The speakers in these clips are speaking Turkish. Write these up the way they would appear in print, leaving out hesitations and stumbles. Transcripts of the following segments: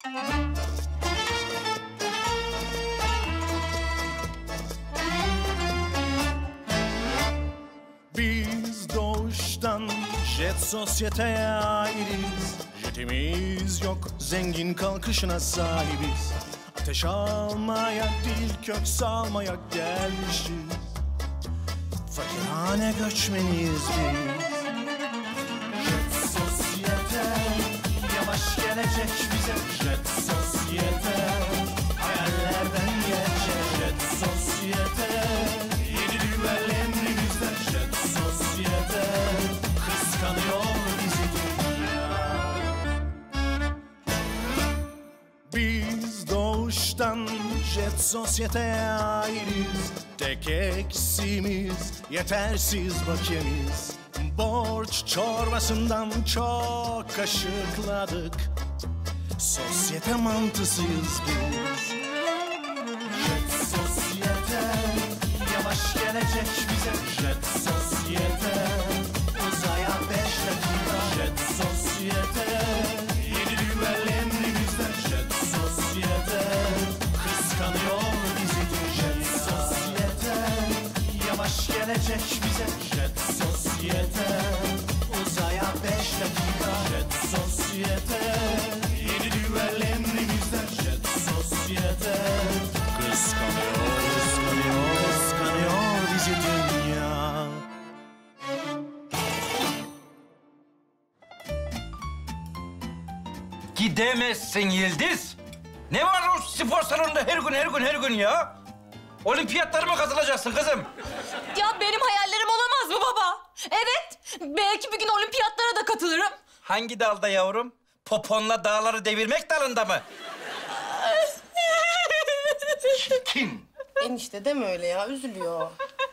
Biz doğuştan jet sosyeteye aitiz. Jetimiz yok, zengin kalkışına sahibiz. Ateş almaya değil, kök salmaya gelmişiz. Fakirhane göçmeniyiz biz. Jet sosyete, yavaş gelecek bize. Jet sosyete, hayallerden gelecek. Jet sosyete, yeni düvel emrimizde. Jet sosyete, kıskanıyor bizi dünya. Biz doğuştan jet sosyeteye aitiz. Tek eksimiz yetersiz bakiyemiz. Borç çorbasından çok kaşıkladık. Sosyete mantısıyız biz. Jet sosyete, yavaş gelecek bize. Jet sosyete, uzaya 5 dakika. Jet sosyete, yeni düvel emrimizde. Jet sosyete, kıskanıyor bizi dünya. Jet sosyete, yavaş gelecek bize. Jet sosyete, uzaya 5 dakika. Jet sosyete, yeni düvel emrimizde. Jet sosyete, kıskanıyor, kıskanıyor, kıskanıyor bizi dünya. Gidemezsin Yıldız. Ne var o spor salonunda her gün ya? Olimpiyatlara mı katılacaksın kızım? Ya benim hayallerim olamaz mı baba? Evet, belki bir gün olimpiyatlara da katılırım. Hangi dalda yavrum? Poponla dağları devirmek dalında mı? Çirkin. Enişte deme öyle ya, üzülüyor.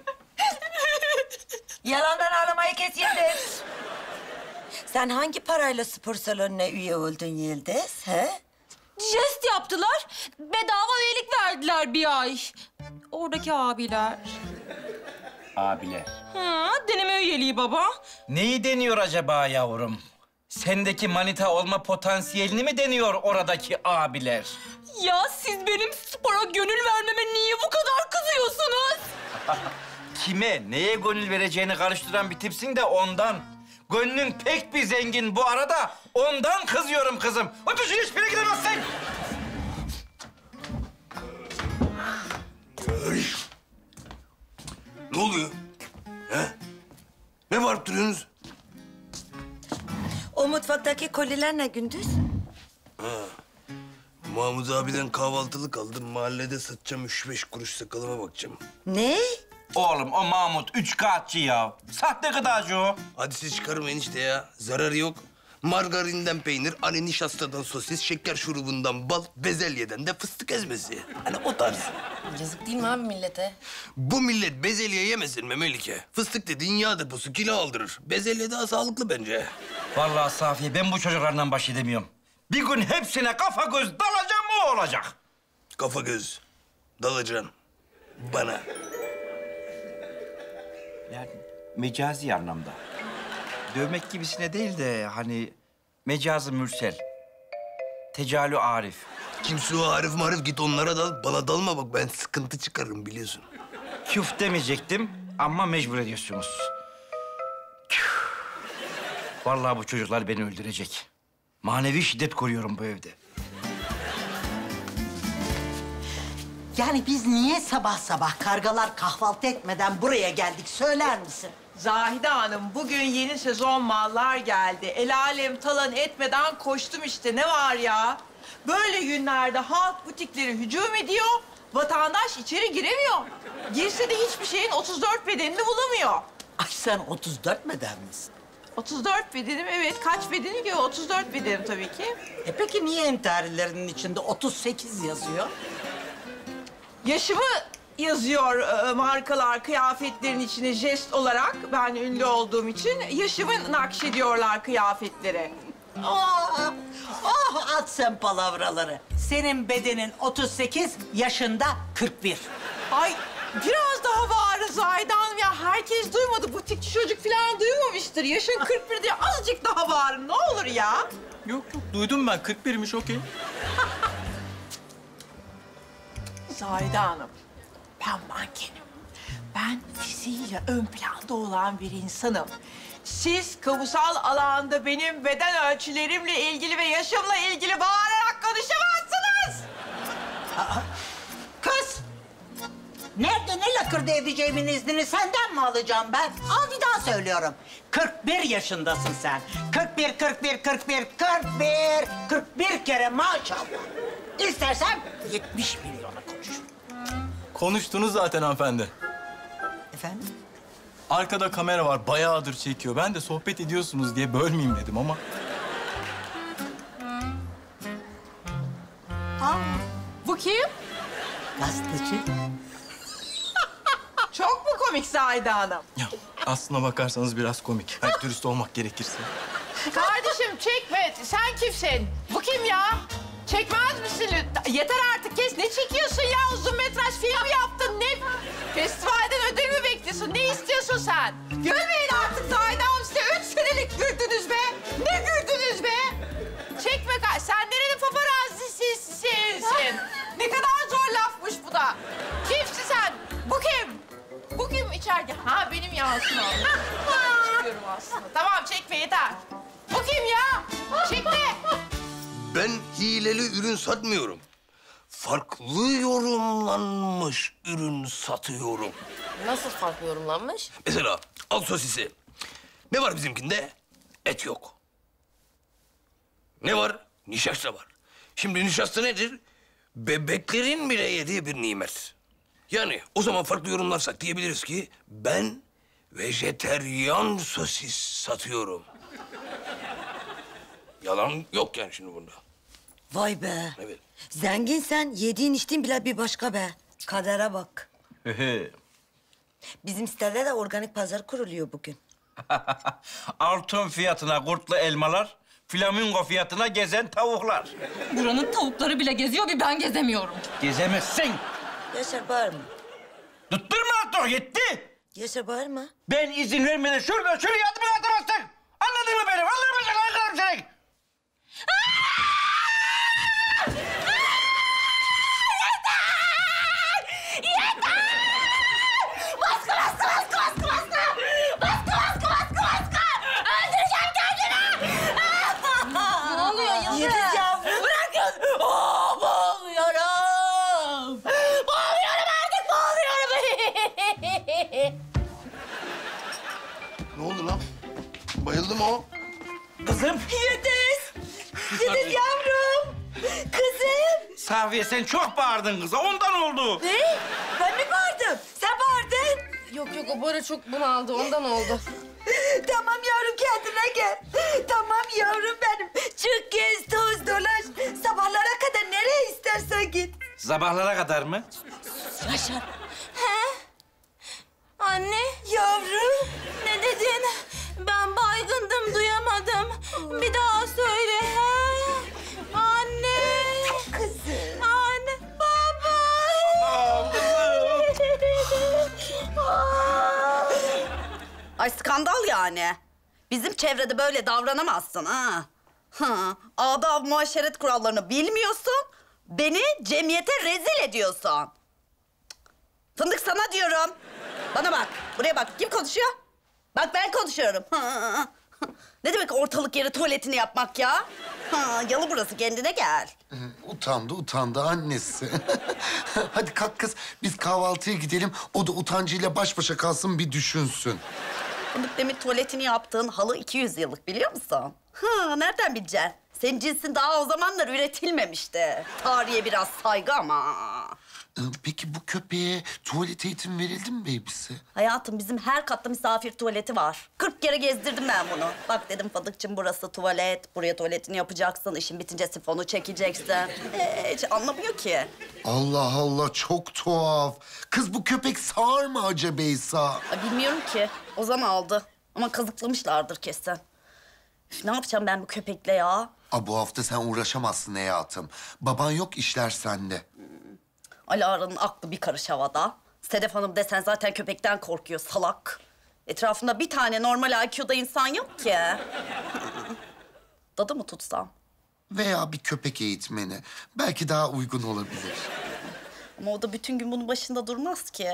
Yalandan ağlamayı kes Yıldız. Sen hangi parayla spor salonuna üye oldun Yıldız? He? Jest yaptılar, bedava üyelik verdiler bir ay. Oradaki abiler. Abiler. Ha, deneme üyeliği baba. Neyi deniyor acaba yavrum? Sendeki manita olma potansiyelini mi deniyor oradaki abiler? Ya siz benim spora gönül vermeme niye bu kadar kızıyorsunuz? Kime, neye gönül vereceğini karıştıran bir tipsin de ondan. Gönlün pek bir zengin bu arada. Ondan kızıyorum kızım. Öpüşün hiçbirine gidemezsin. Ne oluyor? He? Ne bağırıp duruyorsunuz? O mutfaktaki koliler ne Gündüz? Mahmut abiden kahvaltılık aldım. Mahallede satacağım, 3-5 kuruş sakalıma bakacağım. Ne? Oğlum o Mahmut üç kağıtçı ya. Sahte gıdacı o. Hadi siz çıkarım enişte ya. Zararı yok. Margarinden peynir, hani nişastadan sosis, şeker şurubundan bal, bezelyeden de fıstık ezmesi. Hani o tarz. Yazık değil mi abi millete? Bu millet bezelye yemesin mi Melike? Fıstık dediğin yağ deposu, kilo aldırır. Bezelye daha sağlıklı bence. Vallahi Safiye ben bu çocuklardan baş edemiyorum. Bir gün hepsine kafa göz dalacağım mı olacak? Kafa göz. Dalacaksın. Bana. Yani mecazi anlamda. Dövmek gibisine değil de hani mecazı mürsel. Tecalü arif. Kimse o Arif marif git onlara dal. Bana dalma bak, ben sıkıntı çıkarırım biliyorsun. Küf demeyecektim ama mecbur ediyorsunuz. Küf. Vallahi bu çocuklar beni öldürecek. Manevi şiddet koruyorum bu evde. Yani biz niye sabah sabah kargalar kahvaltı etmeden buraya geldik söyler misin? Zahide Hanım, bugün yeni sezon mallar geldi. El alem talan etmeden koştum işte. Ne var ya? Böyle günlerde halk butikleri hücum ediyor, vatandaş içeri giremiyor. Girse de hiçbir şeyin 34 bedenini bulamıyor. Ay sen 34 beden misin? 34 bedenim, evet. Kaç bedeni ki? 34 bedenim tabii ki. Peki niye entarilerinin içinde 38 yazıyor? Yaşımı yazıyor markalar kıyafetlerin içine jest olarak. Ben ünlü olduğum için yaşımı nakşediyorlar kıyafetlere. Oh, oh at sen palavraları. Senin bedenin 38, yaşında 41. Ay biraz daha bağırın Zahide Hanım ya. Herkes duymadı. Butikçi çocuk falan duymamıştır. Yaşın 41 diye azıcık daha bağırın ne olur ya. Yok duydum ben 41'miş okey. Zahide Hanım, ben mankenim. Ben fiziğiyle ön planda olan bir insanım. Siz kamusal alanda benim beden ölçülerimle ilgili ve yaşımla ilgili bağırarak konuşamazsınız. Kız! Nerede ne lakırdı edeceğimin iznini senden mi alacağım ben? Al bir daha söylüyorum. 41 yaşındasın sen. 41 kere maşallah. İstersen 70 milyona konuş. Konuştunuz zaten hanımefendi. Efendim? Arkada kamera var, bayağıdır çekiyor. Ben de sohbet ediyorsunuz diye bölmeyeyim dedim ama... Bu kim? Gazeteci. Çok mu komik Zahide Hanım? Ya aslına bakarsanız biraz komik. Hani dürüst olmak gerekirse. Kardeşim çekme. Sen kimsin? Bu kim ya? Çekmez misin? Yeter artık kes. Ne çekiyorsun ya? Uzun metraj film yaptın. Ne? Festivalden ödül mü bekliyorsun? Ne istiyorsun sen? Gülmeyin artık Zahide Hanım. Size 3 senelik güldünüz be. Ne güldünüz be? Çekme. Sen nerenin paparazzisisin? Ne kadar zor lafmış bu da. Kimsin sen? Bu kim? Bu kim içeride? Ha benim yansın o. Çıkıyorum aslında. Tamam çekme yeter. Bu kim ya? Çekme. Ben hileli ürün satmıyorum. Farklı yorumlanmış ürün satıyorum. Nasıl farklı yorumlanmış? Mesela al sosisi. Ne var bizimkinde? Et yok. Ne var? Nişasta var. Şimdi nişasta nedir? Bebeklerin bile yediği bir nimet. Yani o zaman farklı yorumlarsak diyebiliriz ki ben vejeteryan sosis satıyorum. Yalan yok yani şimdi bunda. Vay be. Evet. Zengin sen, yediğin içtiğin bile bir başka be. Kadere bak. Bizim sitede de organik pazar kuruluyor bugün. Altın fiyatına kurtlu elmalar, flamingo fiyatına gezen tavuklar. Buranın tavukları bile geziyor, bir ben gezemiyorum. Gezemezsin. Yaşar bağırma. Tutturma artık, yetti. Yaşar bağırma. Ben izin vermeden şuraya adımını atamazsın. Anladın mı beni? Vallahi başına ayıklarım seni. Ne oluyor Yıldız? Yediz yavrum. Bırakın. Boğuluyorum. Boğuluyorum artık, boğuluyorum. Ne oldu lan? Bayıldı mı o? Kızım. Yediz yavrum. Kızım. Safiye sen çok bağırdın kıza, ondan oldu. Ne? Ben mi bağırdım? Sen bağırdın. Yok o böyle çok bunaldı ondan oldu. Tamam yavrum, kendine gel. Tamam yavrum benim. Çık gez, toz, dolaş. Sabahlara kadar nereye istersen git. Sabahlara kadar mı? Yaşar. Anne, Yavrum. ne dedin? Ben baygındım, duyamadım. Bir daha söyle. Anne. Kızım. Anne, baba. Ay skandal yani. Bizim çevrede böyle davranamazsın ha. Adab muaşeret kurallarını bilmiyorsun. Beni cemiyete rezil ediyorsun. Fındık sana diyorum. Bana bak, buraya bak. Kim konuşuyor? Bak ben konuşuyorum. Ne demek ortalık yeri tuvaletini yapmak ya? Yalı burası, kendine gel. Utandı annesi. Hadi kalk kız, biz kahvaltıya gidelim. O da utancıyla baş başa kalsın, bir düşünsün. Fındık demin tuvaletini yaptığın halı 200 yıllık biliyor musun? Nereden bileceksin? Senin cinsin daha o zamanlar üretilmemişti. Tarihe biraz saygı ama. Peki bu köpeğe tuvalet eğitimi verildi mi babysi? Hayatım bizim her katta misafir tuvaleti var. 40 kere gezdirdim ben bunu. Bak dedim Fadıkçım burası tuvalet. Buraya tuvaletini yapacaksın. İşin bitince sifonu çekeceksin. Hiç anlamıyor ki. Allah Allah, çok tuhaf. Kız bu köpek sağır mı acabeysa? Ay, bilmiyorum ki. Ozan aldı. Ama kazıklamışlardır kesin. Üf, ne yapacağım ben bu köpekle ya? Bu hafta sen uğraşamazsın hayatım. Baban yok, işler sende. Alara'nın aklı bir karış havada. Sedef Hanım desen zaten köpekten korkuyor salak. Etrafında bir tane normal IQ'da insan yok ki. Dadı mı tutsam? Veya bir köpek eğitmeni. Belki daha uygun olabilir. Ama o da bütün gün bunun başında durmaz ki.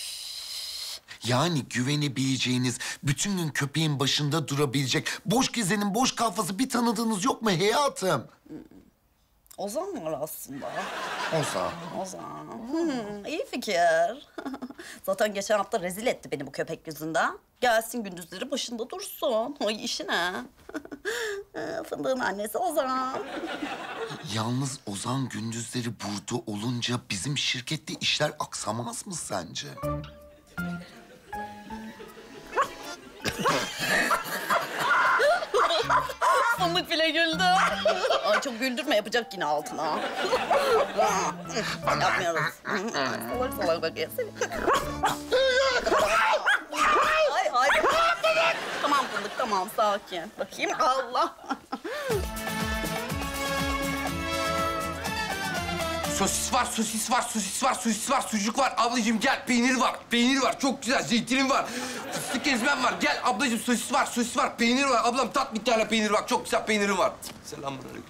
Yani güvenebileceğiniz, bütün gün köpeğin başında durabilecek, boş gezenin boş kafası bir tanıdığınız yok mu hayatım? Ozan var aslında. Ozan. Ozan. İyi fikir. Zaten geçen hafta rezil etti beni bu köpek yüzünden. Gelsin gündüzleri başında dursun. Ay işi ne? Fındığın annesi Ozan. Yalnız Ozan gündüzleri burada olunca bizim şirkette işler aksamaz mı sence? Fındık bile güldü. Ay çok güldürme, yapacak yine altına. Yapmıyoruz. Salak salak bakıyor. Ay ay. Tamam Fındık, tamam sakin. Bakayım Allah. Sosis var, sosis var, sosis var, sosis var, sucuk var. Ablacığım gel, peynir var, peynir var. Çok güzel, zeytinim var. Fıstık ezmem var. Gel ablacığım, sosis var, sosis var, peynir var. Ablam tat bir tane peynir var. Çok güzel peynirim var. Selamünaleyküm.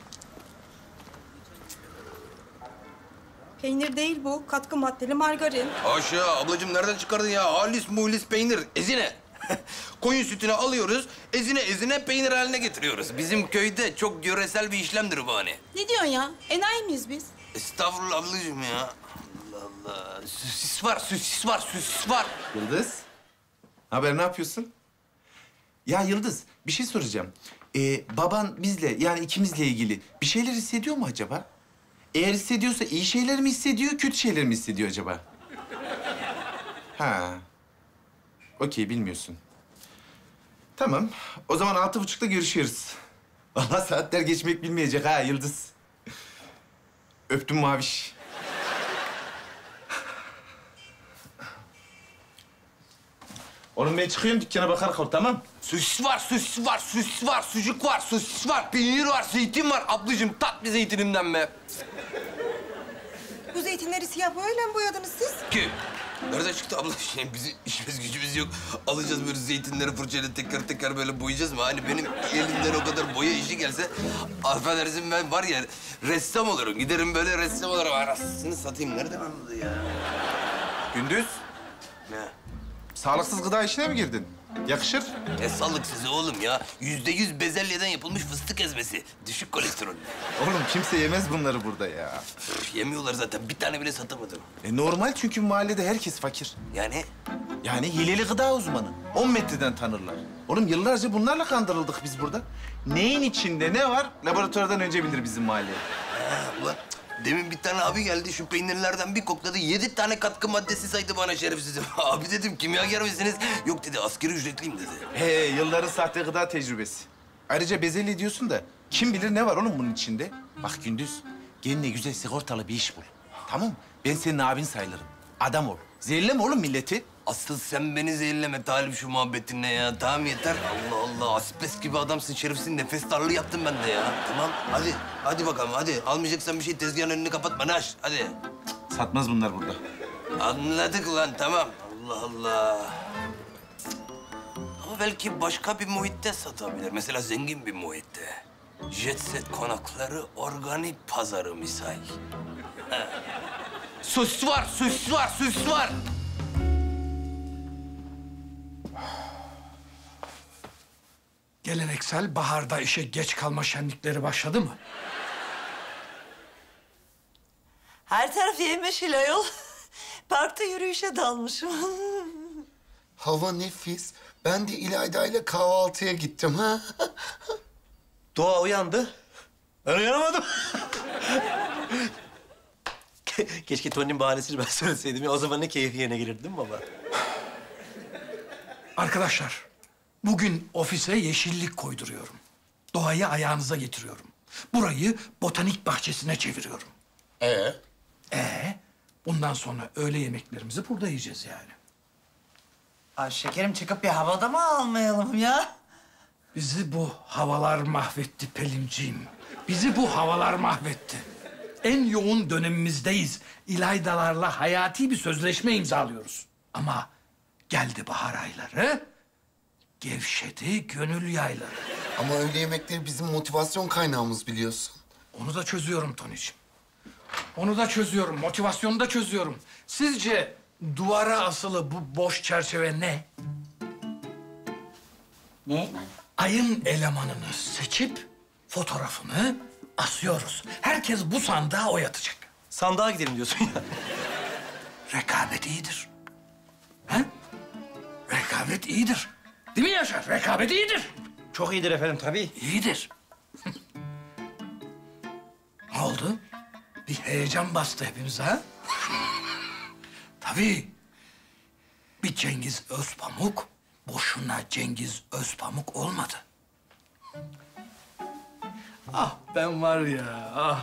Peynir değil bu. Katkı maddeli margarin. Haşa, ablacığım nereden çıkardın ya? Halis muhlis peynir, ezine. Koyun sütünü alıyoruz, ezine ezine peynir haline getiriyoruz. Bizim köyde çok yöresel bir işlemdir bu hani. Ne diyorsun ya? Enayi miyiz biz? Estağfurullah ablacığım ya. Allah Allah. Sosis var, sosis var, sosis var. Yıldız, haber ne yapıyorsun? Ya Yıldız, bir şey soracağım. Baban bizle, yani ikimizle ilgili bir şeyler hissediyor mu acaba? Eğer hissediyorsa iyi şeyler mi hissediyor, kötü şeyler mi hissediyor acaba? Ha. Okey, bilmiyorsun. Tamam, o zaman 6.30'da görüşüyoruz. Vallahi saatler geçmek bilmeyecek ha Yıldız. Öptüm Maviş. Oğlum ben çıkıyorum, dükkana bakar kal, tamam? Sosis var, sosis var, sosis var, sucuk var, sosis var, peynir var, zeytin var. Ablacığım tat bir zeytinimden be. Bu zeytinleri siyah boyayla mı boyadınız siz? Ki nereden çıktı abla? Bizim işimiz gücümüz yok. Alacağız böyle zeytinleri fırçayla teker teker böyle boyayacağız mı? Hani benim elimden o kadar boya işi gelse... Affedersin ben var ya ressam olurum. Giderim böyle ressam olurum. Arasını satayım. Nereden anladı ya? Gündüz, Ne? sağlıksız gıda işine mi girdin? Yakışır. Ne sağlık size oğlum ya? %100 bezelyeden yapılmış fıstık ezmesi. Düşük kolesterol. Oğlum kimse yemez bunları burada ya. Üf, yemiyorlar zaten. Bir tane bile satamadım. Normal çünkü mahallede herkes fakir. Yani? Yani hileli gıda uzmanı. 10 metreden tanırlar. Oğlum yıllarca bunlarla kandırıldık biz burada. Neyin içinde ne var? Laboratuvardan önce bilir bizim mahalleye. Ulan demin bir tane abi geldi şu peynirlerden bir kokladı. 7 tane katkı maddesi saydı bana şerefsizim. Abi dedim kimyager misiniz? Yok dedi askeri ücretliyim dedi. He, yılların sahte gıda tecrübesi. Ayrıca bezelye diyorsun da kim bilir ne var oğlum bunun içinde? Bak Gündüz, kendine güzel sigortalı bir iş bul. Tamam mı? Ben senin abin sayılırım. Adam ol. Zehirleme oğlum milleti. Asıl sen beni zehirleme Talip şu muhabbetinle ya. Tamam yeter. Allah Allah. Asiples gibi adamsın, şerefsin. Nefes darlığı yaptım ben de ya. Tamam hadi. Hadi bakalım hadi. Almayacaksan bir şey tezgahın önünü kapatma Naş. Hadi. Satmaz bunlar burada. Anladık lan tamam. Allah Allah. Ama belki başka bir muhitte satabilir. Mesela zengin bir muhitte. Jet set konakları, organik pazarı misal. Sosis var, sosis var, sosis var. Geleneksel baharda işe geç kalma şenlikleri başladı mı? Her taraf yemyeşil ayol. Parkta yürüyüşe dalmışım. Hava nefis. Ben de İlayda ile kahvaltıya gittim ha. Doğa uyandı. Ben uyanamadım. Keşke Tony'nin bahanesini ben söyleseydim ya. O zaman ne keyfi yerine gelirdi değil mi baba? Arkadaşlar, bugün ofise yeşillik koyduruyorum. Doğayı ayağınıza getiriyorum. Burayı botanik bahçesine çeviriyorum. Bundan sonra öğle yemeklerimizi burada yiyeceğiz yani. Ay şekerim çıkıp bir havada mı almayalım ya? Bizi bu havalar mahvetti Pelinciğim. Bizi bu havalar mahvetti. En yoğun dönemimizdeyiz. İlaydalarla hayati bir sözleşme imzalıyoruz. Ama geldi bahar ayları, gevşedi gönül yayları. Ama öğle yemekleri bizim motivasyon kaynağımız biliyorsun. Onu da çözüyorum Toniciğim. Onu da çözüyorum, motivasyonu da çözüyorum. Sizce duvara asılı bu boş çerçeve ne? Ne? Ayın elemanını seçip fotoğrafını asıyoruz. Herkes bu sandığa oy atacak. Sandığa gidelim diyorsun ya. Rekabet iyidir. He? Rekabet iyidir. Değil mi Yaşar? Rekabet iyidir. Çok iyidir efendim tabii. İyidir. Ne oldu? Bir heyecan bastı hepimize ha? Tabii. Bir Cengiz Özpamuk boşuna Cengiz Özpamuk olmadı. Ah ben var ya, ah.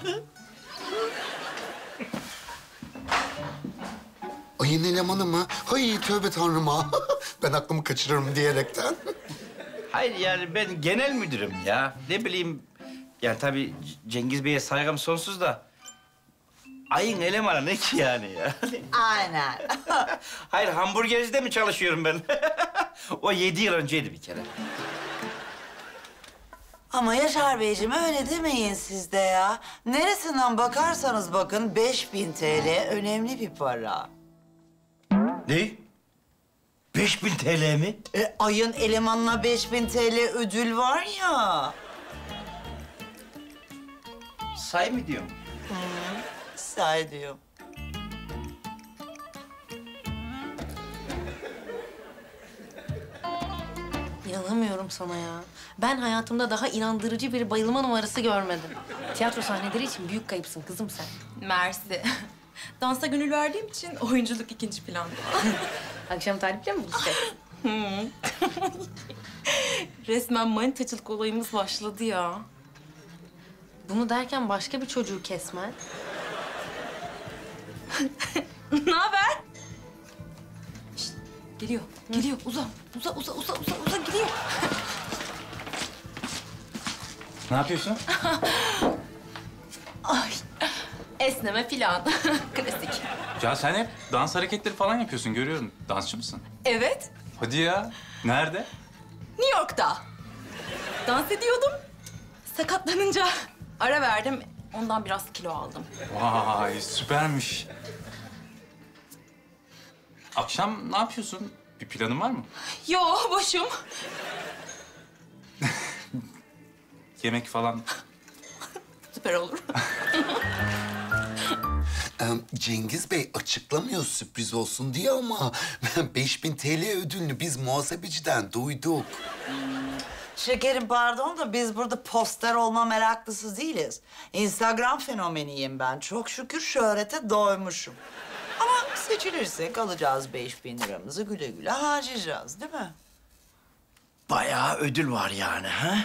Ayın elemanı mı? Hay tövbe tanrıma. Ben aklımı kaçırırım diyerekten. Hayır yani ben genel müdürüm ya. Ne bileyim yani tabii Cengiz Bey'e saygım sonsuz da ayın elemanı ne ki yani ya? Aynen. Hayır hamburgercide mi çalışıyorum ben? O 7 yıl önceydi bir kere. Ama Yaşar Beyciğim öyle demeyin siz de ya. Neresinden bakarsanız bakın 5000 TL önemli bir para. Ne? 5000 TL mi? Ayın elemanına 5000 TL ödül var ya. Say mı diyorum? Say diyorum. İnanamıyorum sana ya. Ben hayatımda daha inandırıcı bir bayılma numarası görmedim. Tiyatro sahneleri için büyük kayıpsın kızım sen. Mersi. Dansa gönül verdiğim için oyunculuk ikinci planda. Akşam Talip'le mi buluşacaksın? Resmen manitacılık olayımız başladı ya. Bunu derken başka bir çocuğu kesmen. Ne haber? Şişt, geliyor, geliyor. Uza, geliyor. Ne yapıyorsun? Ay, esneme filan. Klasik. Ya sen hep dans hareketleri falan yapıyorsun, görüyorum. Dansçı mısın? Evet, Hadi ya. Nerede? New York'ta. Dans ediyordum. Sakatlanınca ara verdim. Ondan biraz kilo aldım. Vay, süpermiş. Akşam ne yapıyorsun? Bir planın var mı? Yo, boşum. Yemek falan. Süper olur. Cengiz Bey açıklamıyor sürpriz olsun diye ama 5000 TL ödülünü biz muhasebeciden duyduk. Şekerim pardon da biz burada poster olma meraklısı değiliz. Instagram fenomeniyim ben. Çok şükür şöhrete doymuşum. Ama seçilirsek alacağız 5000 liramızı güle güle harcayacağız değil mi? Bayağı ödül var yani ha?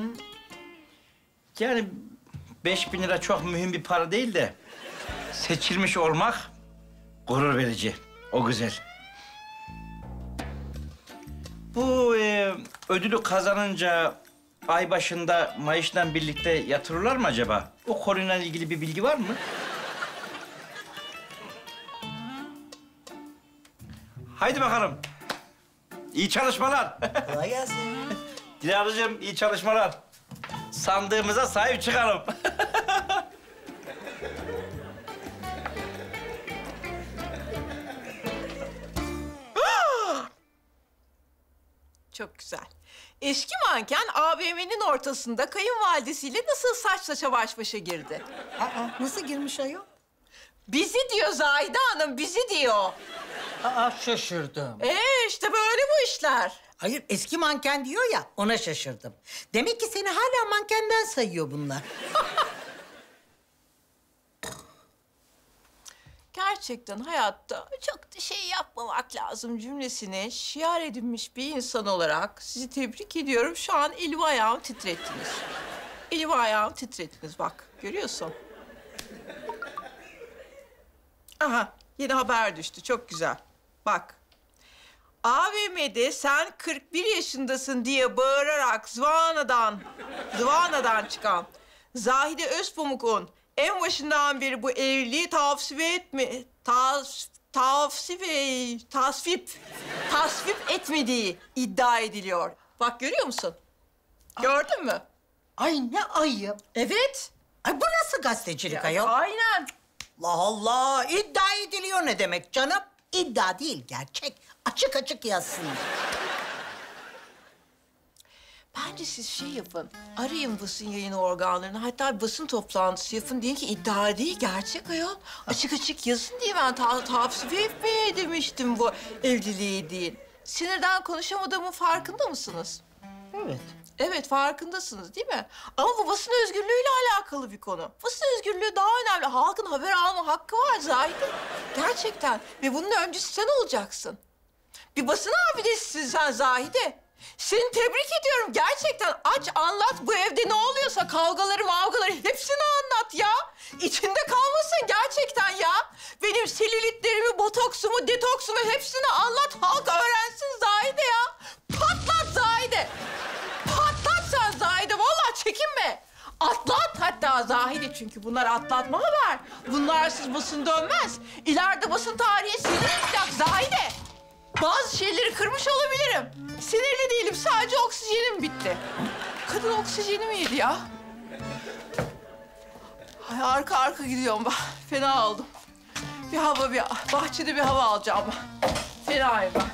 Yani 5000 lira çok mühim bir para değil de seçilmiş olmak gurur verici. O güzel. Bu ödülü kazanınca ay başında maaşla birlikte yatırırlar mı acaba? O konuyla ilgili bir bilgi var mı? Haydi bakalım. İyi çalışmalar. Kolay gelsin. Dilara'cığım iyi çalışmalar. Sandığımıza sahip çıkalım. Çok güzel. Eski manken AVM'nin ortasında kayınvalidesiyle nasıl saç saça baş başa girdi? Nasıl girmiş ayol? Bizi diyor Zahide Hanım, bizi diyor. Şaşırdım. İşte böyle bu işler. Hayır, eski manken diyor ya, ona şaşırdım. Demek ki seni hala mankenden sayıyor bunlar. Gerçekten hayatta çok da şey yapmamak lazım cümlesini şiar edinmiş bir insan olarak sizi tebrik ediyorum. Şu an elimi ayağımı titrettiniz. Elimi ayağımı titrettiniz bak, görüyorsun. Aha, yeni haber düştü, çok güzel. Bak, AVM'de sen 41 yaşındasın diye bağırarak zıvanadan çıkan Zahide Özpamuk'un en başından beri bu evliliği tasvip etmediği iddia ediliyor. Bak görüyor musun? Gördün mü? Ay ne ayıp. Evet. Ay bu nasıl gazetecilik ayol? Aynen. Allah Allah, iddia ediliyor ne demek canım? İddia değil, gerçek. Açık açık yazsınlar. Bence siz şey yapın. Arayın basın yayın organlarını. Hatta bir basın toplantısı yapın. Deyin ki iddia değil, gerçek ayol. Açık açık yazın diye ben tavsiye demiştim bu evliliği deyin. Sinirden konuşamadığımın farkında mısınız? Evet. Evet, farkındasınız değil mi? Ama bu basın özgürlüğüyle alakalı bir konu. Basın özgürlüğü daha önemli. Halkın haber alma hakkı var Zahide. Gerçekten. Ve bunun öncüsü sen olacaksın. Bir basın abidesisin sen Zahide. Seni tebrik ediyorum. Gerçekten aç anlat bu evde ne oluyorsa kavgaları mavgaları hepsini anlat ya. İçinde kalmasın gerçekten ya. Benim selülitlerimi, botoksumu, detoksumu hepsini anlat. Halk öğrensin Zahide ya. Patlat Zahide. Patlat sen Zahide. Vallahi çekinme. Atlat hatta Zahide çünkü bunlar atlatma haber. Bunlarsız basın dönmez. İleride basın tarihi silinecek Zahide. Bazı şeyleri kırmış olabilirim. Sinirli değilim, sadece oksijenim bitti. Kadın oksijeni mi yedi ya? Ay, arka gidiyorum ben. Fena oldum. Bahçede bir hava alacağım ben. Fenayım ben.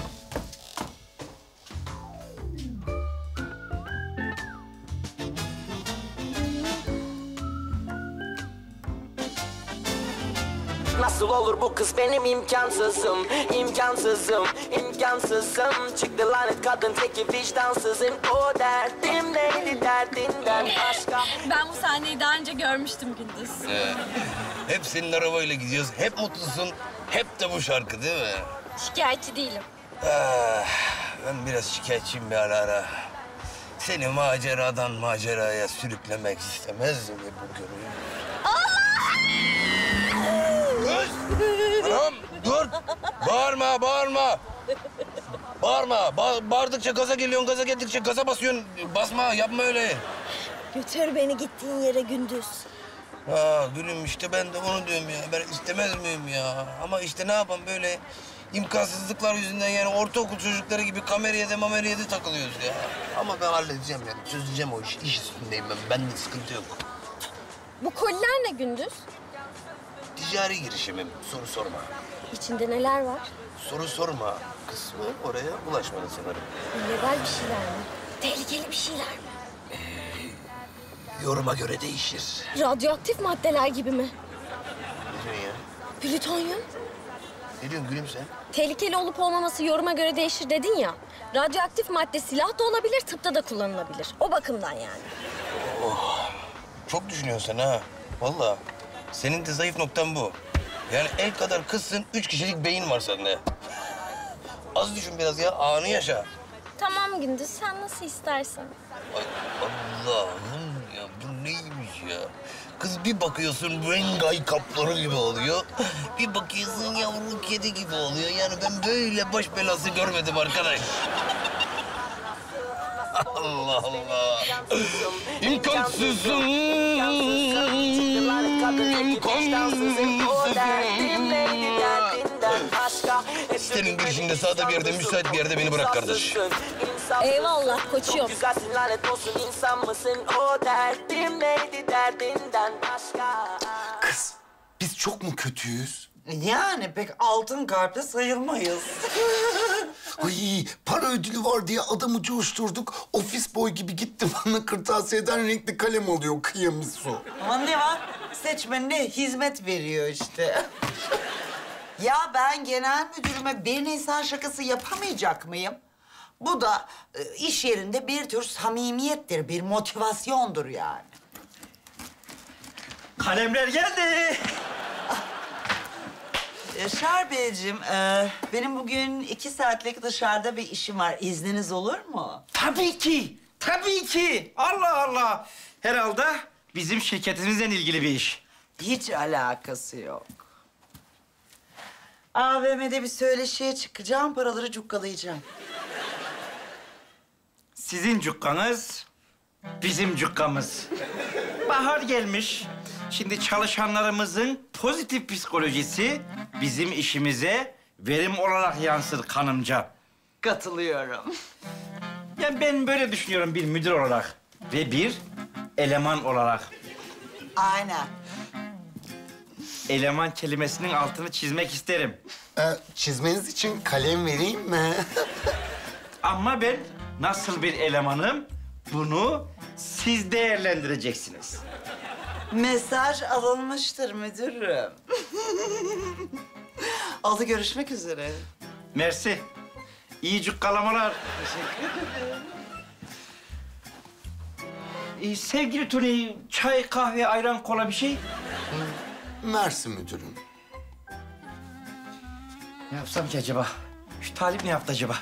Nasıl olur bu kız benim imkansızım, imkansızım, imkansızım. Çıktı lanet kadın teki vicdansızım. O derdim neydi derdinden başka. Ben bu sahneyi daha önce görmüştüm Gündüz. Hep senin arabayla gidiyoruz, hep mutlusun. Hep de bu şarkı değil mi? Şikayetçi değilim. Ben biraz şikayetçiyim bir ara. Seni maceradan maceraya sürüklemek istemez mi bu gönül? Anam dur! Bağırma, bağırma! Bağırma! Bağırdıkça gaza geliyorsun, gaza geldikçe gaza basıyorsun. Basma, yapma öyle. Götür beni gittiğin yere Gündüz. Gülüm işte ben de onu diyorum ya. Ben istemez miyim ya? Ama işte ne yapalım böyle imkansızlıklar yüzünden yani ortaokul çocukları gibi kameraya mameraya takılıyoruz ya. Ama ben halledeceğim yani. Çözeceğim o işi. İş üstündeyim ben. Bende sıkıntı yok. Bu koliler ne Gündüz? Ticari girişimim. Soru sorma. İçinde neler var? Soru sorma kısmı oraya ulaşmadı sanırım. İllegal bir şeyler mi? Tehlikeli bir şeyler mi? Yoruma göre değişir. Radyoaktif maddeler gibi mi? Ne diyorsun ya? Plütonyum. Ne diyorsun gülüm sen? Tehlikeli olup olmaması yoruma göre değişir dedin ya. Radyoaktif madde silah da olabilir, tıpta da kullanılabilir. O bakımdan yani. Oh, çok düşünüyorsun sen ha. Vallahi senin de zayıf noktan bu. Yani el kadar kızsın, 3 kişilik beyin var sende. Az düşün biraz ya, anı yaşa. Tamam Gündüz, sen nasıl istersen. Ay Allah'ım ya, bu neymiş ya? Kız bir bakıyorsun Rengay kapları gibi oluyor. Bir bakıyorsun yavru kedi gibi oluyor. Yani ben böyle baş belası görmedim arkadaş. Allah Allah. İmkansızım. Senin girişinde sağda bir yerde, müsait bir yerde beni bırak kardeş. Eyvallah koçum. Kız, biz çok mu kötüyüz? Yani pek altın kalpli sayılmayız. Ay, para ödülü var diye adamı coşturduk. Ofis boy gibi gitti bana kırtasiyeden renkli kalem alıyor kıyamısı. Ama ne var? Seçmenine hizmet veriyor işte. Ya ben genel müdürüme 1 Nisan şakası yapamayacak mıyım? Bu da iş yerinde bir tür samimiyettir, bir motivasyondur yani. Kalemler geldi. Yaşar Beyciğim, benim bugün 2 saatlik dışarıda bir işim var. İzniniz olur mu? Tabii ki, tabii ki. Allah Allah. Herhalde bizim şirketimizle ilgili bir iş. Hiç alakası yok. AVM'de bir söyleşiye çıkacağım, paraları cukkalayacağım. Sizin cukkanız, bizim cukkamız. Bahar gelmiş. Şimdi çalışanlarımızın pozitif psikolojisi bizim işimize verim olarak yansır kanımca. Katılıyorum. Yani ben böyle düşünüyorum bir müdür olarak ve bir eleman olarak. Aynen. Eleman kelimesinin altını çizmek isterim. Çizmeniz için kalem vereyim mi? Ama ben nasıl bir elemanım bunu siz değerlendireceksiniz. Mesaj alınmıştır müdürüm. Oldu, görüşmek üzere. Mersi. İyi cukkalamalar. Teşekkür ederim. Sevgili Tony, çay, kahve, ayran, kola bir şey? Mersi müdürüm. Ne yapsam ki acaba? Şu Talip ne yaptı acaba?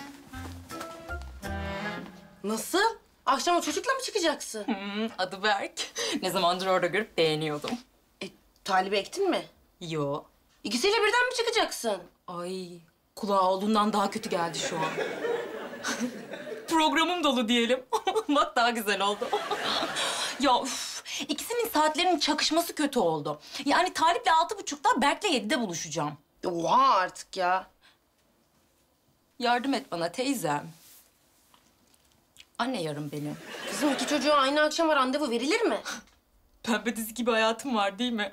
Nasıl? Akşama çocukla mı çıkacaksın? Adı Berk. Ne zamandır orada görüp beğeniyordum. Talip'i ektin mi? Yo. İkisiyle birden mi çıkacaksın? Ay, kulağa olduğundan daha kötü geldi şu an. Programım dolu diyelim. Bak daha güzel oldu. Ya üf, ikisinin saatlerinin çakışması kötü oldu. Yani Talip'le 6.30'da Berk'le 7'de buluşacağım. Oha artık ya. Yardım et bana teyzem. Anne yarım benim. Kızım iki çocuğa aynı akşama randevu verilir mi? Pembe dizi gibi hayatım var değil mi?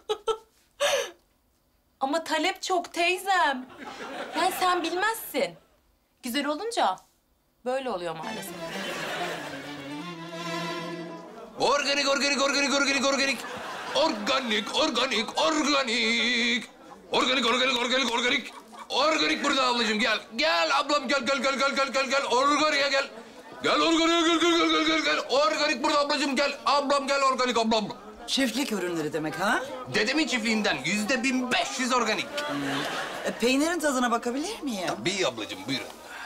Ama talep çok teyzem. Yani sen bilmezsin. Güzel olunca böyle oluyor maalesef. Organik, organik, organik, organik, organik. Organik, organik, organik. Organik, organik, organik, organik. Organik burada ablacığım, gel. Gel ablam, gel, gel, gel, gel, gel, gel, gel. Organiğe gel. Gel organiğe gel, gel, gel, gel, gel, gel. Organik burada ablacığım, gel. Ablam gel, organik ablam. Çiftlik ürünleri demek ha? Dedemin çiftliğinden %1500 organik. Peynirin tadına bakabilir miyim? Tabii ablacığım, buyurun.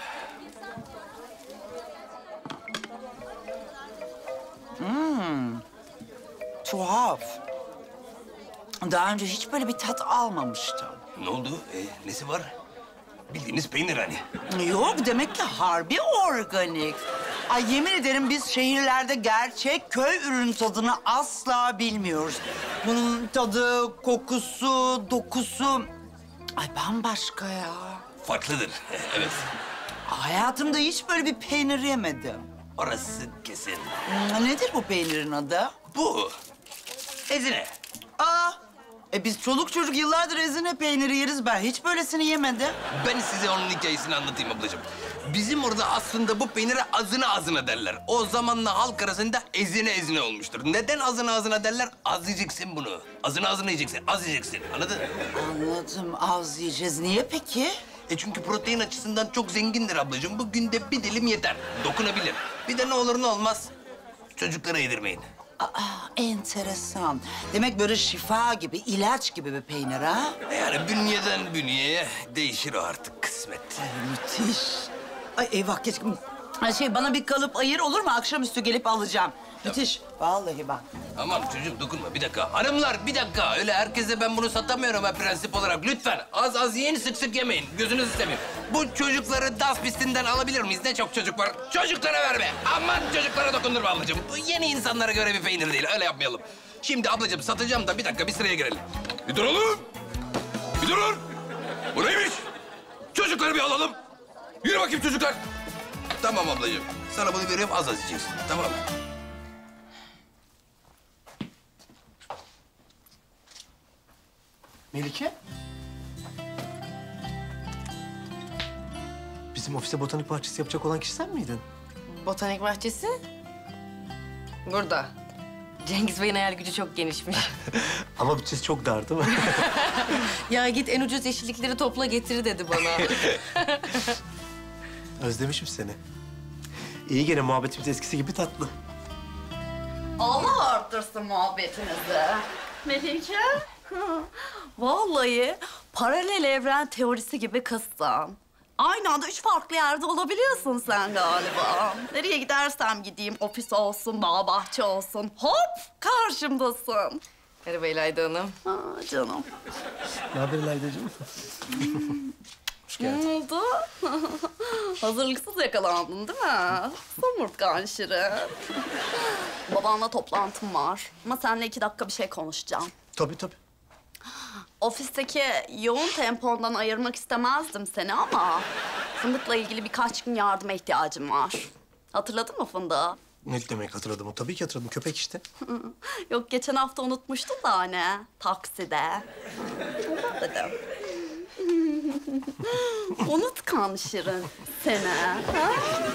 Tuhaf. Daha önce hiç böyle bir tat almamıştım. Ne oldu? Nesi var? Bildiğiniz peynir hani. Yok, demek ki harbi organik. Ay yemin ederim biz şehirlerde gerçek köy ürün tadını asla bilmiyoruz. Bunun tadı, kokusu, dokusu... Ay bambaşka ya. Farklıdır, evet. Hayatımda hiç böyle bir peynir yemedim. Orası kesin. Nedir bu peynirin adı? Bu. Ezine. Aa, biz çoluk çocuk yıllardır ezine peyniri yeriz. Ben hiç böylesini yemedim. Ben size onun hikayesini anlatayım ablacığım. Bizim orada aslında bu peynire azına azına derler. O zamanla halk arasında ezine ezine olmuştur. Neden azına azına derler? Az yiyeceksin bunu. Azına azına yiyeceksin, az yiyeceksin. Anladın? Anladım, az yiyeceğiz. Niye peki? Çünkü protein açısından çok zengindir ablacığım. Bu günde bir dilim yeter. Dokunabilir. Bir de ne olur ne olmaz. Çocuklara yedirmeyin. Aa, enteresan. Demek böyle şifa gibi, ilaç gibi bir peynir ha? Yani bünyeden bünyeye değişir o artık kısmet. Ay, müthiş. Ay eyvah, keşke... bana bir kalıp ayır olur mu? Akşamüstü gelip alacağım. Müthiş. Vallahi bak. Aman çocuğum dokunma, bir dakika. Hanımlar bir dakika. Öyle herkese ben bunu satamıyorum ha prensip olarak. Lütfen az az yiyin, sık sık yemeyin. Gözünüzü seveyim. Bu çocukları DAS pistinden alabilir miyiz? Ne çok çocuk var. Çocuklara verme. Aman çocuklara dokundurma ablacığım. Bu yeni insanlara göre bir peynir değil. Öyle yapmayalım. Şimdi ablacığım satacağım da bir dakika bir sıraya girelim. Bir duralım. Bir durun. Bu neymiş? Çocukları bir alalım. Yürü bakayım çocuklar. Tamam ablacığım. Sana bunu veriyorum, az az yiyeceksin. Tamam mı? Melike? Bizim ofiste botanik bahçesi yapacak olan kişi sen miydin? Botanik bahçesi? Burada. Cengiz Bey'in hayal gücü çok genişmiş. Ama bütçesi çok dar değil mi? Ya git en ucuz yeşillikleri topla getir dedi bana. Özlemişim seni. İyi, gene muhabbetimiz eskisi gibi tatlı. Allah arttırsın muhabbetinizi. Melike. Vallahi paralel evren teorisi gibi kızsın. Aynı anda 3 farklı yerde olabiliyorsun sen galiba. Nereye gidersem gideyim, ofis olsun, bağ bahçe olsun. Hop karşımdasın. Merhaba İlayda Hanım. Aa, canım. Ne haber İlayda'cığım? Hoş geldin. Ne oldu? Hazırlıksız yakalandın değil mi? Somurtkan Şirin. Babanla toplantım var. Ama seninle 2 dakika bir şey konuşacağım. Tabii tabii. Ofisteki yoğun tempondan ayırmak istemezdim seni ama... Fındık'la ilgili birkaç gün yardıma ihtiyacım var. Hatırladın mı Fındık'ı? Ne demek hatırladım? Tabii ki hatırladım. Köpek işte. Yok geçen hafta unutmuştum da hani takside. Dedim. Unutkan Şirin seni. Ha?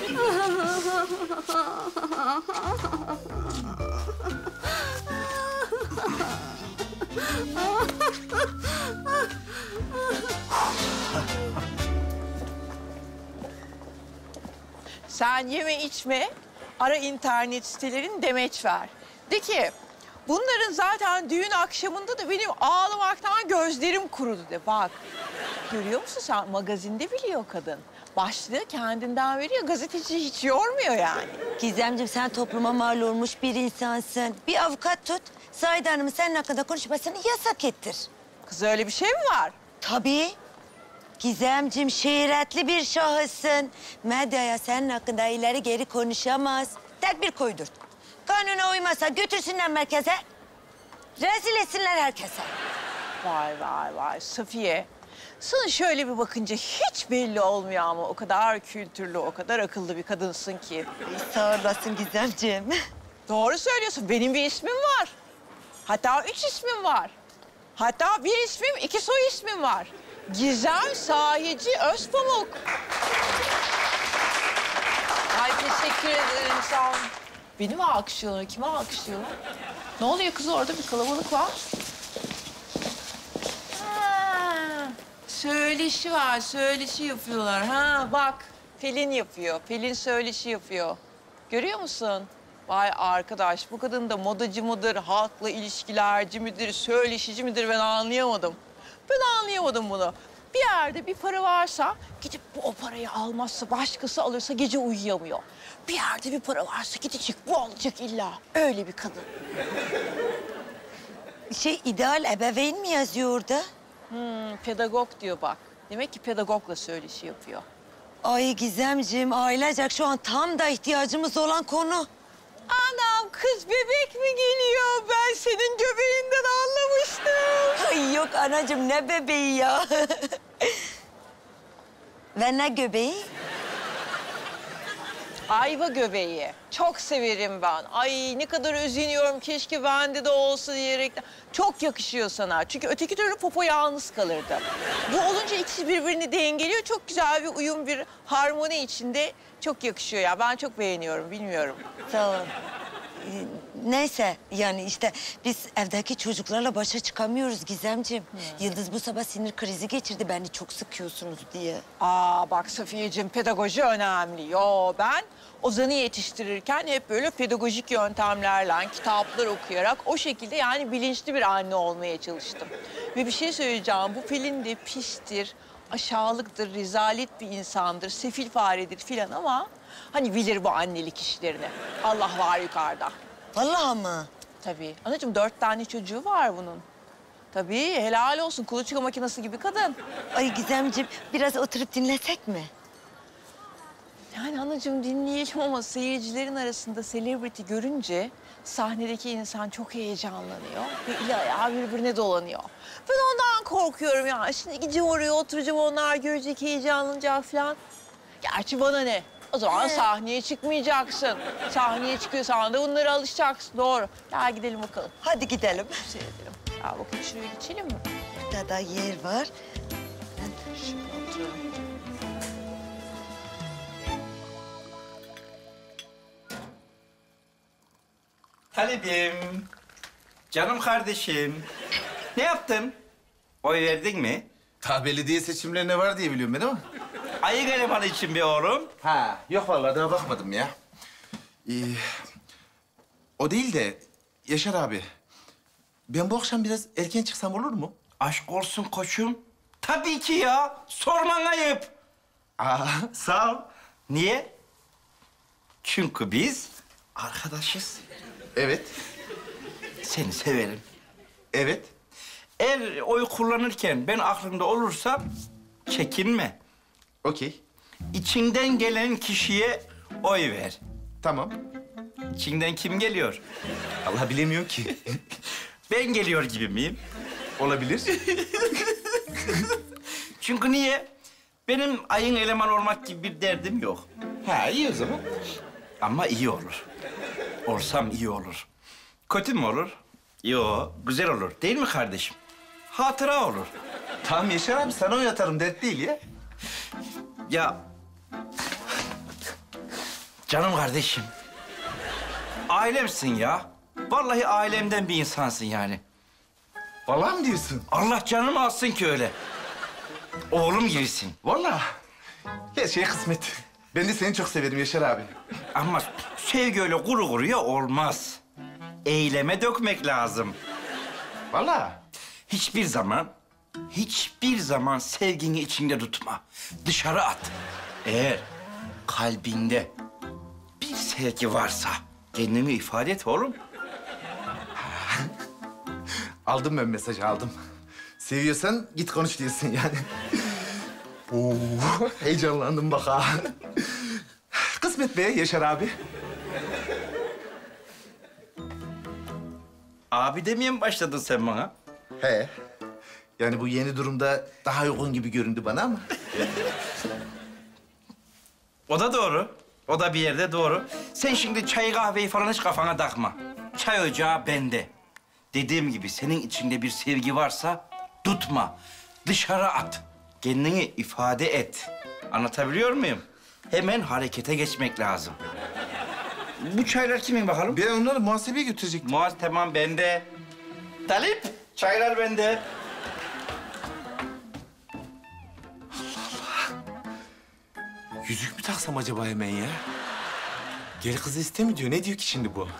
Sen yeme içme, ara internet sitelerini demeç ver. De ki, bunların zaten düğün akşamında da benim ağlamaktan gözlerim kurudu de. Bak, görüyor musun sen? Magazinde biliyor kadın. Başlığı kendinden veriyor, gazeteci hiç yormuyor yani. Gizemciğim sen topluma mal olmuş bir insansın. Bir avukat tut, Zahide Hanım'ın senin hakkında konuşmasını yasak ettir. Kız öyle bir şey mi var? Tabii. Gizemciğim şöhretli bir şahıssın. Medyaya senin hakkında ileri geri konuşamaz. Tedbir koydurt. Kanuna uymazsa götürsünler merkeze. Rezil etsinler herkese. Vay vay vay Safiye. Sana şöyle bir bakınca hiç belli olmuyor ama o kadar kültürlü, o kadar akıllı bir kadınsın ki. Sağ olasın Gizemciğim. Doğru söylüyorsun. Benim bir ismim var. Hatta 3 ismim var. Hatta bir ismim, 2 soy ismim var. Gizem Sahici Özpamuk. Ay teşekkür ederim, sağ olun. Beni mi alkışlıyorlar, kime alkışlıyorlar? Ne oluyor kız, orada bir kalabalık var. Ha, söyleşi var, söyleşi yapıyorlar. Ha bak, Pelin yapıyor, Pelin söyleşi yapıyor. Görüyor musun? Vay arkadaş, bu kadın da modacı mıdır, halkla ilişkilerci midir, söyleşici midir ben anlayamadım. Ben anlayamadım bunu. Bir yerde bir para varsa gidip bu o parayı almazsa, başkası alırsa gece uyuyamıyor. Bir yerde bir para varsa gidecek, bu alacak illa. Öyle bir kadın. İdeal ebeveyn mi yazıyor orada? Pedagog diyor bak. Demek ki pedagogla söyleşi yapıyor. Ay Gizemciğim, ailecek şu an tam da ihtiyacımız olan konu. Anam, kız bebek mi geliyor? Ben senin göbeğinden anlamıştım. Ay yok anacığım, ne bebeği ya? Ve ne göbeği? Ayva göbeği. Çok severim ben. Ay ne kadar özeniyorum. Keşke bende de olsa diyerekten. Çok yakışıyor sana. Çünkü öteki türlü popo yalnız kalırdı. Bu olunca ikisi birbirini dengeliyor. Çok güzel bir uyum, bir harmoni içinde. Çok yakışıyor ya. Ben çok beğeniyorum. Bilmiyorum. Sağ ol. Neyse yani işte biz evdeki çocuklarla başa çıkamıyoruz Gizemciğim. Yıldız bu sabah sinir krizi geçirdi, beni çok sıkıyorsunuz diye. Aa bak Safiyeciğim, pedagoji önemli. Yo ben Ozan'ı yetiştirirken hep böyle pedagojik yöntemlerle, kitaplar okuyarak o şekilde yani bilinçli bir anne olmaya çalıştım. Ve bir şey söyleyeceğim, bu Pelin de pistir, aşağılıktır, rezalet bir insandır, sefil faredir filan ama hani bilir bu annelik işlerini. Allah var yukarıda. Vallahi mı? Tabii. Anacığım 4 tane çocuğu var bunun. Tabii helal olsun, kuluçka makinesi gibi kadın. Ay Gizemciğim, biraz oturup dinlesek mi? Yani anacığım dinleyelim ama seyircilerin arasında celebrity görünce sahnedeki insan çok heyecanlanıyor ve eli ayağı birbirine dolanıyor. Ben ondan korkuyorum ya. Şimdi gideceğim oraya oturacağım, onlar görecek, heyecanlanacak falan. Gerçi bana ne? O zaman sahneye çıkmayacaksın. Sahneye çıkıyorsan da bunlara alışacaksın. Doğru. Gel gidelim bakalım. Hadi gidelim. Seyredelim. Ya bakın şuraya geçelim mi? Burada da yer var. Şuraya oturalım. Talibim, canım kardeşim. Ne yaptın? Oy verdin mi? Ta belediye seçimlerine var diye biliyorum ben ama. Ayık elemanı için bir oğlum. Ha, yok vallahi daha bakmadım ya. O değil de Yaşar abi. Ben bu akşam biraz erken çıksam olur mu? Aşk olsun koçum. Tabii ki ya. Sorman ayıp. Aa, Sağ ol. Niye? Çünkü biz arkadaşız. evet. Seni severim. Evet. Eğer oy kullanırken ben aklımda olursam çekinme. Okey. İçinden gelen kişiye oy ver. Tamam. İçinden kim geliyor? Allah bilemiyor ki. Ben geliyor gibi miyim? Olabilir. Çünkü niye? Benim ayın eleman olmak gibi bir derdim yok. Ha, iyi o zaman. Ama iyi olur. Olsam iyi olur. Kötü mü olur? Yo, güzel olur. Değil mi kardeşim? Hatıra olur. Tamam Yaşar abi sana oynatarım dert değil ya. Ya... Canım kardeşim. Ailemsin ya. Vallahi ailemden bir insansın yani. Vallahi mi diyorsun? Allah canımı alsın ki öyle. Oğlum gibisin. Vallahi. Her şey kısmet. Ben de seni çok severim Yaşar abi. Ama sevgi öyle kuru kuruya olmaz. Eyleme dökmek lazım. Vallahi. Hiçbir zaman sevgini içinde tutma. Dışarı at. Eğer kalbinde bir sevgi varsa kendini ifade et oğlum. Aldım ben mesajı aldım. Seviyorsan git konuş diyorsun yani. Oo, heyecanlandım bak ha. Kısmet be Yaşar abi. Abi demeye mi başladın sen bana? He. Yani bu yeni durumda daha uygun gibi göründü bana ama. O da doğru. O da bir yerde doğru. Sen şimdi çay kahveyi falan hiç kafana takma. Çay ocağı bende. Dediğim gibi senin içinde bir sevgi varsa tutma. Dışarı at. Kendini ifade et. Anlatabiliyor muyum? Hemen harekete geçmek lazım. Bu çaylar kimin bakalım? Ben onları muhasebeye götürecektim. Tamam bende. Talip, çaylar bende. Yüzük mü taksam acaba hemen ya? Gel kızı istemiyor diyor. Ne diyor ki şimdi bu?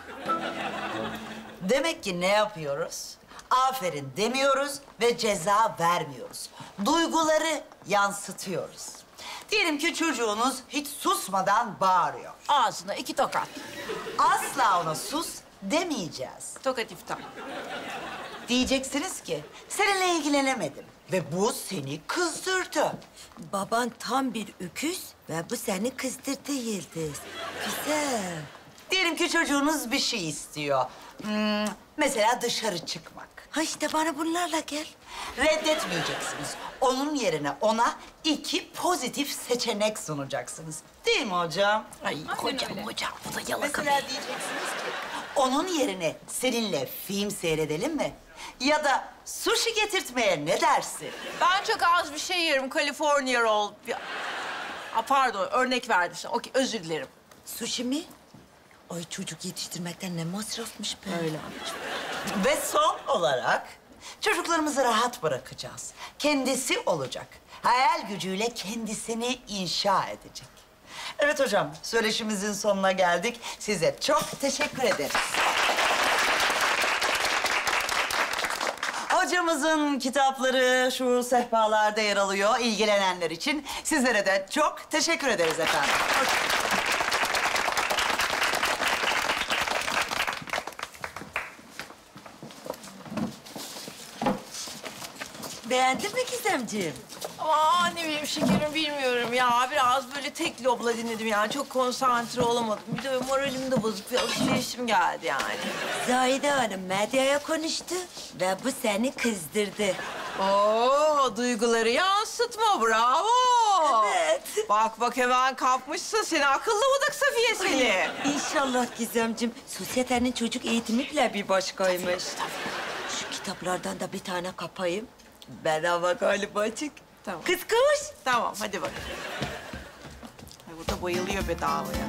Demek ki ne yapıyoruz? Aferin demiyoruz ve ceza vermiyoruz. Duyguları yansıtıyoruz. Diyelim ki çocuğunuz hiç susmadan bağırıyor. Ağzına 2 tokat. Asla ona sus demeyeceğiz. Tokat iftah. Diyeceksiniz ki seninle ilgilenemedim ve bu seni kızdırdı. Baban tam bir öküz ve bu seni kızdırdı Yıldız. Güzel. Diyelim ki çocuğunuz bir şey istiyor. Mesela dışarı çıkmak. Ha işte bana bunlarla gel. Reddetmeyeceksiniz. Onun yerine ona 2 pozitif seçenek sunacaksınız. Değil mi hocam? Ay hocam bu da yalaka. Mesela diyeceksiniz ki onun yerine seninle film seyredelim mi? Ya da sushi getirtmeye ne dersin? Ben çok az bir şey yerim. California roll. Pardon, örnek verdim sana. Okey, özür dilerim. Sushi mi? Ay çocuk yetiştirmekten ne masrafmış be. Öyle Ve son olarak çocuklarımızı rahat bırakacağız. Kendisi olacak. Hayal gücüyle kendisini inşa edecek. Evet hocam, söyleşimizin sonuna geldik. Size çok teşekkür ederiz. Hocamızın kitapları şu sehpalarda yer alıyor ilgilenenler için. Sizlere de çok teşekkür ederiz efendim. Beğendin mi Gizemciğim? Aa ne bileyim şekerim bilmiyorum ya. Biraz böyle tek lobla dinledim yani. Çok konsantre olamadım. Bir de moralim de bozuk. Bir alışverişim geldi yani. Zahide Hanım medyaya konuştu ve bu seni kızdırdı. Oo, duyguları yansıtma, bravo. Evet. Bak hemen kapmışsın. Seni akıllı budak Safiye seni. İnşallah Gizemciğim. Sosyetenin çocuk eğitimi bile bir başkaymış. Şu kitaplardan da bir tane kapayım. Bedava galiba açık. Tamam. Kız koş. Tamam, hadi bak. Ay, bu da bayılıyor bedavaya.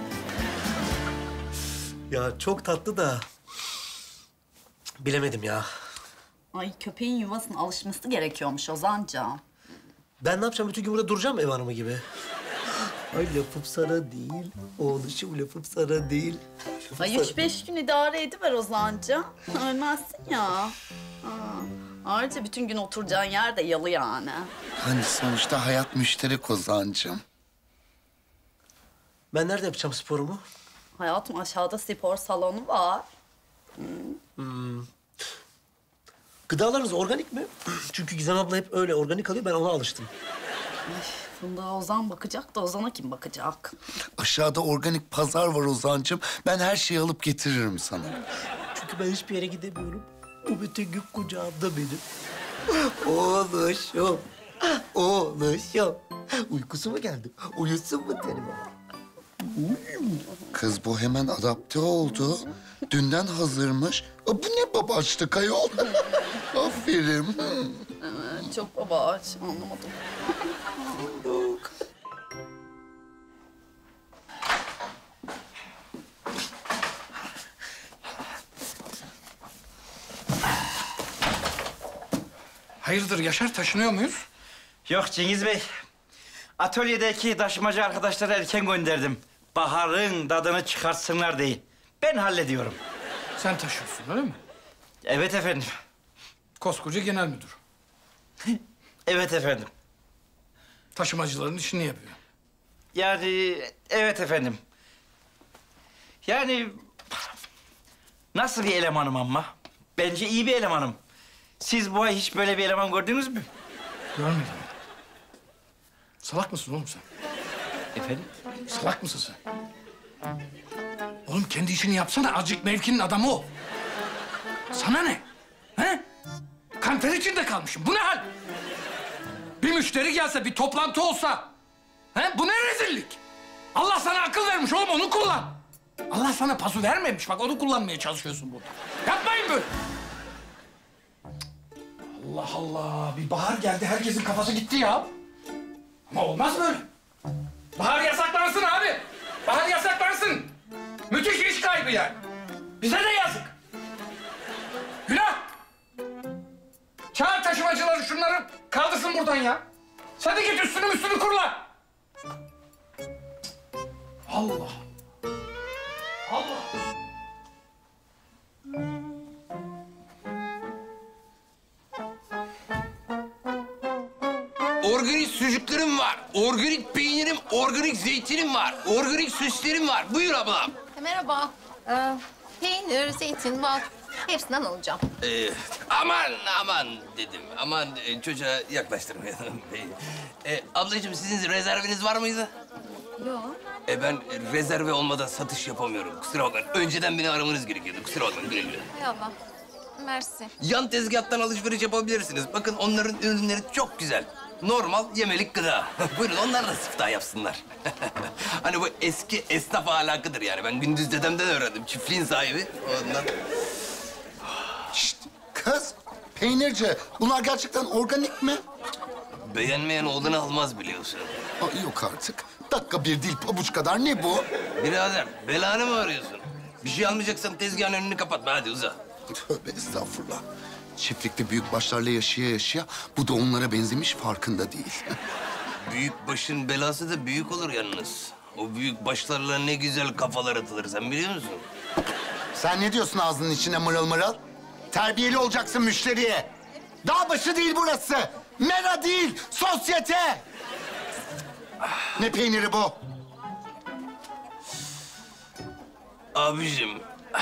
Ya çok tatlı da... Bilemedim ya. Ay köpeğin yuvasına alışması gerekiyormuş Ozancan. Ben ne yapacağım? Bütün gün burada duracağım mı ev hanımı gibi? Ay lafım sana değil. Oğluşum lafım sana değil. Ay 3-5 gün idare ediver Ozancan. Ölmezsin ya. Ayrıca bütün gün oturacağın yer de yalı yani. Hani sonuçta hayat müşterek Ozan'cığım. Ben nerede yapacağım sporumu? Hayatım aşağıda spor salonu var. Gıdalarınız organik mi? Çünkü Gizem abla hep öyle organik alıyor. Ben ona alıştım. Funda Ozan bakacak da Ozan'a kim bakacak? Aşağıda organik pazar var Ozan'cığım. Ben her şeyi alıp getiririm sana. Çünkü ben hiçbir yere gidemiyorum. O bütün gün kucağımda benim. Oğluşum. Oğluşum. Uykusu mu geldi? Uyusun mu terim? Kız bu hemen adapte oldu. Dünden hazırmış. Bu ne babaçlık ayol? Aferin. Evet, çok babaç. Anlamadım. Hayırdır Yaşar, taşınıyor muyuz? Yok Cengiz Bey. Atölyedeki taşımacı arkadaşları erken gönderdim. Baharın tadını çıkartsınlar diye. Ben hallediyorum. Sen taşıyorsun öyle mi? Evet efendim. Koskoca genel müdür. Evet efendim. Taşımacıların işini yapıyor. Yani evet efendim. Yani nasıl bir elemanım ama? Bence iyi bir elemanım. Siz bu ay hiç böyle bir eleman gördünüz mü? Görmedim. Salak mısın oğlum sen? Efendim? Salak mısın sen? Oğlum kendi işini yapsana. Azıcık mevkinin adamı ol. Sana ne? He? Kanter içinde kalmışım. Bu ne hal? Bir müşteri gelse, bir toplantı olsa. He? Bu ne rezillik? Allah sana akıl vermiş oğlum, onu kullan. Allah sana pasu vermemiş. Bak onu kullanmaya çalışıyorsun burada. Yapmayın böyle. Allah Allah. Bir bahar geldi, herkesin kafası gitti ya. Ama olmaz böyle. Bahar yasaklansın abi. Bahar yasaklansın. Müthiş iş kaybı yani. Bize de yazık. Günah. Çağır taşımacıları, şunları kaldırsın buradan ya. Sen de git üstünü kurula. Allah. Allah. Organik sucuklarım var, organik peynirim, organik zeytinim var, organik süslerim var. Buyur ablam. Merhaba. Peynir, zeytin, bal. Hepsinden alacağım. Aman dedim. Aman çocuğa yaklaştırmayalım. Ablacığım sizin rezerviniz var mıydı? Yok. Ben rezerve olmadan satış yapamıyorum. Kusura bakmayın. Önceden beni aramanız gerekiyordu. Kusura bakmayın. Güle güle. Hay Allah. Mersi. Yan tezgahtan alışveriş yapabilirsiniz. Bakın onların ürünleri çok güzel. Normal yemelik gıda. Buyurun onlar da siftah yapsınlar. Hani bu eski esnaf ahlakıdır yani. Ben Gündüz dedemden öğrendim. Çiftliğin sahibi. Ondan... Şşt, kız, peynirci. Bunlar gerçekten organik mi? Beğenmeyen oğlunu almaz biliyorsun. Ay yok artık. Dakika bir değil pabuç kadar. Ne bu? Birader belanı mı arıyorsun? Bir şey almayacaksan tezgahın önünü kapatma. Hadi uza. Tövbe estağfurullah. Çiftlikte büyükbaşlarla yaşaya bu da onlara benzemiş farkında değil. Büyük başın belası da büyük olur yalnız. O büyük başlarla ne güzel kafalar atılır sen biliyor musun? Sen ne diyorsun ağzının içine mırıl mırıl? Terbiyeli olacaksın müşteriye. Dağ başı değil burası. Mera değil, sosyete. Ne peyniri bu? Abicim,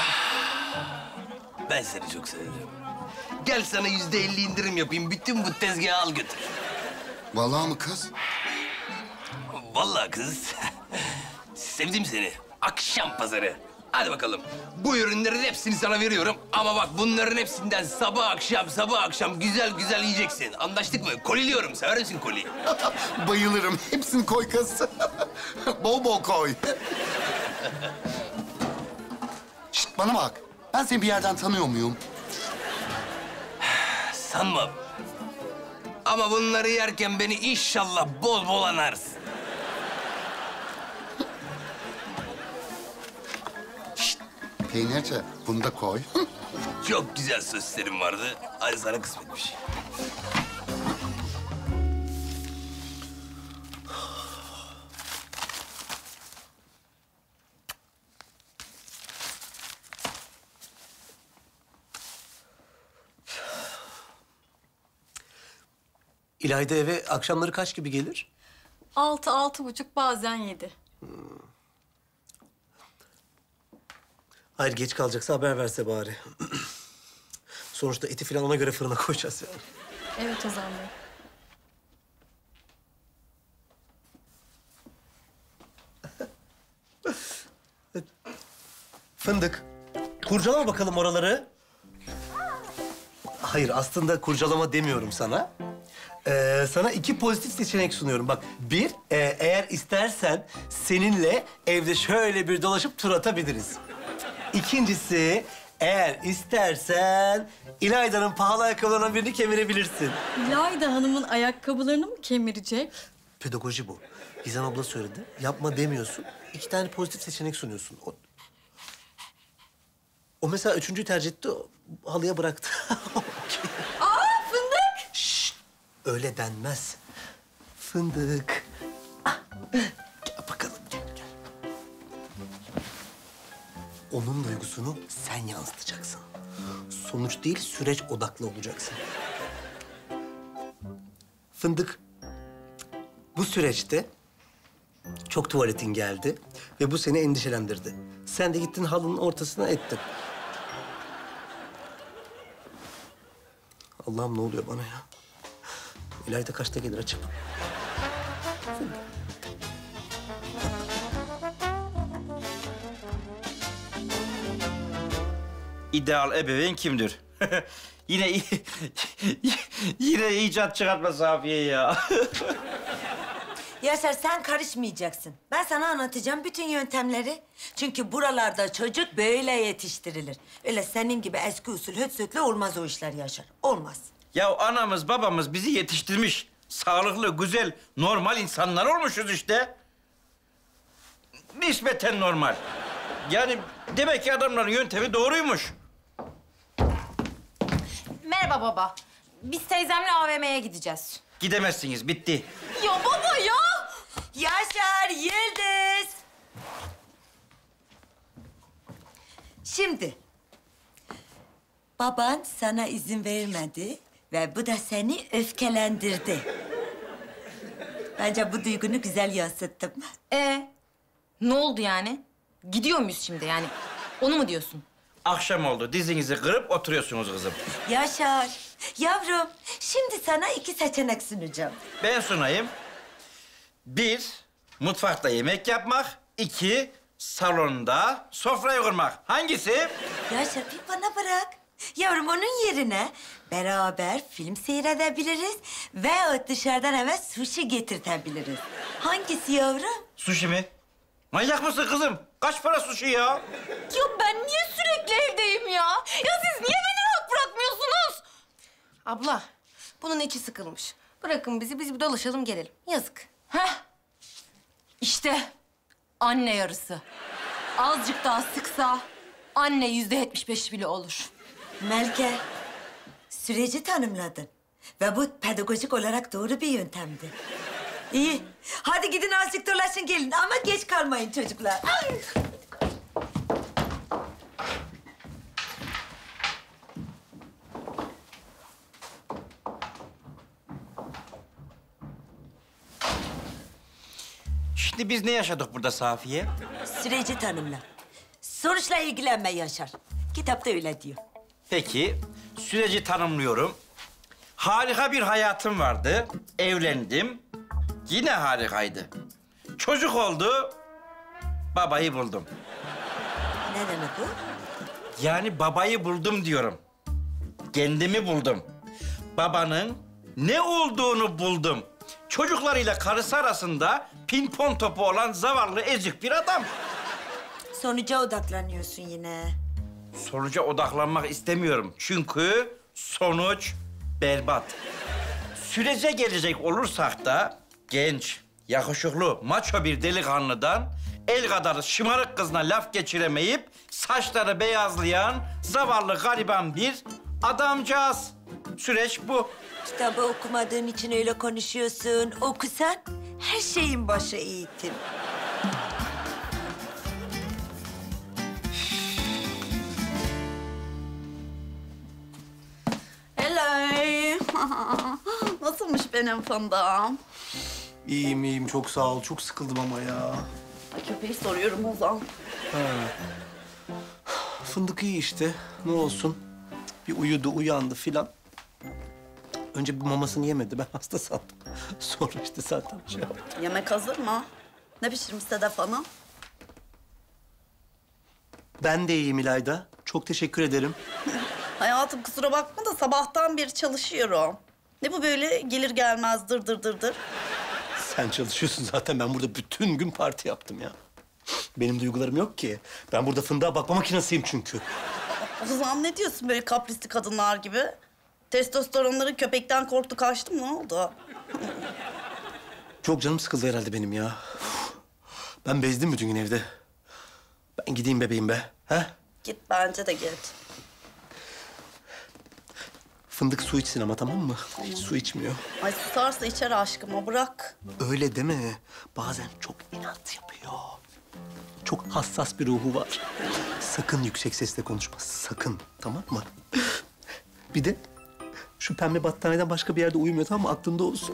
ben seni çok sevdim. Gel sana %50 indirim yapayım, bütün bu tezgahı al götür. Vallahi mı kız? Vallahi kız. Sevdim seni. Akşam pazarı. Hadi bakalım. Bu ürünlerin hepsini sana veriyorum. Ama bak bunların hepsinden sabah akşam güzel güzel yiyeceksin. Anlaştık mı? Koliliyorum. Sever misin koli? Bayılırım. Hepsini koy kız. Bol bol koy. Şişt bana bak. Ben seni bir yerden tanıyor muyum? Sanmam. Ama bunları yerken beni inşallah bol bol anarsın. Peynirci, bunu da koy. Çok güzel sosislerim vardı. Hadi sana kısmetmiş. İlayda eve akşamları kaç gibi gelir? 6, 6.30 bazen 7. Hayır geç kalacaksa haber verse bari. Sonuçta eti falan ona göre fırına koyacağız yani. Evet Ozan Bey. Fındık. Kurcalama bakalım oraları. Hayır aslında kurcalama demiyorum sana. Sana 2 pozitif seçenek sunuyorum. Bak, bir, eğer istersen seninle evde şöyle bir dolaşıp tur atabiliriz. İkincisi, eğer istersen İlayda'nın pahalı ayakkabılarından birini kemirebilirsin. İlayda Hanım'ın ayakkabılarını mı kemirecek? Pedagoji bu. Gizem abla söyledi. Yapma demiyorsun. 2 tane pozitif seçenek sunuyorsun. O mesela 3.'ü tercih etti, halıya bıraktı. Aa, fındık! Şşt! Öyle denmez. Fındık. Gel bakalım, gel. Onun duygusunu sen yansıtacaksın. Sonuç değil, süreç odaklı olacaksın. Fındık, bu süreçte çok tuvaletin geldi ve bu seni endişelendirdi. Sen de gittin halının ortasına ettin. Allah'ım ne oluyor bana ya? İlayda kaçta gelir açıp? İdeal ebeveyn kimdir? yine icat çıkartma Safiye ya. Yaşar sen karışmayacaksın. Ben sana anlatacağım bütün yöntemleri. Çünkü buralarda çocuk böyle yetiştirilir. Öyle senin gibi eski usul höt sötle olmaz o işler Yaşar. Olmaz. Ya anamız babamız bizi yetiştirmiş. Sağlıklı, güzel, normal insanlar olmuşuz işte. Nispeten normal. Yani demek ki adamların yöntemi doğruymuş. Merhaba baba. Biz teyzemle AVM'ye gideceğiz. Gidemezsiniz, bitti. Ya baba ya! Yaşar, Yıldız. Şimdi, baban sana izin vermedi ve bu da seni öfkelendirdi. Bence bu duygunu güzel yansıttım. Ne oldu yani? Gidiyor muyuz şimdi yani? Onu mu diyorsun? Akşam oldu, dizinizi kırıp oturuyorsunuz kızım. Yaşar, yavrum, şimdi sana 2 seçenek sunacağım. Ben sunayım. 1, mutfakta yemek yapmak. 2, salonda sofrayı kurmak. Hangisi? Yaşar, bir bana bırak. Yavrum, onun yerine beraber film seyredebiliriz ve dışarıdan eve sushi getirtebiliriz. Hangisi yavrum? Sushi mi? Manyak mısın kızım? Kaç para sushi ya? Ya ben niye sürekli evdeyim ya? Ya siz niye beni rahat bırakmıyorsunuz? Abla, bunun içi sıkılmış. Bırakın bizi, biz bir dolaşalım gelelim. Yazık. İşte anne yarısı. Azıcık daha sıksa anne %75 bile olur. Melike, süreci tanımladın. Ve bu pedagojik olarak doğru bir yöntemdi. İyi, hadi gidin azıcık dolaşın gelin ama geç kalmayın çocuklar. Ay. Şimdi biz ne yaşadık burada Safiye? Süreci tanımla. Sonuçla ilgilenme Yaşar. Kitapta öyle diyor. Peki, süreci tanımlıyorum. Harika bir hayatım vardı. Evlendim. Yine harikaydı. Çocuk oldu. Babayı buldum. Ne demek bu? Yani babayı buldum diyorum. Kendimi buldum. Babanın ne olduğunu buldum. Çocuklarıyla karısı arasında pimpon topu olan zavallı ezik bir adam. Sonuca odaklanıyorsun yine. Sonuca odaklanmak istemiyorum. Çünkü sonuç berbat. Sürece gelecek olursak da genç, yakışıklı, maço bir delikanlıdan el kadar şımarık kızına laf geçiremeyip saçları beyazlayan zavallı gariban bir adamcağız. Süreç bu. Kitabı okumadığın için öyle konuşuyorsun. Okusan her şeyin başı eğitim. Hello. Nasılmış benim fındığım? İyiyim, çok sağ ol. Çok sıkıldım ama ya. Köpeği soruyorum o zaman. Fındık iyi işte. Ne olsun. Bir uyudu, uyandı filan. Önce bir mamasını yemedi. Ben hasta sandım. Sonra işte zaten şey yaptım. Yemek hazır mı? Ne pişirmiş Sedef Hanım? Ben de iyiyim İlayda. Çok teşekkür ederim. Hayatım kusura bakma da sabahtan beri çalışıyorum. Ne bu böyle gelir gelmez dır dır dır dır? Sen çalışıyorsun zaten. Ben burada bütün gün parti yaptım ya. Benim duygularım yok ki. Ben burada fındığa bakma makinesiyim çünkü. O zaman ne diyorsun böyle kaprisli kadınlar gibi? Testosteronları köpekten korktu kaçtı mı? Ne oldu? Çok canım sıkıldı herhalde benim ya. Ben bezdim bütün gün evde. Ben gideyim bebeğim be. Ha? Git bence de git. Fındık su içsin ama tamam mı? Hiç su içmiyor. Ay susarsa içer aşkıma bırak. Öyle deme. Bazen çok inat yapıyor. Çok hassas bir ruhu var. Sakın yüksek sesle konuşma. Sakın. Tamam mı? Bir de şu pembe battaniyeden başka bir yerde uyumuyor, tamam mı? Aklında olsun.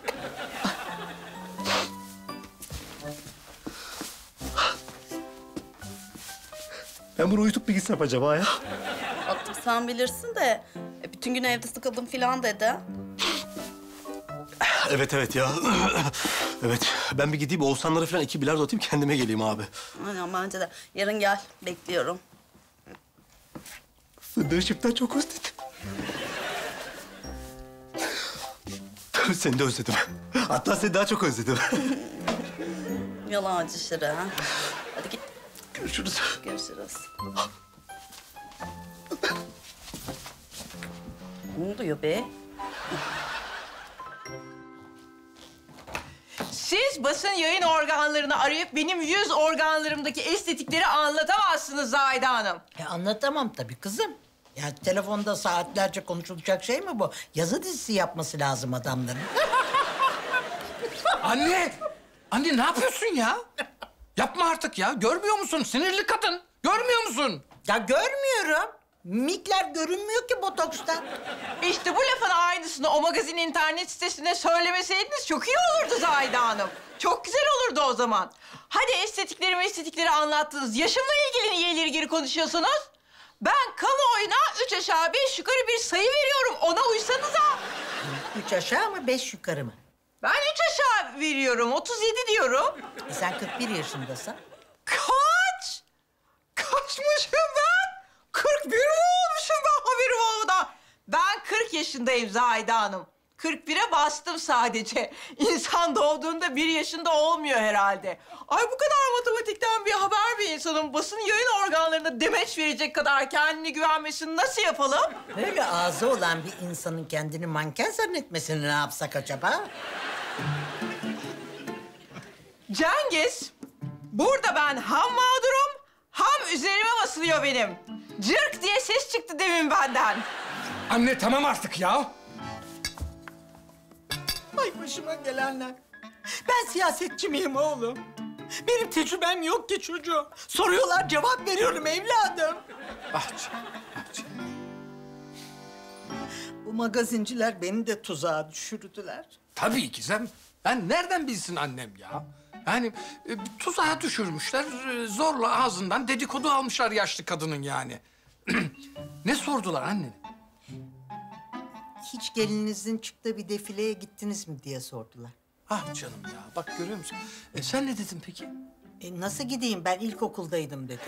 Ben bunu uyutup bir gitsem acaba ya? Artık sen bilirsin de bütün gün evde sıkıldım filan dedi. Evet ya. Evet. Ben bir gideyim Oğuzhanlara falan 2 bilardo atayım, kendime geleyim abi. Aynen bence de. Yarın gel. Bekliyorum. Fındığı şimdiden çok özledim. Seni de özledim. Hatta seni daha çok özledim. Yalancı Şire. Ha? Hadi git. Görüşürüz. Görüşürüz. Ne oluyor be? Siz basın yayın organlarını arayıp benim yüz organlarımdaki estetikleri anlatamazsınız Zahide Hanım. Anlatamam tabii kızım. Ya telefonda saatlerce konuşulacak şey mi bu? Yazı dizisi yapması lazım adamların. Anne! Anne ne yapıyorsun ya? Yapma artık ya. Görmüyor musun? Sinirli kadın. Görmüyor musun? Ya görmüyorum. Mimikler görünmüyor ki botokstan. İşte bu lafın aynısını o magazin internet sitesinde söylemeseydiniz çok iyi olurdu Zahide Hanım. Çok güzel olurdu o zaman. Hadi estetikleri anlattınız. Yaşımla ilgili niye ileri geri konuşuyorsunuz? Ben kamuoyuna 3 aşağı 5 yukarı bir sayı veriyorum. Ona uysanıza. 3 aşağı mı 5 yukarı mı? Ben 3 aşağı veriyorum. 37 diyorum. Sen 41 yaşındasın. Kaç? Kaçmışım ben? 41 mi olmuşum ben haberim olmadan? Ben 40 yaşındayım Zahide Hanım. 41'e bastım sadece. İnsan doğduğunda 1 yaşında olmuyor herhalde. Ay bu kadar matematikten bir haber bir insanın basın yayın organlarına demeç verecek kadar kendine güvenmesini nasıl yapalım? Böyle ağzı olan bir insanın kendini manken zannetmesini ne yapsak acaba? Cengiz, burada ben ham mağdurum, ham üzerime basılıyor benim. Cırk diye ses çıktı demin benden. Anne tamam artık ya. Ay başıma gelenler. Ben siyasetçi miyim oğlum? Benim tecrübem yok ki çocuğum. Soruyorlar cevap veriyorum evladım. Ah canım, ah canım. Bu magazinciler beni de tuzağa düşürdüler. Tabii Gizem. Ben nereden bilsin annem ya? Yani tuzağa düşürmüşler, zorla ağzından dedikodu almışlar yaşlı kadının yani. Ne sordular anne? Hiç gelininizin çıktığı bir defileye gittiniz mi diye sordular. Ah canım ya, bak görüyor musun? Sen ne dedin peki? Nasıl gideyim, ben ilkokuldaydım dedim.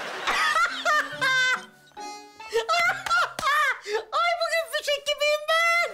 Ay bugün fişek gibiyim ben.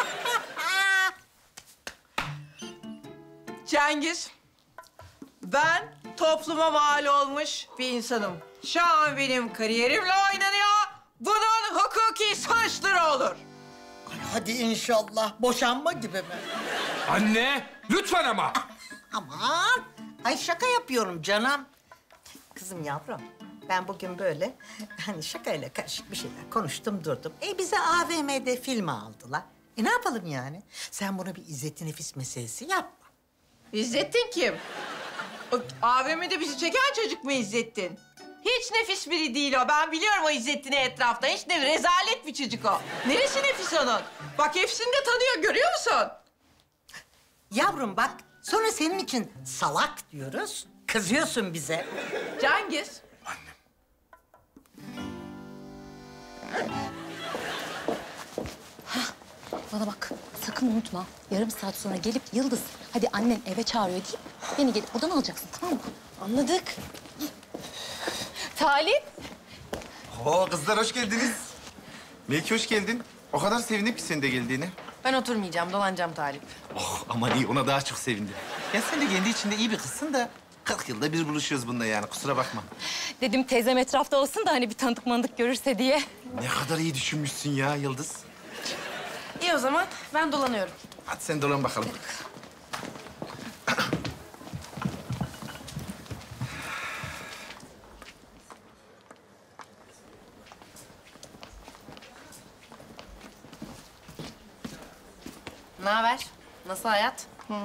Cengiz, ben topluma mal olmuş bir insanım. Şu an benim kariyerimle oynanıyor. Bunun hukuki sonuçları olur. Hadi inşallah. Boşanma gibi mi? Anne, lütfen ama. Aman. Ay şaka yapıyorum canım. Kızım yavrum, ben bugün böyle hani şakayla karışık bir şeyler konuştum durdum. Bize AVM'de film aldılar. Ne yapalım yani? Sen bunu bir İzzet-i Nefis meselesi yapma. İzzettin kim? O AVM'de bizi çeken çocuk mu İzzettin? Hiç nefis biri değil o. Ben biliyorum o İzzettin'i etrafta. Hiç ne rezalet bir çocuk o. Neresi nefis onun? Bak hepsini de tanıyor, görüyor musun? Yavrum bak, sonra senin için salak diyoruz. Kızıyorsun bize. Cengiz. Bana bak, sakın unutma. Yarım saat sonra gelip Yıldız, hadi annen eve çağırıyor deyip beni gelip buradan alacaksın, tamam mı? Anladık. Talip. Oo kızlar hoş geldiniz. Melike hoş geldin. O kadar sevindim ki senin de geldiğine. Ben oturmayacağım, dolanacağım Talip. Oh aman iyi, ona daha çok sevindim. Ya sen de kendi içinde iyi bir kızsın da 40 yılda bir buluşuyoruz bununla yani, kusura bakma. Dedim teyzem etrafta olsun da hani bir tanıdık mandık görürse diye. Ne kadar iyi düşünmüşsün ya Yıldız. İyi o zaman, ben dolanıyorum. Hadi sen dolan bakalım. Ne haber? Nasıl hayat?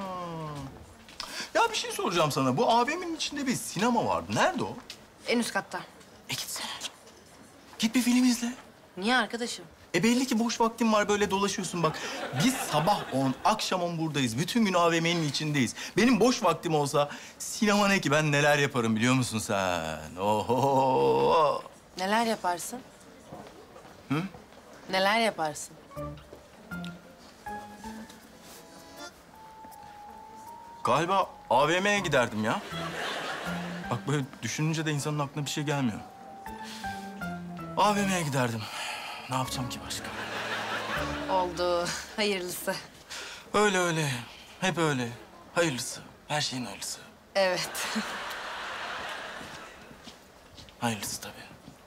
Ya bir şey soracağım sana. Bu AVM'nin içinde bir sinema vardı. Nerede o? En üst katta. Gitsene. Git bir film izle. Niye arkadaşım? Belli ki boş vaktin var, böyle dolaşıyorsun bak. Biz sabah 10, akşam 10 buradayız. Bütün gün AVM'nin içindeyiz. Benim boş vaktim olsa sinema ne ki? Ben neler yaparım biliyor musun sen? Oho! Neler yaparsın? Hı? Neler yaparsın? Galiba AVM'ye giderdim ya. Bak böyle düşününce de insanın aklına bir şey gelmiyor. AVM'ye giderdim. Ne yapacağım ki başka? Oldu. Hayırlısı. Öyle öyle. Hep öyle. Hayırlısı. Her şeyin hayırlısı. Evet. Hayırlısı tabii.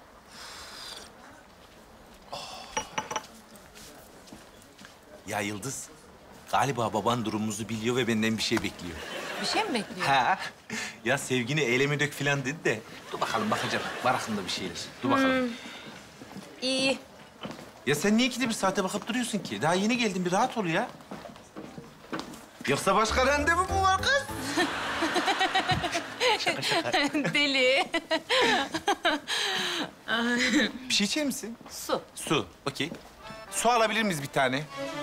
Ya Yıldız, galiba baban durumumuzu biliyor ve benden bir şey bekliyor. Bir şey mi bekliyor? Ha? Ya sevgini eyleme dök falan dedi de. Dur bakalım, bakacağım. Var aklımda bir şeyler. Dur bakalım. İyi. Ya sen niye ikide bir saate bakıp duruyorsun ki? Daha yeni geldin, bir rahat ol ya. Yoksa başka randevu mu var kız? Şaka şaka. Deli. Bir şey içer misin? Su. Su, okey. Su alabilir miyiz bir tane?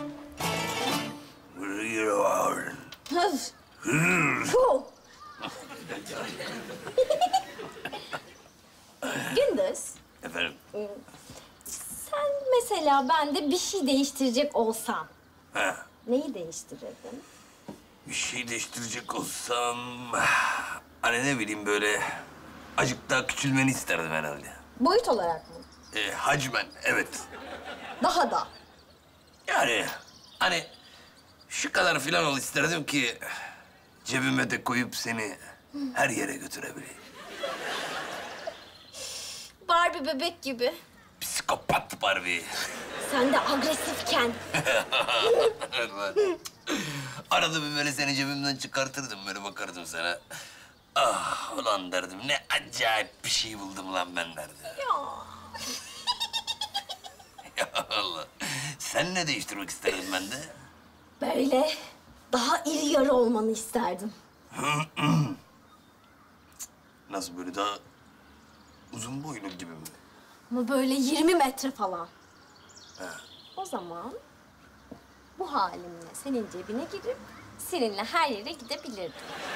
Gündüz, Efendim? sen mesela bende bir şey değiştirecek olsan He. neyi değiştirirdin? Bir şey değiştirecek olsam... Hani ne bileyim böyle... Acık daha küçülmeni isterdim herhalde. Boyut olarak mı? Hacmen, evet. Daha da. Yani hani şu kadar falan ol isterdim ki... Cebime de koyup seni her yere götürebileyim. Barbie bebek gibi. Psikopat Barbie. Sen de agresifken. Arada bir böyle seni cebimden çıkartırdım, böyle bakardım sana. Ah ulan derdim, ne acayip bir şey buldum lan ben derdim. Ya Allah. Sen ne değiştirmek isterdin bende? Böyle daha iri yarı olmanı isterdim. Nasıl, böyle daha uzun boylu gibi mi? Ama böyle 20 metre falan. Ha. O zaman bu halimle senin cebine girip seninle her yere gidebilirdim.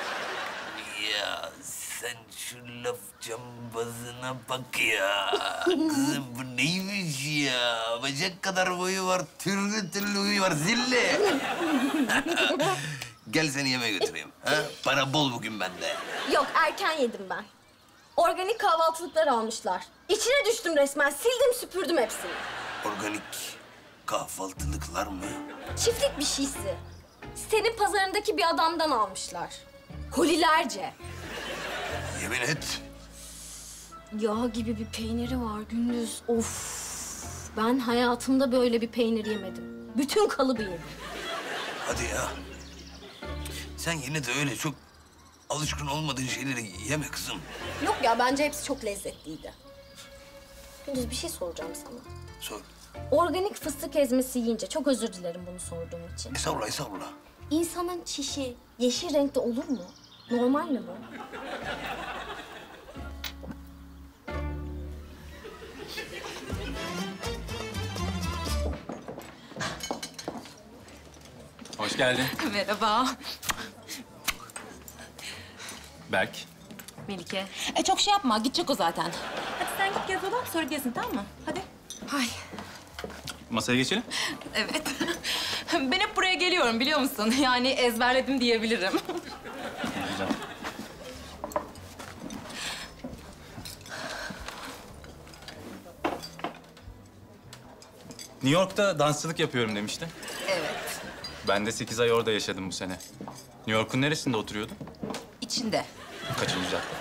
Ya sen şu laf cambazına bak ya. Kızım bu neymiş ya? Bacak kadar boyu var, türlü türlü huyu var, zilli. Gel seni yemeğe götüreyim. Ha? Para bol bugün bende. Yok, erken yedim ben. Organik kahvaltılıklar almışlar. İçine düştüm resmen. Sildim süpürdüm hepsini. Organik kahvaltılıklar mı? Çiftlik bir şeysi. Sitenin pazarındaki bir adamdan almışlar. Kolilerce. Yemin et. Yağ gibi bir peyniri var Gündüz. Of. Ben hayatımda böyle bir peynir yemedim. Bütün kalıbı yedim. Hadi ya. Sen yine de öyle çok alışkın olmadığın şeyleri yeme kızım. Yok ya, bence hepsi çok lezzetliydi. Gündüz bir şey soracağım sana. Sor. Organik fıstık ezmesi yiyince, çok özür dilerim bunu sorduğum için. Estağfurullah, estağfurullah. İnsanın çişi yeşil renkte olur mu? Normal mi bu? Hoş geldin. Merhaba. Berk. Melike. Çok şey yapma, gidecek o zaten. Hadi sen git gez odan, sonra gezin, tamam mı? Hadi. Hay. Masaya geçelim. Evet. Ben hep buraya geliyorum, biliyor musun? Yani ezberledim diyebilirim. Güzel. New York'ta dansçılık yapıyorum demişti. Evet. Ben de 8 ay orada yaşadım bu sene. New York'un neresinde oturuyordun? İçinde. Kaçıncı cadde?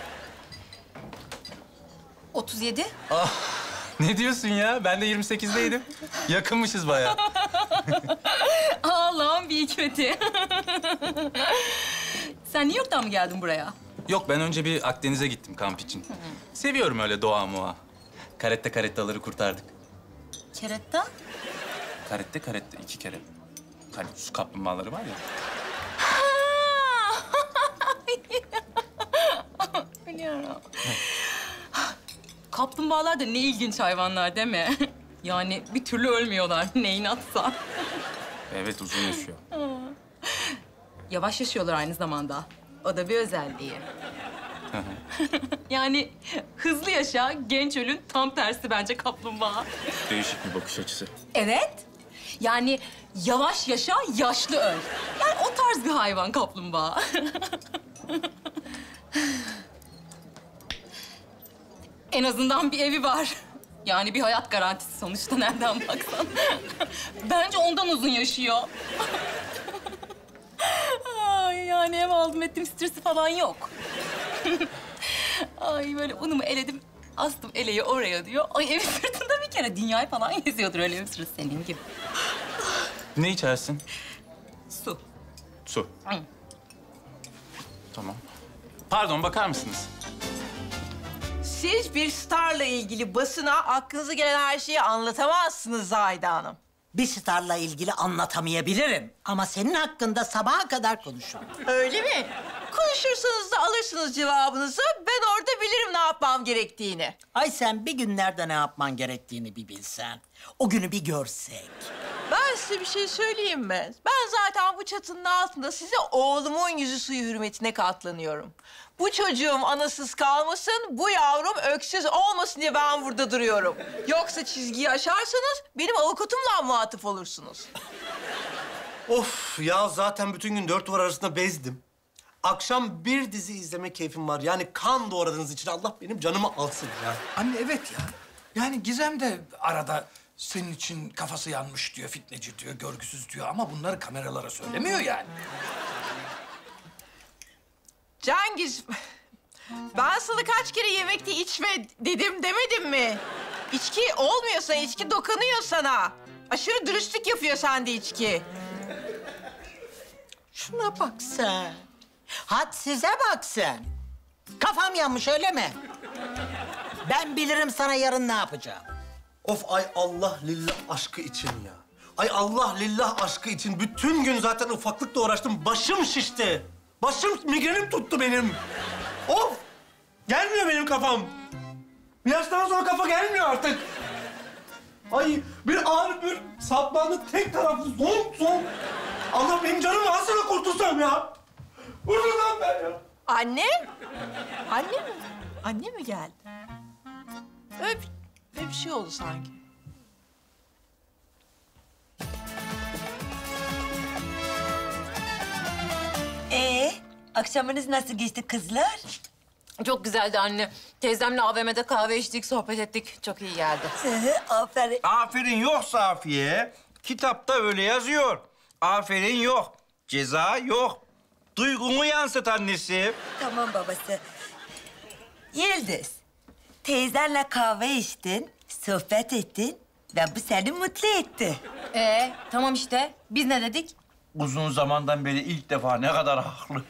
37. Ah, ne diyorsun ya? Ben de 28'deydim. Yakınmışız bayağı. Allah'ım bir hikmeti. Sen New York'tan mı geldin buraya? Yok, ben önce bir Akdeniz'e gittim kamp için. Seviyorum öyle doğa muğa. Karettaları kurtardık. Keretta? Karette 2 kere. Hani su kaplumbağaları var ya. Biliyorum. Kaplumbağalar da ne ilginç hayvanlar değil mi? Yani bir türlü ölmüyorlar ne inatsa. Evet, uzun yaşıyor. Yavaş yaşıyorlar aynı zamanda. O da bir özelliği. Yani hızlı yaşa, genç ölün tam tersi bence kaplumbağa. Değişik bir bakış açısı. Evet. Yani yavaş yaşa, yaşlı öl. Yani o tarz bir hayvan kaplumbağa. En azından bir evi var. Yani bir hayat garantisi sonuçta nereden baksan. Bence ondan uzun yaşıyor. Ay yani ev aldım ettim stresi falan yok. Ay böyle unumu eledim, astım eleği oraya diyor. Ay evi sırtında bir kere dünyayı falan geziyordur öyle bir sürü senin gibi. Ne içersin? Su. Su. Tamam. Pardon, bakar mısınız? Siz bir starla ilgili basına aklınıza gelen her şeyi anlatamazsınız Zahide Hanım. Bir starla ilgili anlatamayabilirim. Ama senin hakkında sabaha kadar konuşurum. Öyle mi? Konuşursanız da alırsınız cevabınızı. Ben orada bilirim ne yapmam gerektiğini. Ay sen bir günlerde ne yapman gerektiğini bir bilsen. O günü bir görsek. Ben size bir şey söyleyeyim mi? Ben zaten bu çatının altında size oğlumun yüzü suyu hürmetine katlanıyorum. Bu çocuğum anasız kalmasın, bu yavrum öksüz olmasın diye ben burada duruyorum. Yoksa çizgiyi aşarsanız benim avukatımla muhatap olursunuz. Of ya zaten bütün gün 4 duvar arasında bezdim. Akşam bir dizi izleme keyfim var. Yani kan doğradığınız için Allah benim canımı alsın ya. Anne evet ya. Yani Gizem de arada senin için kafası yanmış diyor, fitneci diyor, görgüsüz diyor. Ama bunları kameralara söylemiyor yani. Cengiz, ben sana kaç kere yemekte içme dedim demedim mi? İçki olmuyor sana, içki dokunuyor sana. Aşırı dürüstlük yapıyor sende içki. Şuna bak sen. Had size bak sen. Kafam yanmış öyle mi? Ben bilirim sana yarın ne yapacağım. Of ay Allah lillah aşkı için ya. Ay Allah lillah aşkı için bütün gün zaten ufaklıkla uğraştım. Başım şişti. Migrenim tuttu benim. Of! Gelmiyor benim kafam. Bir yaştan sonra kafa gelmiyor artık. Ay bir ağrı bir saplandı tek taraflı zonk. Allah benim canımı alsana kurtulsam ya. Kurtulsam ben ya. Anne? Anne mi? Anne mi geldi? Öyle bir şey oldu sanki. Akşamınız nasıl geçti kızlar? Çok güzeldi anne. Teyzemle AVM'de kahve içtik, sohbet ettik. Çok iyi geldi. Aferin. Aferin yok Safiye. Kitapta öyle yazıyor. Aferin yok. Ceza yok. Duygunu yansıt annesi. Tamam babası. Yıldız, teyzenle kahve içtin, sohbet ettin ve bu seni mutlu etti. Tamam işte. Biz ne dedik? Uzun zamandan beri ilk defa ne kadar haklı.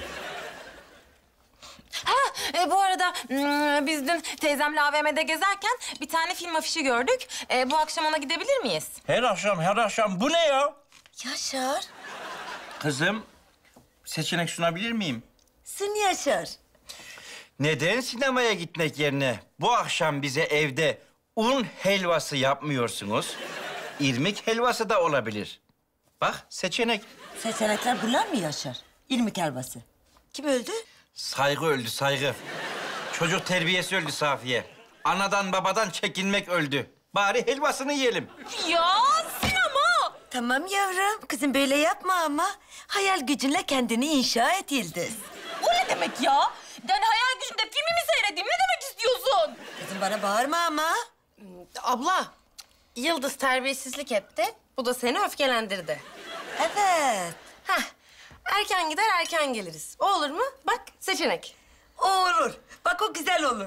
Bu arada biz dün teyzemle AVM'de gezerken bir tane film afişi gördük. Bu akşam ona gidebilir miyiz? Her akşam bu ne ya? Yaşar. Kızım, seçenek sunabilir miyim? Sun Yaşar. Neden sinemaya gitmek yerine bu akşam bize evde un helvası yapmıyorsunuz? İrmik helvası da olabilir. Bak seçenek. Seçenekler bunlar mı Yaşar? İrmik helvası. Kim öldü? Saygı öldü, saygı. Çocuk terbiyesi öldü Safiye. Anadan babadan çekinmek öldü. Bari helvasını yiyelim. Ya sinema! Tamam yavrum, kızım böyle yapma ama. Hayal gücünle kendini inşa et Yıldız. O ne demek ya? Ben hayal gücümde filmimi seyredeyim. Ne demek istiyorsun? Kızım bana bağırma ama. Abla, Yıldız terbiyesizlik etti. Bu da seni öfkelendirdi. Evet. Heh, erken gider erken geliriz. O olur mu? Bak seçenek. O olur. Bak o güzel olur.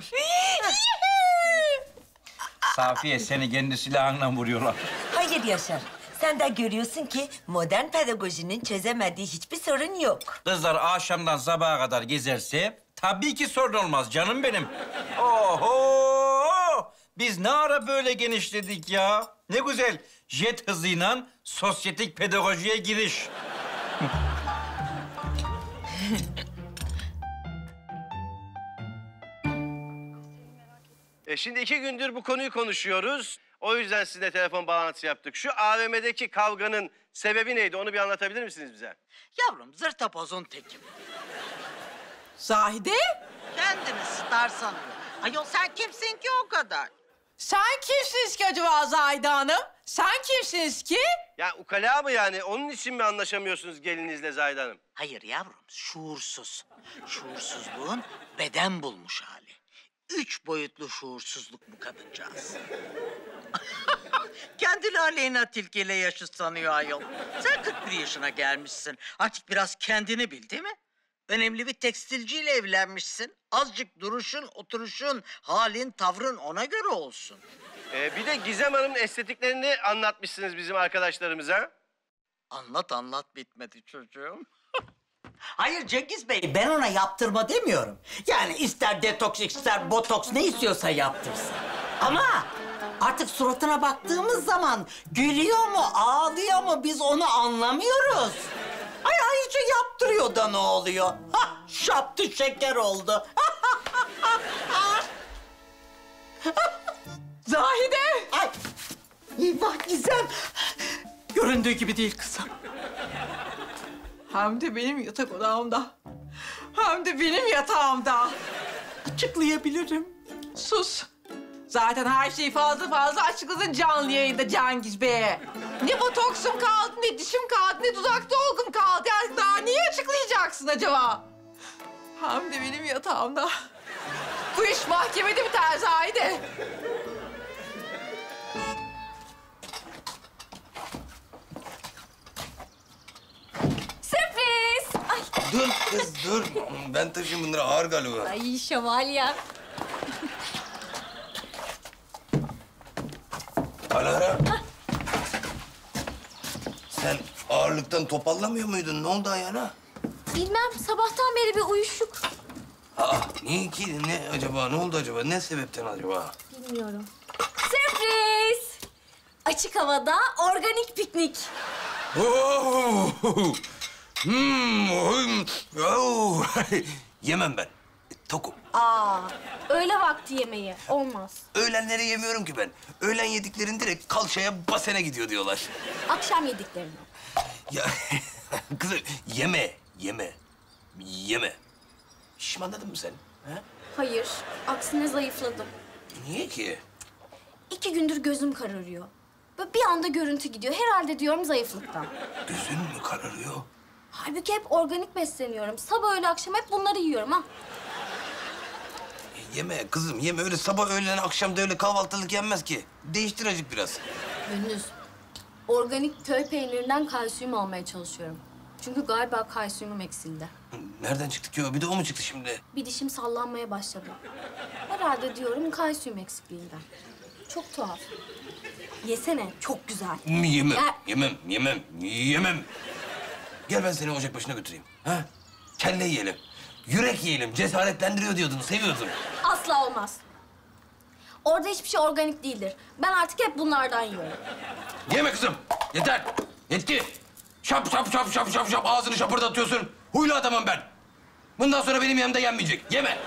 Safiye seni kendi silahınla vuruyorlar. Hayır Yaşar. Sen de görüyorsun ki modern pedagojinin çözemediği hiçbir sorun yok. Kızlar akşamdan sabaha kadar gezerse tabii ki sorun olmaz canım benim. Oho! Biz ne ara böyle genişledik ya? Ne güzel jet hızıyla sosyetik pedagojiye giriş. Şimdi 2 gündür bu konuyu konuşuyoruz. O yüzden sizinle telefon bağlantısı yaptık. Şu AVM'deki kavganın sebebi neydi? Onu bir anlatabilir misiniz bize? Yavrum zırtapozun tekim. Zahide? Kendini star sanıyor. Ayol sen kimsin ki o kadar? Sen kimsiniz ki acaba Zahide Hanım? Sen kimsiniz ki? Ya ukala mı yani? Onun için mi anlaşamıyorsunuz gelininizle Zahide Hanım? Hayır yavrum, şuursuz. Şuursuzluğun beden bulmuş hali. 3 boyutlu şuursuzluk bu kadıncağız. Kendini aleyhine tilkiyle yaşı sanıyor ayol. Sen 41 yaşına gelmişsin. Artık biraz kendini bil değil mi? Önemli bir tekstilciyle evlenmişsin. Azıcık duruşun, oturuşun, halin, tavrın ona göre olsun. Bir de Gizem Hanım'ın estetiklerini anlatmışsınız bizim arkadaşlarımıza. Anlat bitmedi çocuğum. Hayır Cengiz Bey, ben ona yaptırma demiyorum. Yani ister detoks, ister botoks ne istiyorsa yaptırsın. Ama artık suratına baktığımız zaman gülüyor mu, ağlıyor mu biz onu anlamıyoruz. Ay ayrıca yaptırıyor da ne oluyor? Hah, şaptı şeker oldu. Zahide! Ay, bak Gizem. Göründüğü gibi değil kızım. Hem de benim yatak odamda. Hem de benim yatağımda. Açıklayabilirim. Sus. Zaten her şeyi fazla açıkladın canlı yayında Cengiz Bey'e. Ne botoksum kaldı, ne dişim kaldı, ne dudak dolgum kaldı. Yani daha niye açıklayacaksın acaba? Hem de benim yatağımda. Bu iş mahkemede biter Zahide. Sürpriz! Ay, Dur kız dur. Ben taşıyayım bunları ağır galiba. ay şövalye. Alara. Sen ağırlıktan topallamıyor muydun? Ne oldu ayağına? Bilmem, sabahtan beri bir uyuşuk. Aa, niye ki? Ne acaba? Ne oldu acaba? Ne sebepten acaba? Bilmiyorum. Sürpriz! Açık havada organik piknik. Oo! Oo! Yemem ben. Tokum. Aa, öğle vakti yemeği. Olmaz. Öğlenleri yemiyorum ki ben. Öğlen yediklerin direkt kalçaya, basene gidiyor diyorlar. Akşam yediklerini. Ya kızım yeme. Şişmanladın mı sen? Ha? Hayır, aksine zayıfladım. Niye ki? 2 gündür gözüm kararıyor. Böyle bir anda görüntü gidiyor. Herhalde diyorum zayıflıktan. Gözün mü kararıyor? Halbuki hep organik besleniyorum. Sabah öğle akşam hep bunları yiyorum ha. Yeme kızım yeme. Öyle sabah öğlen akşam da öyle kahvaltılık yenmez ki. Değiştir azıcık biraz. Gündüz, organik köy peynirinden kalsiyum almaya çalışıyorum. Çünkü galiba kalsiyumum eksildi. Nereden çıktı ki o? Bir de o mu çıktı şimdi? Bir dişim sallanmaya başladı. Herhalde diyorum kalsiyum eksikliğinden. Çok tuhaf. Yesene, çok güzel. Yemem. Gel ben seni ocak başına götüreyim. Ha? Kelle yiyelim. Yürek yiyelim. Cesaretlendiriyor diyordun, seviyordun. Asla olmaz. Orada hiçbir şey organik değildir. Ben artık hep bunlardan yiyorum. Yeme kızım. Yeter. Yetti. Şap ağzını şapırdatıyorsun. Huylu adamım ben. Bundan sonra benim yanımda yenmeyecek. Yeme.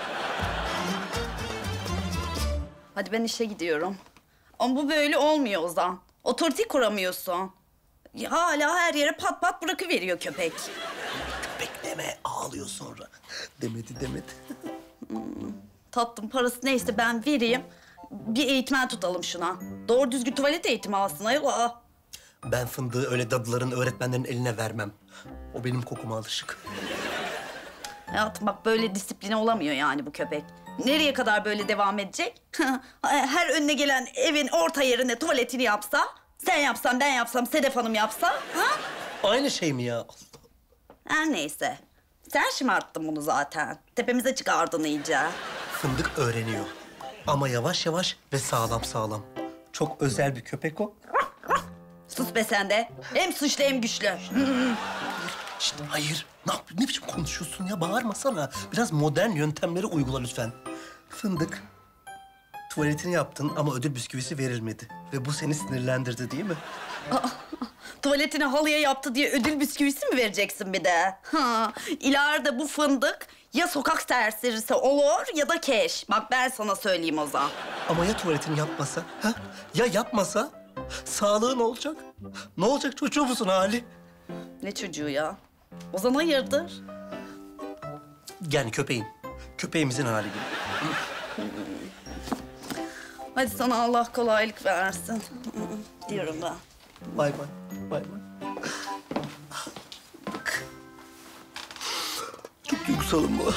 Hadi ben işe gidiyorum. Ama bu böyle olmuyor Ozan. Otorite kuramıyorsun. Ya hala her yere pat pat bırakıveriyor köpek. Köpek deme, ağlıyor sonra. Demedi. Tatlım parası neyse ben vereyim. Bir eğitmen tutalım şuna. Doğru düzgün tuvalet eğitimi alsın ayol. Aa. Ben fındığı öyle dadıların, öğretmenlerin eline vermem. O benim kokuma alışık. Hayatım bak böyle disipline olamıyor yani bu köpek. Nereye kadar böyle devam edecek? Her önüne gelen evin orta yerine tuvaletini yapsa, sen yapsan, ben yapsam, Sedef Hanım yapsa, ha? Aynı şey mi ya? Her neyse. Sen şımarttın bunu zaten. Tepemize çıkardın iyice. Fındık öğreniyor. Ama yavaş yavaş ve sağlam sağlam. Çok özel bir köpek o. Sus be sen de. Hem suçlu hem güçlü. Şişt, hayır. Ne biçim konuşuyorsun ya? Bağırmasana. Biraz modern yöntemleri uygula lütfen. Fındık, tuvaletini yaptın ama ödül bisküvisi verilmedi. Ve bu seni sinirlendirdi değil mi? Tuvaletini halıya yaptı diye ödül bisküvisi mi vereceksin bir de? Ha, ileride bu fındık ya sokak serserisi olur ya da keş. Bak ben sana söyleyeyim o zaman. Ama ya tuvaletini yapmasa? Ha? Ya yapmasa? Sağlığı ne olacak? Ne olacak çocuğumuzun hali? Ne çocuğu ya? O zaman hayırdır? Yani köpeğin. Köpeğimizin hali gibi. Hadi sana Allah kolaylık versin. Diyorum ben. Bay bay. Bay bay. Çok duygusalım bu.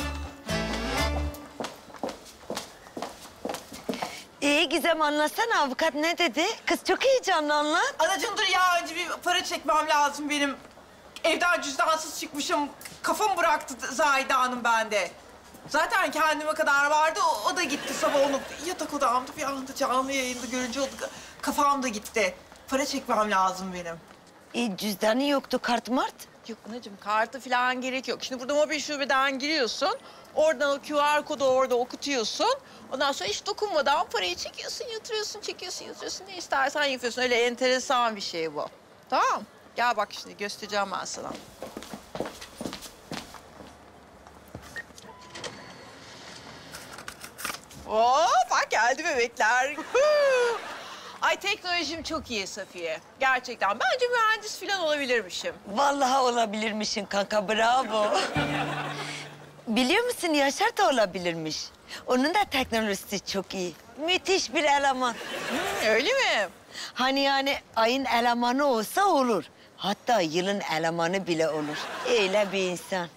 Gizem anlatsana avukat ne dedi? Kız çok heyecanlı anlat. Anacığım dur ya, önce bir para çekmem lazım benim. Evden cüzdansız çıkmışım. Kafam bıraktı Zahide Hanım bende. Zaten kendime kadar vardı, o da gitti sabah onu. Yatak odamda bir anda canlı yayında görünce kafam da gitti. Para çekmem lazım benim. Cüzdanı yoktu, kart mart? Yok anacığım, kartı falan gerek yok. Şimdi burada mobil şubeden giriyorsun. Oradan o QR kodu orada okutuyorsun. Ondan sonra hiç dokunmadan parayı çekiyorsun, yatırıyorsun, çekiyorsun, yatırıyorsun. Ne istersen yapıyorsun. Öyle enteresan bir şey bu. Tamam. Gel bak şimdi göstereceğim ben sana. Oo, bak geldi bebekler. Ay teknolojim çok iyi Safiye. Gerçekten. Bence mühendis falan olabilirmişim. Vallahi olabilirmişsin kanka, bravo. Biliyor musun Yaşar da olabilirmiş. Onun da teknolojisi çok iyi. Müthiş bir eleman. Öyle mi? Hani yani ayın elemanı olsa olur. Hatta yılın elemanı bile olur. Öyle bir insan.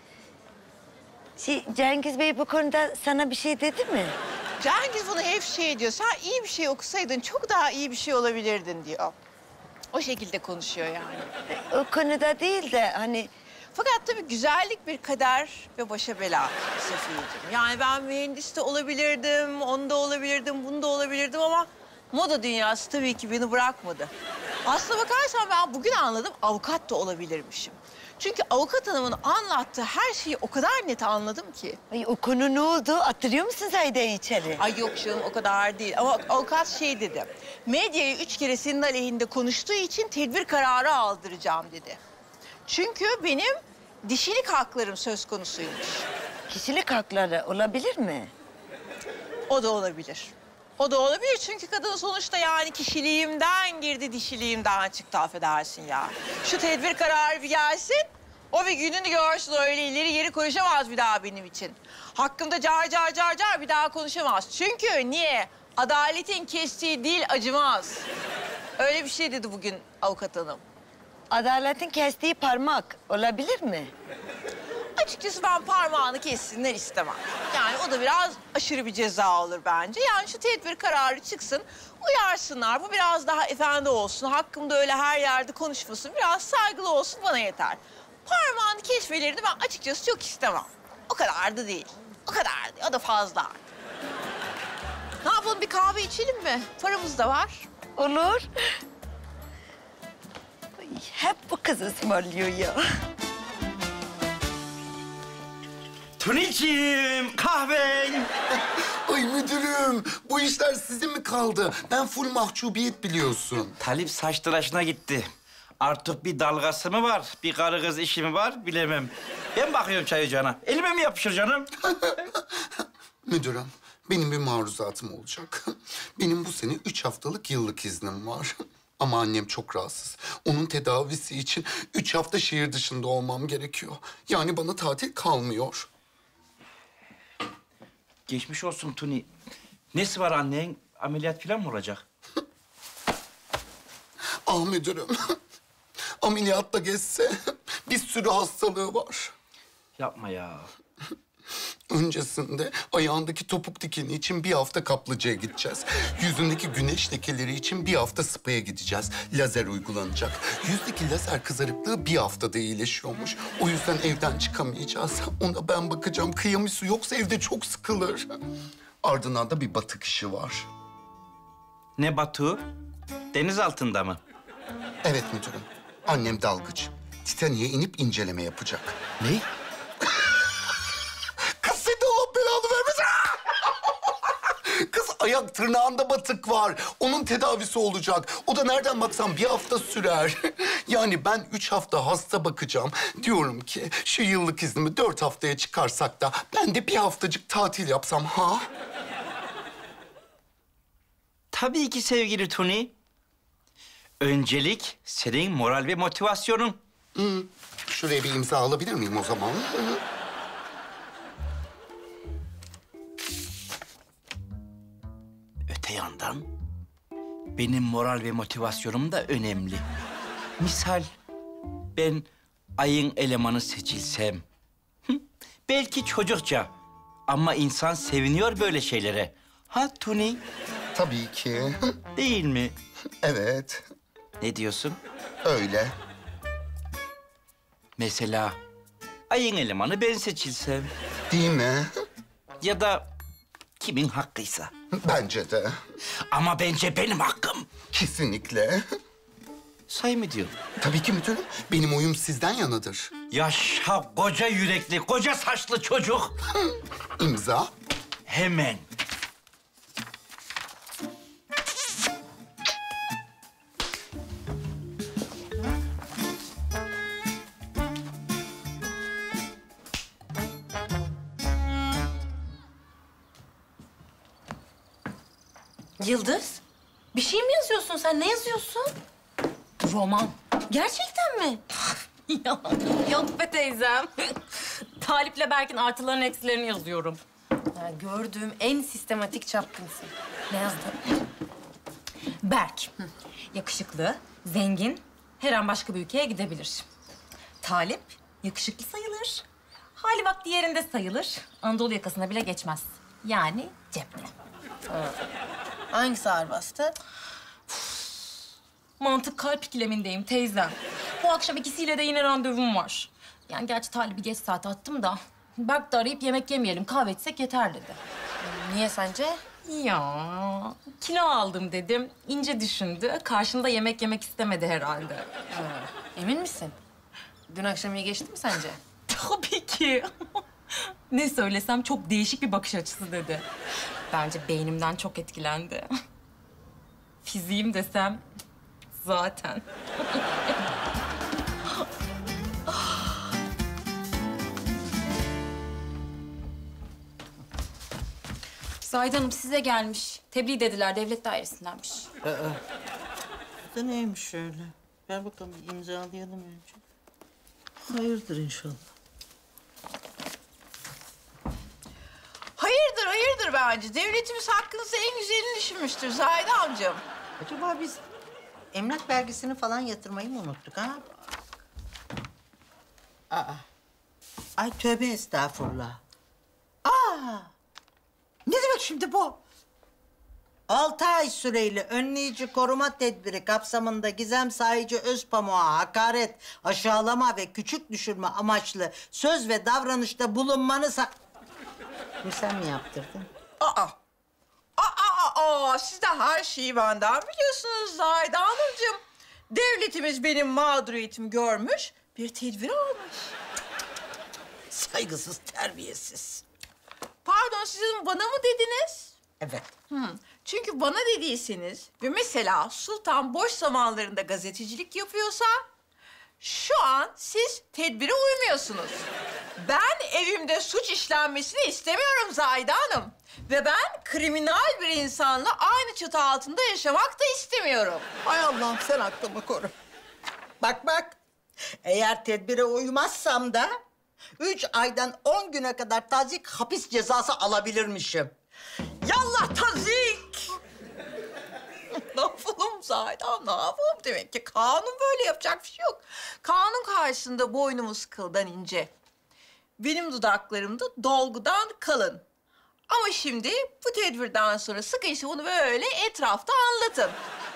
Cengiz Bey bu konuda sana bir şey dedi mi? Cengiz bana hep şey diyor. Sen iyi bir şey okusaydın çok daha iyi bir şey olabilirdin diyor. O şekilde konuşuyor yani. O konuda değil de hani... Fakat tabii güzellik bir kader ve başa bela Safiyeciğim. Yani ben mühendis de olabilirdim, onu da olabilirdim, bunu da olabilirdim ama... moda dünyası tabii ki beni bırakmadı. Aslına bakarsan ben bugün anladım, avukat da olabilirmişim. Çünkü avukat hanımın anlattığı her şeyi o kadar net anladım ki. Ay o konu ne oldu? Attırıyor musun Zahide'yi içeri? Ay yok canım o kadar değil. Ama avukat şey dedi. Medyayı 3 kere senin aleyhinde konuştuğu için tedbir kararı aldıracağım dedi. Çünkü benim dişilik haklarım söz konusuymuş. Kişilik hakları olabilir mi? O da olabilir. O da olabilir çünkü kadın sonuçta yani kişiliğimden girdi, dişiliğimden çıktı affedersin ya. Şu tedbir kararı bir gelsin, o bir gününü görsün öyle ileri geri konuşamaz bir daha benim için. Hakkımda car bir daha konuşamaz. Çünkü niye? Adaletin kestiği dil acımaz. Öyle bir şey dedi bugün avukat hanım. Adaletin kestiği parmak olabilir mi? Açıkçası ben parmağını kessinler istemem. Yani o da biraz aşırı bir ceza olur bence. Yani şu tedbir kararı çıksın, uyarsınlar. Bu biraz daha efendi olsun. Hakkımda öyle her yerde konuşmasın. Biraz saygılı olsun bana yeter. Parmağını kesmelerini ben açıkçası çok istemem. O kadar da değil. O kadar değil. O da fazla. Ne yapalım, bir kahve içelim mi? Paramız da var. Olur. Ay, hep bu kız ısmarlıyor ya. Tunicim, kahven. Ay müdürüm, bu işler sizin mi kaldı? Ben full mahcubiyet biliyorsun. Talip saç tıraşına gitti. Artık bir dalgası mı var, bir karı kız işi mi var bilemem. Ben bakıyorum çay ocağına. Elime mi yapışır canım? Müdürüm, benim bir maruzatım olacak. Benim bu sene 3 haftalık yıllık iznim var. Ama annem çok rahatsız. Onun tedavisi için 3 hafta şehir dışında olmam gerekiyor. Yani bana tatil kalmıyor. Geçmiş olsun Tuni. Nesi var annen? Ameliyat falan mı olacak? Ah müdürüm. Ameliyatta geçse bir sürü hastalığı var. Yapma ya. Öncesinde ayağındaki topuk dikeni için bir hafta kaplıcaya gideceğiz. Yüzündeki güneş lekeleri için bir hafta spa'ya gideceğiz. Lazer uygulanacak. Yüzdeki lazer kızarıklığı bir haftada iyileşiyormuş. O yüzden evden çıkamayacağız. Ona ben bakacağım. Kıyamısı yoksa evde çok sıkılır. Ardından da bir batık işi var. Ne batığı? Deniz altında mı? Evet müdürüm. Annem dalgıç. Titanik'e inip inceleme yapacak. Ne? Kız sen de Allah belanı vermesin. Kız ayak tırnağında batık var. Onun tedavisi olacak. O da nereden baksan bir hafta sürer. Yani ben 3 hafta hasta bakacağım. Diyorum ki şu yıllık iznimi 4 haftaya çıkarsak da ben de bir haftacık tatil yapsam ha? Tabii ki sevgili Tuni. Öncelik senin moral ve motivasyonun. Şuraya bir imza alabilir miyim o zaman? Öte yandan benim moral ve motivasyonum da önemli. Misal ben ayın elemanı seçilsem. Belki çocukça ama insan seviniyor böyle şeylere. Ha Tuni? Tabii ki. Değil mi? Evet. Ne diyorsun? Öyle. Mesela ayın elemanı ben seçilsem. Değil mi? Ya da kimin hakkıysa. Bence de. Ama bence benim hakkım. Kesinlikle. Say mı diyor? Tabii ki müdürüm. Benim oyum sizden yanadır. Yaşa koca yürekli, koca saçlı çocuk. İmza. Hemen. Yıldız, bir şey mi yazıyorsun sen? Ne yazıyorsun? Roman. Gerçekten mi? Ya, yok be teyzem. Talip'le Berk'in artılarını eksilerini yazıyorum. Ya, gördüğüm en sistematik çapkınsın. Ne yazdın? Berk, yakışıklı, zengin, her an başka bir ülkeye gidebilir. Talip, yakışıklı sayılır. Hali vakti yerinde sayılır. Anadolu yakasına bile geçmez. Yani cepte. Hangisi ağır bastı? Mantık kalp ikilemindeyim teyzem. Bu akşam ikisiyle de yine randevum var. Yani gerçi Talip'i geç saat attım da. Berk de arayıp yemek yemeyelim, kahve içsek yeter dedi. Niye sence? Ya kilo aldım dedim. İnce düşündü. Karşında yemek yemek istemedi herhalde. Emin misin? Dün akşam iyi geçti mi sence? Tabii ki. Ne söylesem çok değişik bir bakış açısı dedi. Bence beynimden çok etkilendi. Fiziğim desem zaten. Zahide Hanım size gelmiş. Tebliğ dediler, devlet dairesindenmiş. Bu da neymiş öyle? Ver bakalım imzalayalım önce. Hayırdır inşallah. Hayırdır bence. Devletimiz hakkınızda en güzelini düşünmüştür Zahide amcam. Acaba biz emlak belgesini falan yatırmayı mı unuttuk ha? Aa. Ay tövbe estağfurullah. Aa. Ne demek şimdi bu? 6 ay süreyle önleyici koruma tedbiri kapsamında Gizem Sahici Özpamuk'a hakaret, aşağılama ve küçük düşürme amaçlı söz ve davranışta bulunmanı Bu sen mi yaptırdın? Siz de her şeyi benden biliyorsunuz Zahide Hanımcığım. Devletimiz benim mağduriyetimi görmüş, bir tedbir almış. Saygısız, terbiyesiz. Pardon, sizin bana mı dediniz? Evet. Çünkü bana dediyseniz ve mesela Sultan boş zamanlarında gazetecilik yapıyorsa... şu an siz tedbire uymuyorsunuz. Ben evimde suç işlenmesini istemiyorum Zahide Hanım. Ve ben kriminal bir insanla aynı çatı altında yaşamak da istemiyorum. Ay Allah'ım sen aklımı koru. Bak. Eğer tedbire uymazsam da 3 aydan 10 güne kadar tazik hapis cezası alabilirmişim. Yallah tazik! Ne yapalım Zahide Hanım, ne yapalım? Demek ki kanun böyle, yapacak bir şey yok. Kanun karşısında boynumuz kıldan ince. benim dudaklarım da dolgudan kalın. Ama şimdi bu tedbirden sonra sıkıysa bunu böyle etrafta anlatın.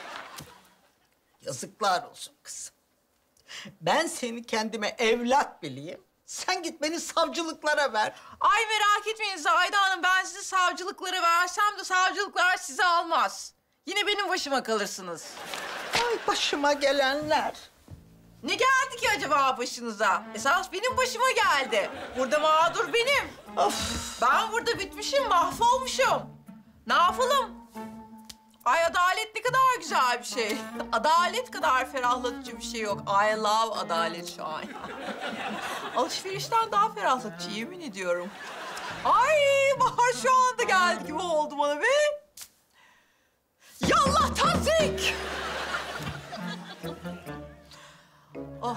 Yazıklar olsun kızım. Ben seni kendime evlat bileyim. Sen git beni savcılıklara ver. Ay merak etmeyin Zahide Hanım, ben sizi savcılıklara versem de savcılıklar sizi almaz. Yine benim başıma kalırsınız. Ay başıma gelenler. Ne geldi ki acaba başınıza? Esas benim başıma geldi. Burada mağdur benim. Ben burada bitmişim, mahvolmuşum. Ne yapalım? Ay adalet ne kadar güzel bir şey. Adalet kadar ferahlatıcı bir şey yok. I love adalet şu an. Alışverişten daha ferahlatıcı yemin ediyorum. Ay bahar şu anda geldi gibi oldu bana be. Yallah tasdik. Oh.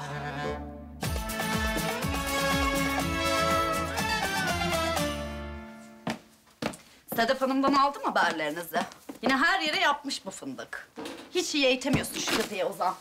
Sedef Hanım'dan aldım haberlerinizi. Yine her yere yapmış bu fındık. Hiç iyi eğitemiyorsun şu köpeği Ozan.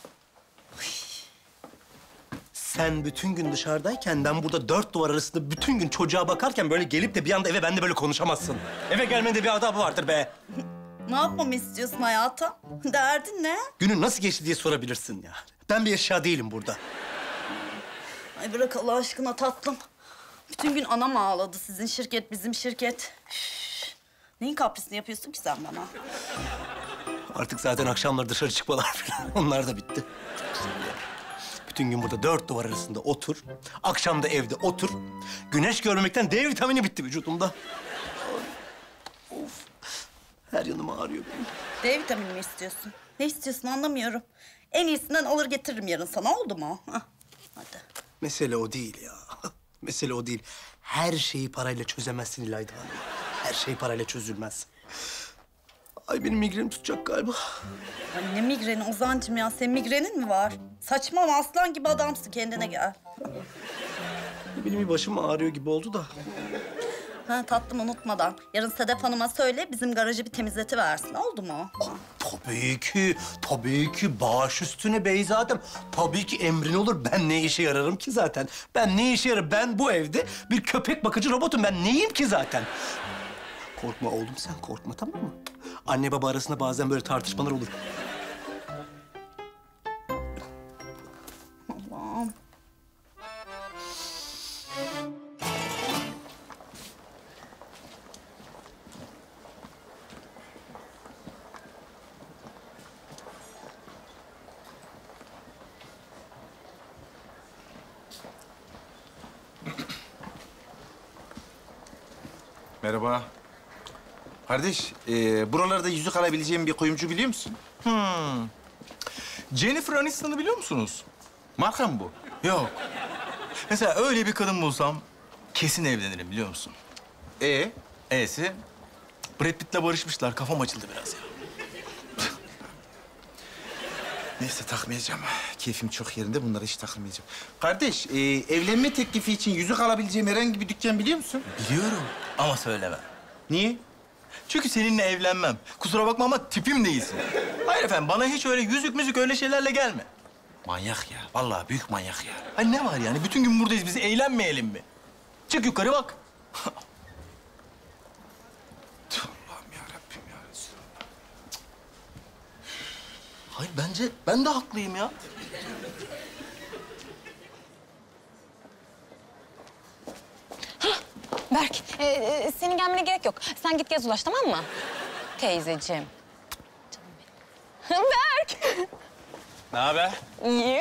Sen bütün gün dışarıdayken ben burada 4 duvar arasında bütün gün çocuğa bakarken böyle gelip de bir anda eve benimle böyle konuşamazsın. Eve gelmenin de bir adabı vardır be. Ne yapmamı istiyorsun hayatım? Derdin ne? Günün nasıl geçti diye sorabilirsin ya. Ben bir eşya değilim burada. Ay bırak Allah aşkına tatlım. Bütün gün anam ağladı. Sizin şirket, bizim şirket. Üf. Neyin kaprisini yapıyorsun ki sen bana? Artık zaten akşamları dışarı çıkmalar falan onlar da bitti. Bütün gün burada 4 duvar arasında otur. Akşam da evde otur. Güneş görmemekten D vitamini bitti vücudumda. Of. Her yanım ağrıyor benim. D vitamini mi istiyorsun? Ne istiyorsun anlamıyorum. En iyisinden alır getiririm yarın sana, oldu mu? Hah. Hadi. Mesele o değil ya. Mesele o değil. Her şeyi parayla çözemezsin İlayda Hanım. Her şey parayla çözülmez. Ay benim migrenim tutacak galiba. Ay ne migreni Ozancığım ya? Senin migrenin mi var? Saçmalama, aslan gibi adamsın. Kendine gel. Benim bir başım ağrıyor gibi oldu da. Ha tatlım, unutmadan. Yarın Sedef Hanım'a söyle bizim garajı bir temizletiversin. Oldu mu? Tabii ki. Baş üstüne beyzadem. Tabii ki emrin olur. Ben ne işe yararım ki zaten? Ben ne işe yararım? Ben bu evde bir köpek bakıcı robotum. Ben neyim ki zaten? Korkma oğlum, sen korkma, tamam mı? Anne baba arasında bazen böyle tartışmalar olur. Allah'ım. Merhaba. Kardeş, buralarda yüzük alabileceğim bir kuyumcu biliyor musun? Jennifer Aniston'u biliyor musunuz? Marka mı bu? Yok. Mesela öyle bir kadın bulsam kesin evlenirim biliyor musun? E'si Brad Pitt'le barışmışlar. Kafam açıldı biraz ya. Neyse takmayacağım. Keyfim çok yerinde, bunlara hiç takılmayacağım. Kardeş, evlenme teklifi için yüzük alabileceğim herhangi bir dükkan biliyor musun? Biliyorum ama söylemem. Niye? Çünkü seninle evlenmem. Kusura bakma ama tipim değilsin. Hayır efendim, bana hiç öyle yüzük müzik öyle şeylerle gelme. Manyak ya, vallahi büyük manyak ya. Hani ne var yani? Bütün gün buradayız, biz eğlenmeyelim mi? Çık yukarı bak. Allah'ım yarabbim ya Resulallah. Hayır, bence ben de haklıyım ya. Berk, senin gelmene gerek yok. Sen git gez ulaş, tamam mı? Teyzeciğim. Canım benim. Berk! Ne haber? İyi.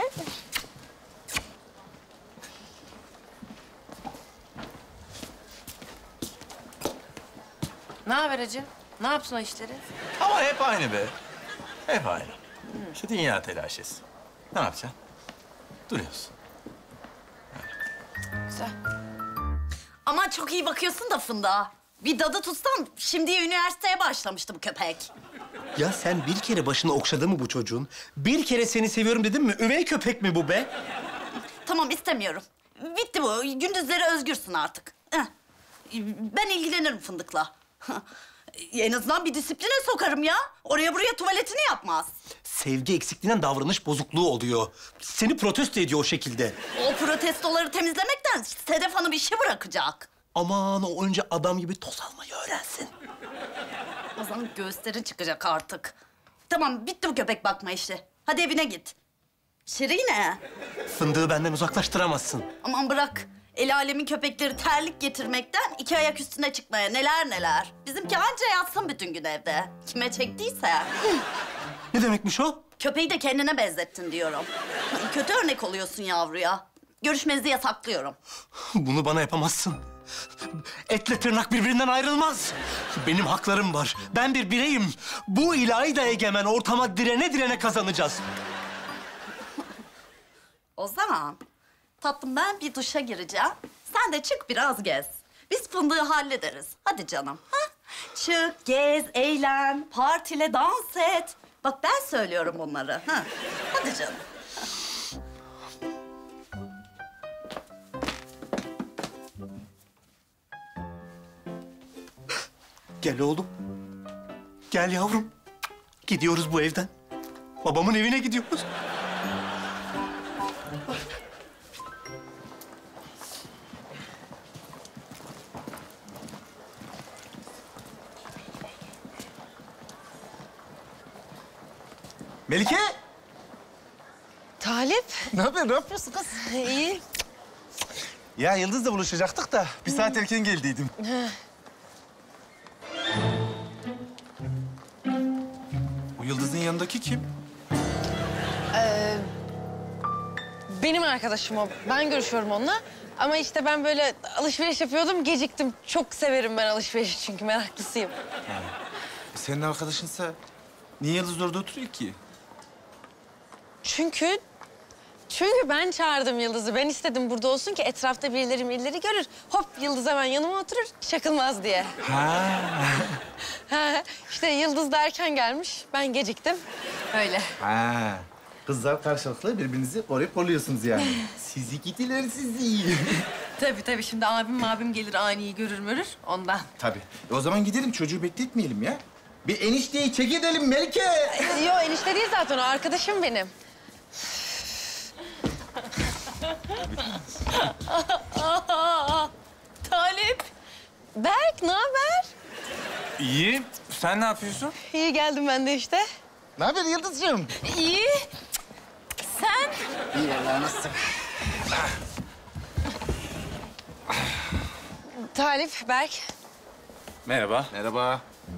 Ne haber hacı? Ne yapsın o işleri? Ama hep aynı be. Hep aynı. İşte dünya telaşesi. Ne yapacaksın? Duruyorsun. Güzel. Aman çok iyi bakıyorsun da Funda. Bir dadı tutsam şimdiye üniversiteye başlamıştı bu köpek. Ya sen bir kere başını okşadı mı bu çocuğun? Bir kere seni seviyorum dedim mi? Üvey köpek mi bu be? Tamam, istemiyorum. Bitti bu. Gündüzleri özgürsün artık. Heh. Ben ilgilenirim fındıkla. En azından bir disipline sokarım ya. Oraya buraya tuvaletini yapmaz. Sevgi eksikliğinden davranış bozukluğu oluyor. Seni protesto ediyor o şekilde. O protestoları temizlemekten Sedef Hanım işi bırakacak. Aman o önce adam gibi toz almayı öğrensin. O zaman göğüsleri çıkacak artık. Tamam, bitti bu köpek bakma işi. Hadi evine git. Şirine. Fındığı benden uzaklaştıramazsın. Aman bırak. El alemin köpekleri terlik getirmekten 2 ayak üstüne çıkmaya neler neler. Bizimki anca yatsın bütün gün evde. Kime çektiyse. Ne demekmiş o? Köpeği de kendine benzettin diyorum. Kötü örnek oluyorsun yavruya. Görüşmenizi yasaklıyorum. Bunu bana yapamazsın. Etle tırnak birbirinden ayrılmaz. Benim haklarım var. Ben bir bireyim. Bu ilahi de egemen ortama direne direne kazanacağız. O zaman tatlım ben bir duşa gireceğim. Sen de çık biraz gez. Biz fındığı hallederiz. Hadi canım. Ha? Çık, gez, eğlen, partile, dans et. Bak ben söylüyorum bunları. Ha? Hadi canım. Gel oğlum. Gel yavrum. Gidiyoruz bu evden. Babamın evine gidiyoruz. Melike! Talip. Ne haber? Ne yapıyorsun kız? İyi. Ya Yıldız'la buluşacaktık da bir saat erken geldiydim. Bu Yıldız'ın yanındaki kim? Benim arkadaşım o. Ben görüşüyorum onunla. Ama işte ben böyle alışveriş yapıyordum, geciktim. Çok severim ben alışverişi çünkü meraklısıyım. Senin arkadaşınsa niye Yıldız orada oturuyor ki? Çünkü ben çağırdım Yıldız'ı. Ben istedim burada olsun ki etrafta birileri görür. Hop Yıldız hemen yanıma oturur, çakılmaz diye. Ha. İşte Yıldız da erken gelmiş, ben geciktim. Öyle. Ha. Kızlar karşılıklı birbirinizi koruyup kolluyorsunuz yani. Sizi gidiler sizi. Tabii şimdi abim gelir ani görür mürür ondan. Tabii. O zaman gidelim çocuğu bekletmeyelim ya. Bir enişteyi çek edelim Melike. Yo enişte değil zaten o arkadaşım benim. Talip. Berk ne haber? İyi. Sen ne yapıyorsun? İyi geldim ben de işte. Ne haber Yıldızcığım? İyi. Sen? İyi Allah'a nasılsın? Talip, Berk. Merhaba. Merhaba.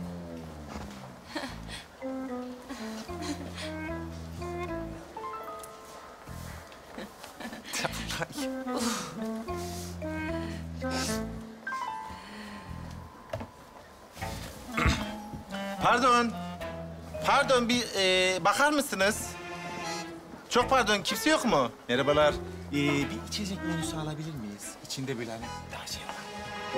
Pardon. Pardon bir bakar mısınız? Çok pardon kimse yok mu? Merhabalar. Bir içecek menüsü alabilir miyiz? İçinde böyle hani daha şey var.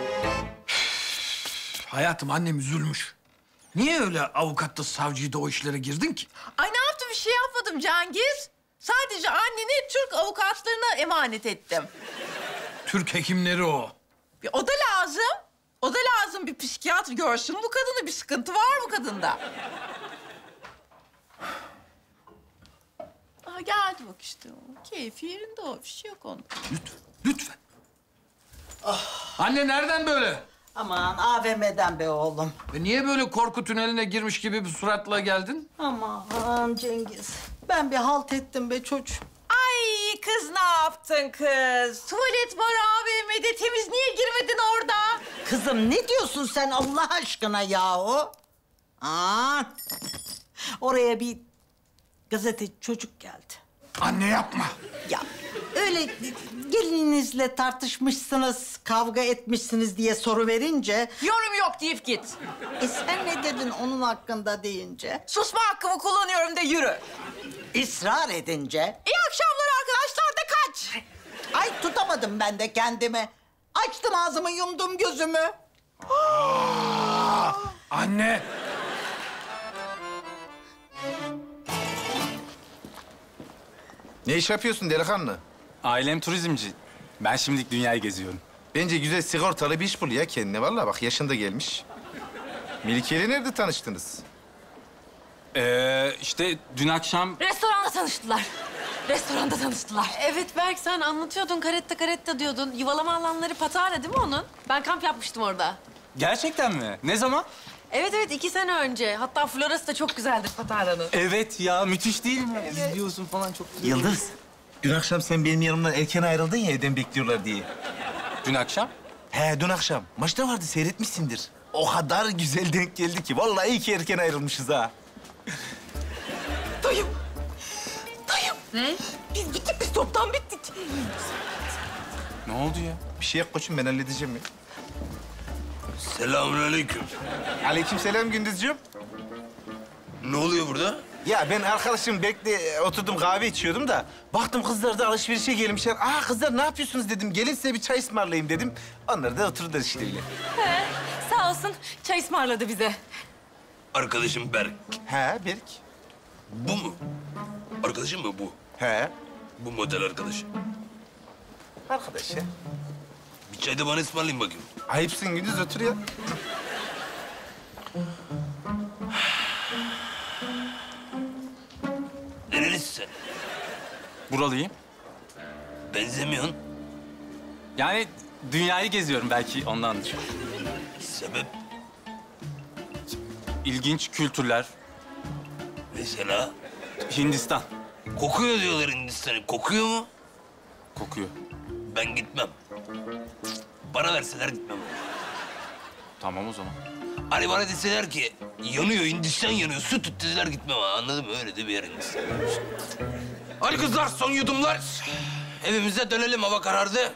Hayatım annem üzülmüş. Niye öyle avukatta savcıydı o işlere girdin ki? Ay ne yaptım? Bir şey yapmadım Cengiz. Sadece anneni Türk avukatlarına emanet ettim. Türk hekimleri o. O da lazım. O da lazım. Bir psikiyatr görsün bu kadını. Bir sıkıntı var bu kadında. Aa, geldi bak işte o. Keyfi yerinde o. Bir şey yok onda. Lütfen. Anne nereden böyle? Aman AVM'den be oğlum. Niye böyle korku tüneline girmiş gibi bir suratla geldin? Aman Cengiz. Ben bir halt ettim be çocuğum. Ay kız ne yaptın kız? Tuvalet var AVM'de. Temiz niye girmedin orada? Kızım ne diyorsun sen Allah aşkına yahu? Aa, oraya bir gazeteci çocuk geldi. Anne yapma. Ya öyle gelininizle tartışmışsınız, kavga etmişsiniz diye soru verince... Yorum yok deyip git. Sen ne dedin onun hakkında deyince? Susma hakkımı kullanıyorum de yürü. İsrar edince... İyi akşamlar arkadaşlar de kaç. Ay tutamadım ben de kendimi. Açtım ağzımı, yumdum gözümü. Anne. Ne iş yapıyorsun delikanlı? Ailem turizmci. Ben şimdilik dünyayı geziyorum. Bence güzel sigortalı bir iş bul ya kendine. Vallahi bak yaşında gelmiş. Melike ile nerede tanıştınız? İşte dün akşam... Restoranda tanıştılar. Restoranda tanıştılar. Evet Berk, sen anlatıyordun, karetta diyordun. Yuvalama alanları Patara değil mi onun? Ben kamp yapmıştım orada. Gerçekten mi? Ne zaman? Evet, 2 sene önce. Hatta florası da çok güzeldir Patara'nın. Evet ya, müthiş değil mi? İzliyorsun falan çok güzel. Yıldız, dün akşam sen benim yanımdan erken ayrıldın ya evden bekliyorlar diye. Dün akşam? He, dün akşam. Maçta vardı, seyretmişsindir. O kadar güzel denk geldi ki. Vallahi iyi ki erken ayrılmışız ha. Dayım. Ne? Biz bittik, biz toptan bittik. Ne oldu ya? Bir şey yok koçum, ben halledeceğim ya. Selamünaleyküm. Aleykümselam Gündüzcüğüm. Ne oluyor burada? Ya ben arkadaşım Bek'le oturdum kahve içiyordum da... ...baktım kızlar da alışverişe gelmişler. Aa kızlar ne yapıyorsunuz dedim. Gelin size bir çay ısmarlayayım dedim. Onlar da oturdular işte öyle. Sağ olsun çay ısmarladı bize. Arkadaşım Berk. He Berk. Bu mu? Arkadaşım mı bu? He. Bu model arkadaşı. Arkadaş ya. Bir çay da bana ısmarlayın bakayım. Ayıpsın Gündüz, otur ya. Nerelisin sen? Buralıyım. Benzemiyorsun. Yani dünyayı geziyorum belki ondandır. Sebep? İlginç kültürler. Mesela? Hindistan. Kokuyor diyorlar Hindistan'ı. Kokuyor mu? Kokuyor. Ben gitmem. Bana verseler gitmem. Tamam o zaman. Hani bana deseler ki yanıyor, Hindistan yanıyor, su tut dediler gitmem ha. Anladın mı? Öyle de bir yer Hindistan. Hadi kızlar, son yudumlar. Evimize dönelim, hava karardı.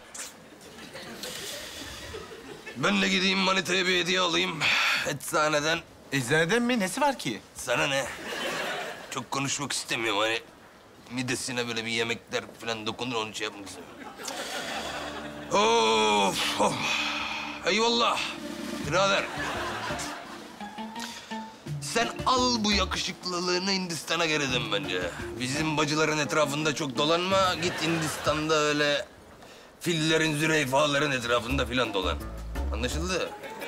Ben de gideyim manitaya bir hediye alayım. Eczaneden. Eczaneden mi? Nesi var ki? Sana ne? Çok konuşmak istemiyorum hani. Midesine böyle bir yemekler falan dokunur, onu şey yapmak istemiyorum. Of. Eyvallah. Birader. Sen al bu yakışıklılığını Hindistan'a geri dön bence. Bizim bacıların etrafında çok dolanma. Git Hindistan'da öyle fillerin, züreyfaların etrafında filan dolan. Anlaşıldı?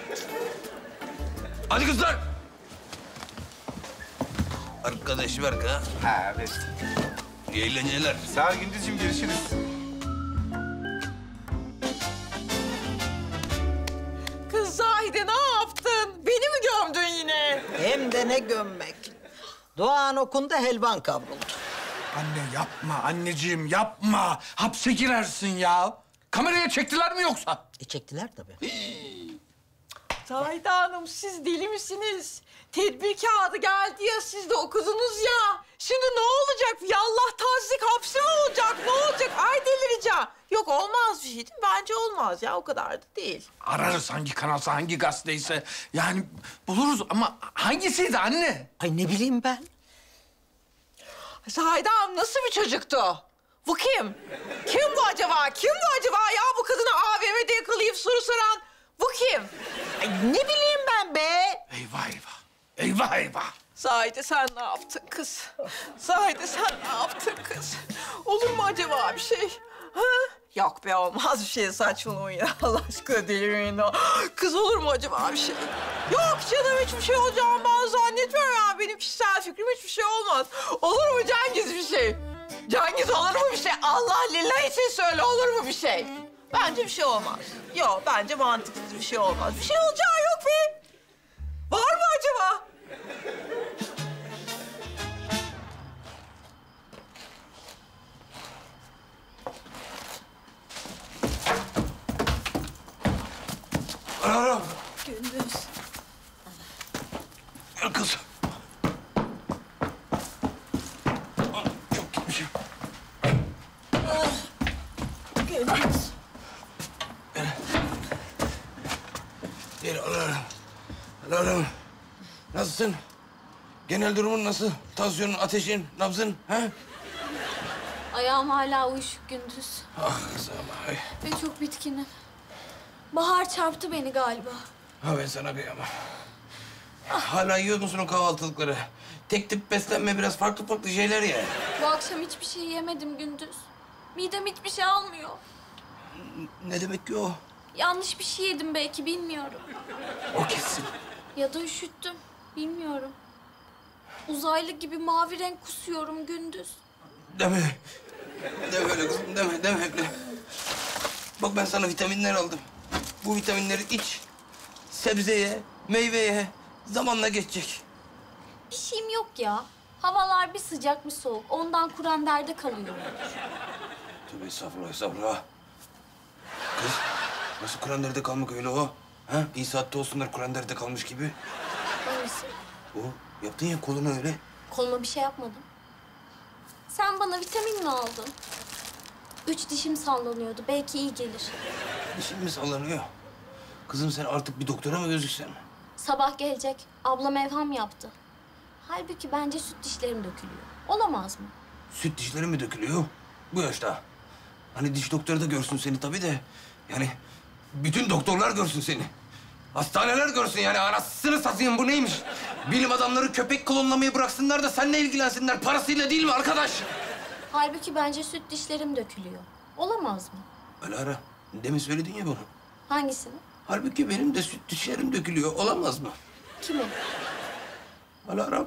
Hadi kızlar. Arkadaş Berk ha. Ha evet. İyi eğlenceler. Sağ ol Gündüzcüğüm, görüşürüz. Kız Zahide ne yaptın? Beni mi gömdün yine? Hem de ne gömmek. Doğan okunda helvan kavruldu. Anne yapma, anneciğim yapma. Hapse girersin ya. Kameraya çektiler mi yoksa? Çektiler tabii. Zahide Hanım, siz deli misiniz? Tedbir kağıdı geldi ya, siz de okudunuz ya. Şimdi ne olacak? Yallah tazik hapsi mi olacak? Ne olacak? Ay delireceğim. Yok olmaz bir şey değil mi? Bence olmaz ya, o kadar da değil. Ararız hangi kanalsa, hangi gazeteyse. Yani buluruz ama hangisiydi anne? Ay ne bileyim ben. Zahide Hanım nasıl bir çocuktu? Bu kim? Kim bu acaba? Kim bu acaba ya, bu kadını AVM'de yakalayıp soru soran? Bu kim? Ay ne bileyim ben be. Eyvah eyvah. Eyvah eyvah. Zahide sen ne yaptın kız? Zahide sen ne yaptın kız? Olur mu acaba bir şey? Ha? Yok be, olmaz bir şey, saçmalamayın ya. Allah aşkına delirmeyin. Kız olur mu acaba bir şey? Yok canım, hiçbir şey olacağını ben zannetmiyorum ya. Benim kişisel fikrim, hiçbir şey olmaz. Olur mu Cengiz bir şey? Cengiz olur mu bir şey? Allah lillah için söyle, olur mu bir şey? Bence bir şey olmaz. Yok, bence mantıksız bir şey olmaz. Bir şey olacağı yok be. Var mı acaba? Ara. Gündüz. Gel kız. Çok gitmişim. Gündüz. Gel Alarm. Nasılsın? Genel durumun nasıl? Tansiyonun, ateşin, nabzın, ha? Ayağım hala uyuşuk Gündüz. Ah kızım, ay. Ve çok bitkinim. Bahar çarptı beni galiba. Ha ben sana kıyamam. Hala yiyor musun o kahvaltılıkları? Tek tip beslenme, biraz farklı şeyler ye. Bu akşam hiçbir şey yemedim Gündüz. Midem hiçbir şey almıyor. Ne demek ki o? Yanlış bir şey yedim belki, bilmiyorum. O kesin. Ya da üşüttüm. Bilmiyorum. Uzaylı gibi mavi renk kusuyorum gündüz. Deme. Deme öyle kızım, deme öyle. Bak ben sana vitaminler aldım. Bu vitaminleri iç. Sebze ye, meyve ye. Zamanla geçecek. Bir şeyim yok ya. Havalar bir sıcak bir soğuk. Ondan kuranderde kalıyorum. Tövbe estağfurullah. Kız, nasıl Kur'an-ı kalmak öyle o? Ha? İyi saatte olsunlar Kur'an-ı kalmış gibi. Hangisi? O, yaptın ya kolunu öyle. Koluma bir şey yapmadım. Sen bana vitamin mi aldın? 3 dişim sallanıyordu. Belki iyi gelir. Dişin mi sallanıyor? Kızım sen artık bir doktora mı gözüksen? Sabah gelecek. Ablam evham yaptı. Halbuki bence süt dişlerim dökülüyor. Olamaz mı? Süt dişlerin mi dökülüyor? Bu yaşta. Hani diş doktoru da görsün seni tabii de. Yani bütün doktorlar görsün seni. Hastaneler görsün yani. Anasını satayım bu neymiş? Bilim adamları köpek klonlamayı bıraksınlar da seninle ilgilensinler. Parasıyla değil mi arkadaş? Halbuki bence süt dişlerim dökülüyor. Olamaz mı? Alara, demin söyledin ya bunu. Hangisini? Halbuki benim de süt dişlerim dökülüyor. Olamaz mı? Kimin? Alara.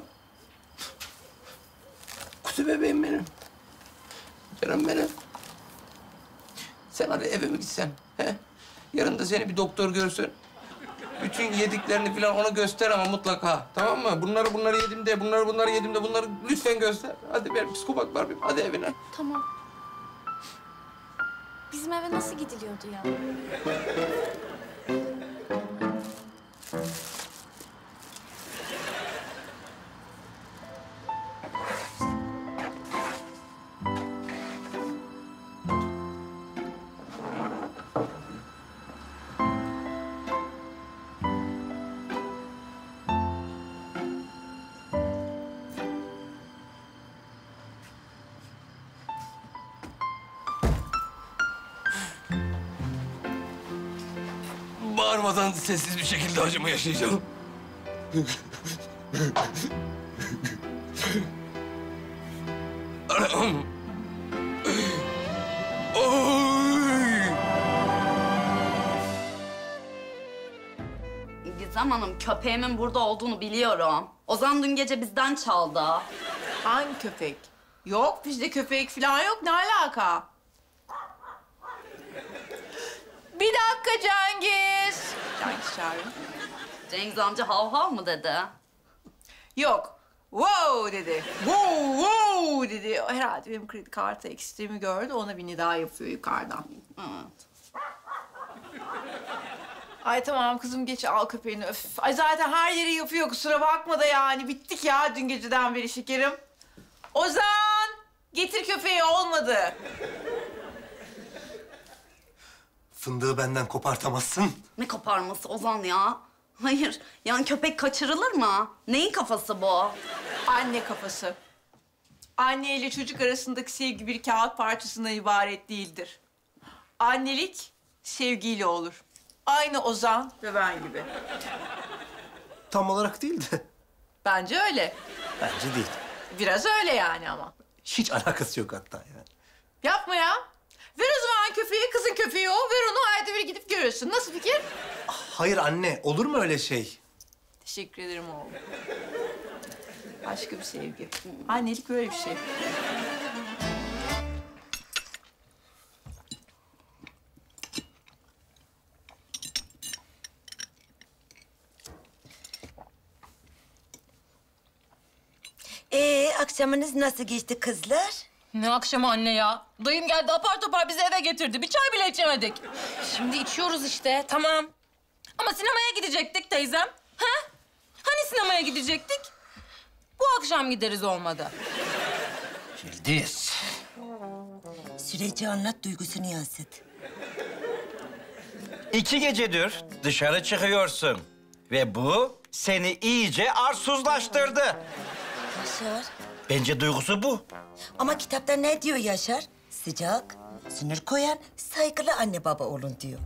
Kuzu bebeğim benim. Canım benim. Sen hadi eve mi gitsen? He? Yarın da seni bir doktor görsün. Bütün yediklerini falan ona göster ama mutlaka. Tamam mı? Bunları yedim de, bunları yedim de, bunları lütfen göster. Hadi ben psikopat var bir. Hadi evine. Tamam. Bizim eve nasıl gidiliyordu ya? Bağırmadan sessiz bir şekilde acımı yaşayacağım. Anam. Oy! Gizem Hanım, köpeğimin burada olduğunu biliyorum. Ozan dün gece bizden çaldı. Hangi köpek? Yok, bizde köpek falan yok. Ne alaka? Bir dakika Cengiz. Cengiz çağırın. Cengiz amca hav hav mı dedi? Yok. Wow dedi. Wow dedi. Herhalde benim kredi kartı ekstremi gördü. Ona bir nida yapıyor yukarıdan. Evet. Ay tamam kızım geç al köpeğini. Öf. Ay zaten her yeri yapıyor. Kusura bakma da yani. Bittik ya dün geceden beri şekerim. Ozan! Getir köpeği olmadı. Fındığı benden kopartamazsın. Ne koparması Ozan ya? Hayır, yani köpek kaçırılır mı? Neyin kafası bu? Anne kafası. Anne ile çocuk arasındaki sevgi bir kağıt parçasından ibaret değildir. Annelik sevgiyle olur. Aynı Ozan ve ben gibi. Tam olarak değil de. Bence öyle. Bence değil. Biraz öyle yani ama. Hiç alakası yok hatta yani. Yapma ya. Ver o zaman köpeği, kızın köpeği o. Ver onu, ayda bir gidip görürsün. Nasıl fikir? Hayır anne, olur mu öyle şey? Teşekkür ederim oğlum. Başka bir sevgi. Annelik böyle bir şey. Akşamınız nasıl geçti kızlar? Ne akşamı anne ya? Dayım geldi apar topar bizi eve getirdi. Bir çay bile içemedik. Şimdi içiyoruz işte, tamam. Ama sinemaya gidecektik teyzem. Ha? Hani sinemaya gidecektik? Bu akşam gideriz olmadı. Yıldız. Süreci anlat, duygusunu yansıt. 2 gecedir dışarı çıkıyorsun. Ve bu seni iyice arsuzlaştırdı. Yaşar. Bence duygusu bu. Ama kitapta ne diyor Yaşar? Sıcak, sınır koyan, saygılı anne baba olun diyor.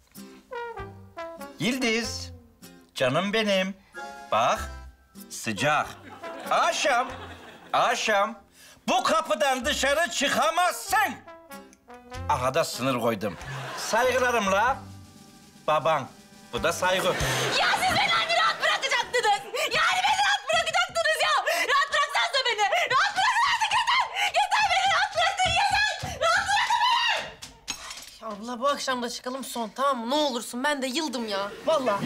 Yıldız, canım benim. Bak, sıcak. Akşam bu kapıdan dışarı çıkamazsın. Aha da sınır koydum. Saygılarımla baban. Bu da saygı. Ya siz beni rahat bırakacaksınız Abla bu akşam da çıkalım son, tamam mı? Ne olursun, ben de yıldım ya. Vallahi.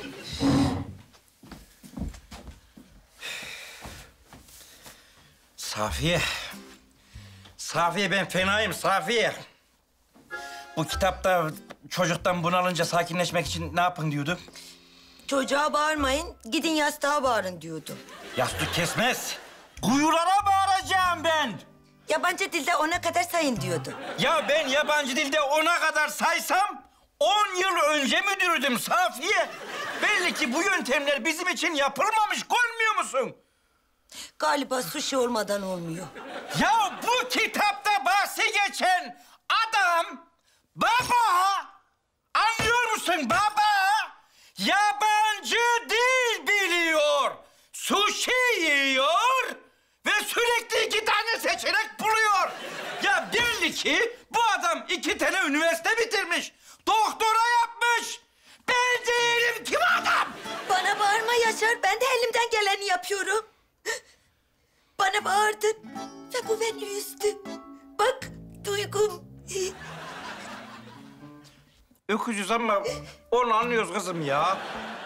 Safiye. Safiye ben fenayım Safiye. Bu kitapta çocuktan bunalınca sakinleşmek için ne yapın diyordu? Çocuğa bağırmayın, gidin yastığa bağırın diyordu. Yastık kesmez. Kuyulara bağıracağım ben. Yabancı dilde 10'a kadar sayın diyordu. Ya ben yabancı dilde 10'a kadar saysam 10 yıl önce müdürdüm Safiye. Belli ki bu yöntemler bizim için yapılmamış, görmüyor musun? Galiba sushi olmadan olmuyor. Ya bu kitapta bahsi geçen adam baba, anlıyor musun baba? Yabancı dil biliyor, sushi yiyor ve sürekli 2 tane seçenek buluyor. Ya belli ki bu adam 2 tane üniversite bitirmiş, doktora yapmış. Ben değilim ki bu adam. Bana bağırma Yaşar, ben de elimden geleni yapıyorum. Bana bağırdın ve bu beni üzdü. Bak, duygum. Öküzüz ama onu anlıyoruz kızım ya.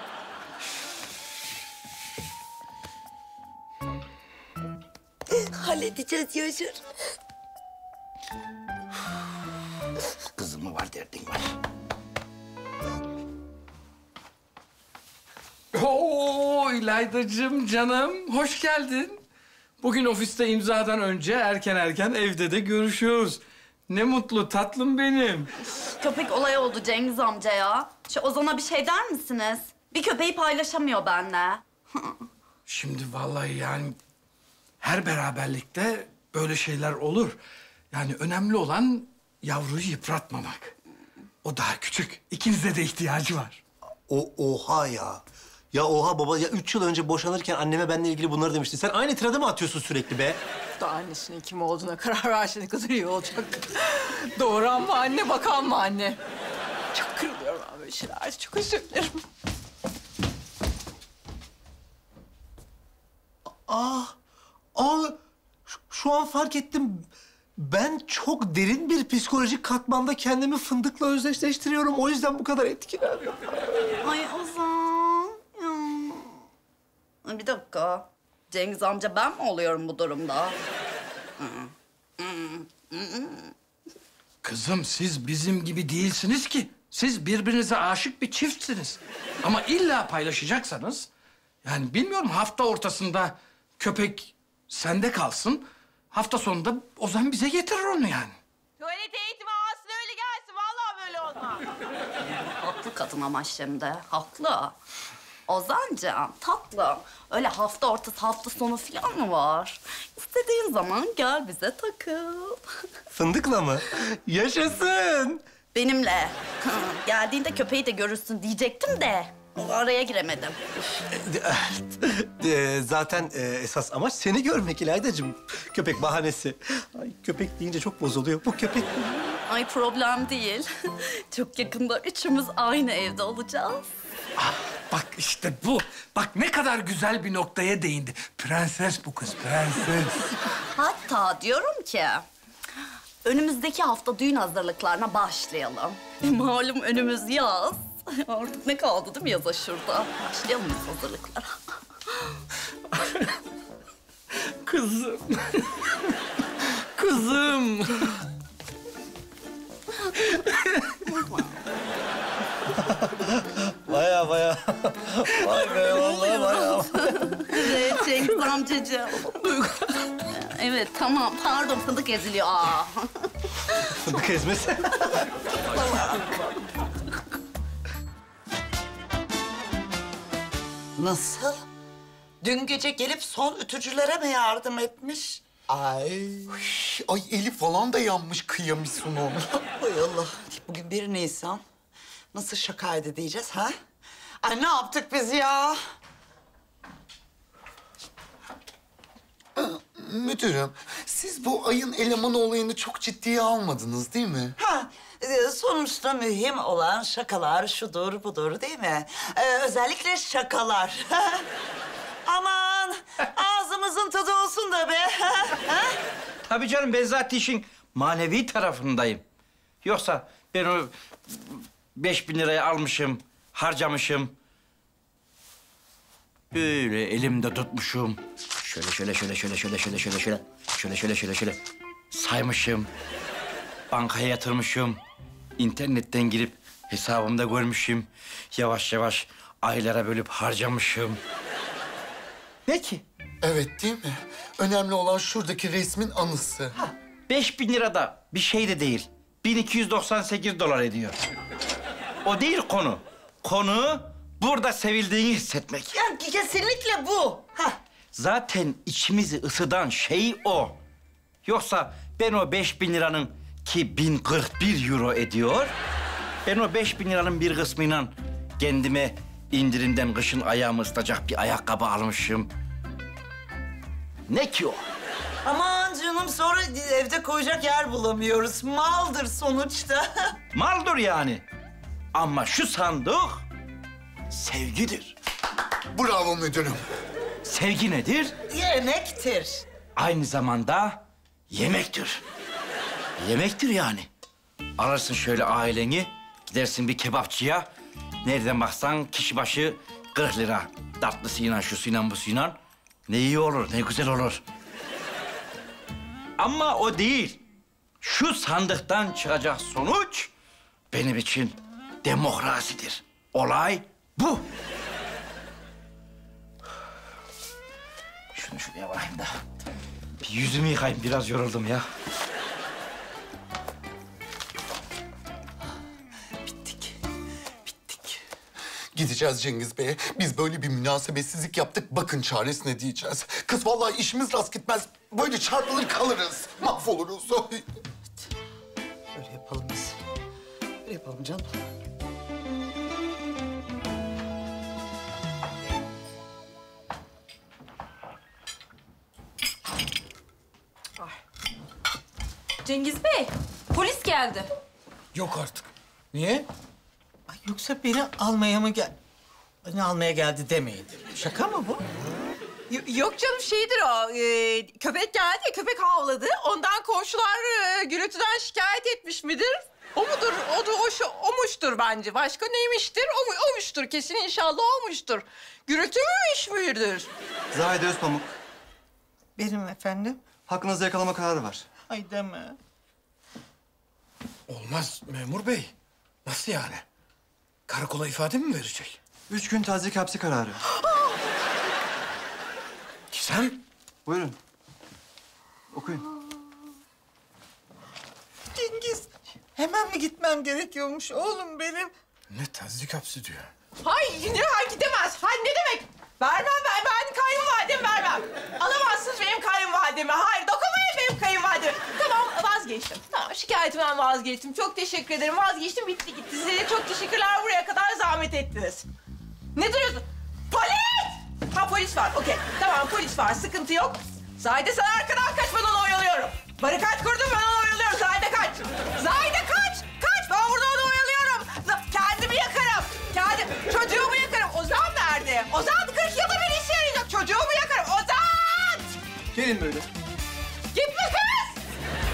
Halledeceğiz Yaşar. Kızım mı var, derdin var. Oo İlaydacığım canım, hoş geldin. Bugün ofiste imzadan önce erken evde de görüşüyoruz. Ne mutlu tatlım benim. Köpek olayı oldu Cengiz amca ya. Şu Ozan'a bir şey der misiniz? Bir köpeği paylaşamıyor benimle. Şimdi vallahi yani her beraberlikte böyle şeyler olur. Yani önemli olan yavruyu yıpratmamak. O daha küçük. İkinize de ihtiyacı var. Oha ya. Ya oha baba ya 3 yıl önce boşanırken anneme benimle ilgili bunları demiştin. Sen aynı tirada mı atıyorsun sürekli be? Da annesinin kim olduğuna karar verse ne kadar iyi olacak. Doğuran mı anne, bakan mı anne? Çok kırılıyorum ben böyle şeyler. Çok özür dilerim. Şu an fark ettim. Ben çok derin bir psikolojik katmanda kendimi fındıkla özdeşleştiriyorum. O yüzden bu kadar etkileniyorum. Ay Ozan. Ya. Bir dakika. Cengiz amca ben mi oluyorum bu durumda? Kızım siz bizim gibi değilsiniz ki. Siz birbirinize aşık bir çiftsiniz. Ama illa paylaşacaksanız... yani bilmiyorum hafta ortasında köpek sende kalsın. Hafta sonunda Ozan bize getirir onu yani. Tuvalet eğitimi alsın öyle gelsin. Vallahi böyle olmaz. Haklı kadın ama şimdi. Haklı. Ozancan, tatlım. Öyle hafta ortası, hafta sonu falan mı var? İstediğin zaman gel bize takıl. Fındıkla mı? Yaşasın. Benimle. Geldiğinde köpeği de görürsün diyecektim de. Araya giremedim. Zaten esas amaç seni görmek İlaydacığım. Köpek bahanesi. Ay, köpek deyince çok bozuluyor. Bu köpek... Ay problem değil. Çok yakında üçümüz aynı evde olacağız. Bak işte bu. Bak ne kadar güzel bir noktaya değindi. Prenses bu kız, prenses. Hatta diyorum ki... önümüzdeki hafta düğün hazırlıklarına başlayalım. Malum önümüz yaz. Artık ne kaldı değil mi yaza şurada? Başlayalım biz hazırlıklara. Kızım. Kızım. Baya. Vay be vallahi baya. Evet Cengiz amcacığım. Evet tamam pardon fındık eziliyor. Aa. Fındık ezmesi. Nasıl? Dün gece gelip son ütücülere mi yardım etmiş? Ay eli falan da yanmış, kıyamışsın onu. Hay Allah. Bugün 1 Nisan. Nasıl şakaydı diyeceğiz ha? Ay ne yaptık biz ya? Müdürüm, siz bu ayın elemanı olayını çok ciddiye almadınız değil mi? Ha, sonuçta mühim olan şakalar şudur budur değil mi? Özellikle şakalar. Aman ağzımızın tadı olsun da be. Tabii canım, ben zaten işin manevi tarafındayım. Yoksa Ben o 5.000 lirayı almışım, harcamışım. Böyle elimde tutmuşum. Şöyle saymışım. Bankaya yatırmışım. İnternetten girip hesabımda görmüşüm. Yavaş yavaş aylara bölüp harcamışım. Ne ki? Evet değil mi? Önemli olan şuradaki resmin anısı. 5.000 lira da bir şey de değil. 1298 dolar ediyor. O değil konu. Konu burada sevildiğini hissetmek. Ya kesinlikle bu. Zaten içimizi ısıtan şey o. Yoksa ben o 5.000 liranın ki 1041 euro ediyor. Ben o 5.000 liranın bir kısmıyla kendime indirimden kışın ayağımı ısıtacak bir ayakkabı almışım. Ne ki o? Aman canım sonra evde koyacak yer bulamıyoruz. Maldır sonuçta. Maldır yani. Ama şu sandık sevgidir. Bravo müdürüm. Sevgi nedir? Yemektir. Aynı zamanda yemektir. Yemektir yani. Alırsın şöyle aileni, gidersin bir kebapçıya. Nereden baksan kişi başı 40 lira. Tatlısıyla, şusuyla, busuyla. Ne iyi olur, ne güzel olur. Ama o değil. Şu sandıktan çıkacak sonuç benim için demokrasidir. Olay bu. Şunu şuraya bakayım da. Bir yüzümü yıkayayım, biraz yoruldum ya. Gideceğiz Cengiz Bey'e. Biz böyle bir münasebetsizlik yaptık. Bakın çaresine diyeceğiz. Kız vallahi işimiz rast gitmez. Böyle çarpılır kalırız. Mahvoluruz. Öyle yapalım biz. Öyle yapalım canım. Cengiz Bey, polis geldi. Yok artık. Niye? Ay yoksa beni almaya mı beni almaya geldi demeyin. Şaka mı bu? Yok canım şeydir o. Köpek geldi ya, köpek havladı. Ondan komşular gürültüden şikayet etmiş midir? O mudur? Omuştur bence. Başka neymiştir? Omuştur. Kesin inşallah olmuştur. Gürültü müdür? Zahide Özpamuk. Benim efendim. Hakkınızda yakalama kararı var. Ay deme. Olmaz memur bey. Nasıl yani? Karakola ifade mi verecek? 3 gün tazik hapsi kararı. Gizem. Buyurun. Okuyun. Cengiz, hemen mi gitmem gerekiyormuş oğlum benim? Ne tazik hapsi diyor. Hayır gidemez. Hayır ne demek? Vermem ben kayınvalidemi vermem. Alamazsınız benim kayınvalidemi. Hayır dokunmayın benim kayınvalideme. Tamam vazgeçtim. Tamam şikayetimden vazgeçtim. Çok teşekkür ederim. Vazgeçtim bitti gitti. Size de çok teşekkürler buraya kadar zahmet ettiniz. Ne duruyorsun? Polis! Ha polis var okey. Tamam polis var sıkıntı yok. Zahide sen arkadan kaç ben onu oyalıyorum. Barikat kurdum ben onu oyalıyorum. Zahide kaç. Zahide kaç. Kaç ben burada onu oyalıyorum. Kendimi yakarım. Çocuğumu yakarım. Ozan nerede? Ozan 40 yılda bir işe yarayacak. Çocuğumu yakarım. Ozan! Gelin böyle. Gitme kız!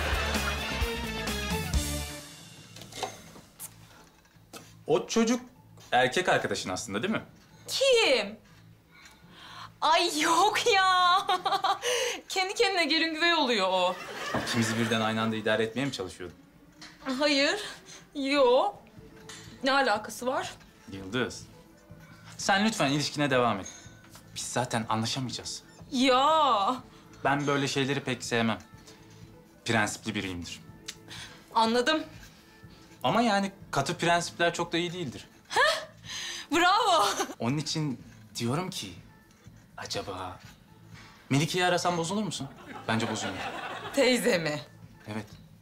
O çocuk erkek arkadaşın aslında değil mi? Kim? Ay yok ya. Kendi kendine gelin güvey oluyor o. İkimizi birden aynı anda idare etmeye mi çalışıyordun? Hayır, yok. Ne alakası var? Yıldız. Sen lütfen ilişkine devam et. Biz zaten anlaşamayacağız. Ya Ben böyle şeyleri pek sevmem. Prensipli biriyimdir. anladım. Ama yani katı prensipler çok da iyi değildir. Bravo. Onun için diyorum ki... Acaba... Melike'yi arasam bozulur musun? Bence bozulur. Teyze mi? Evet.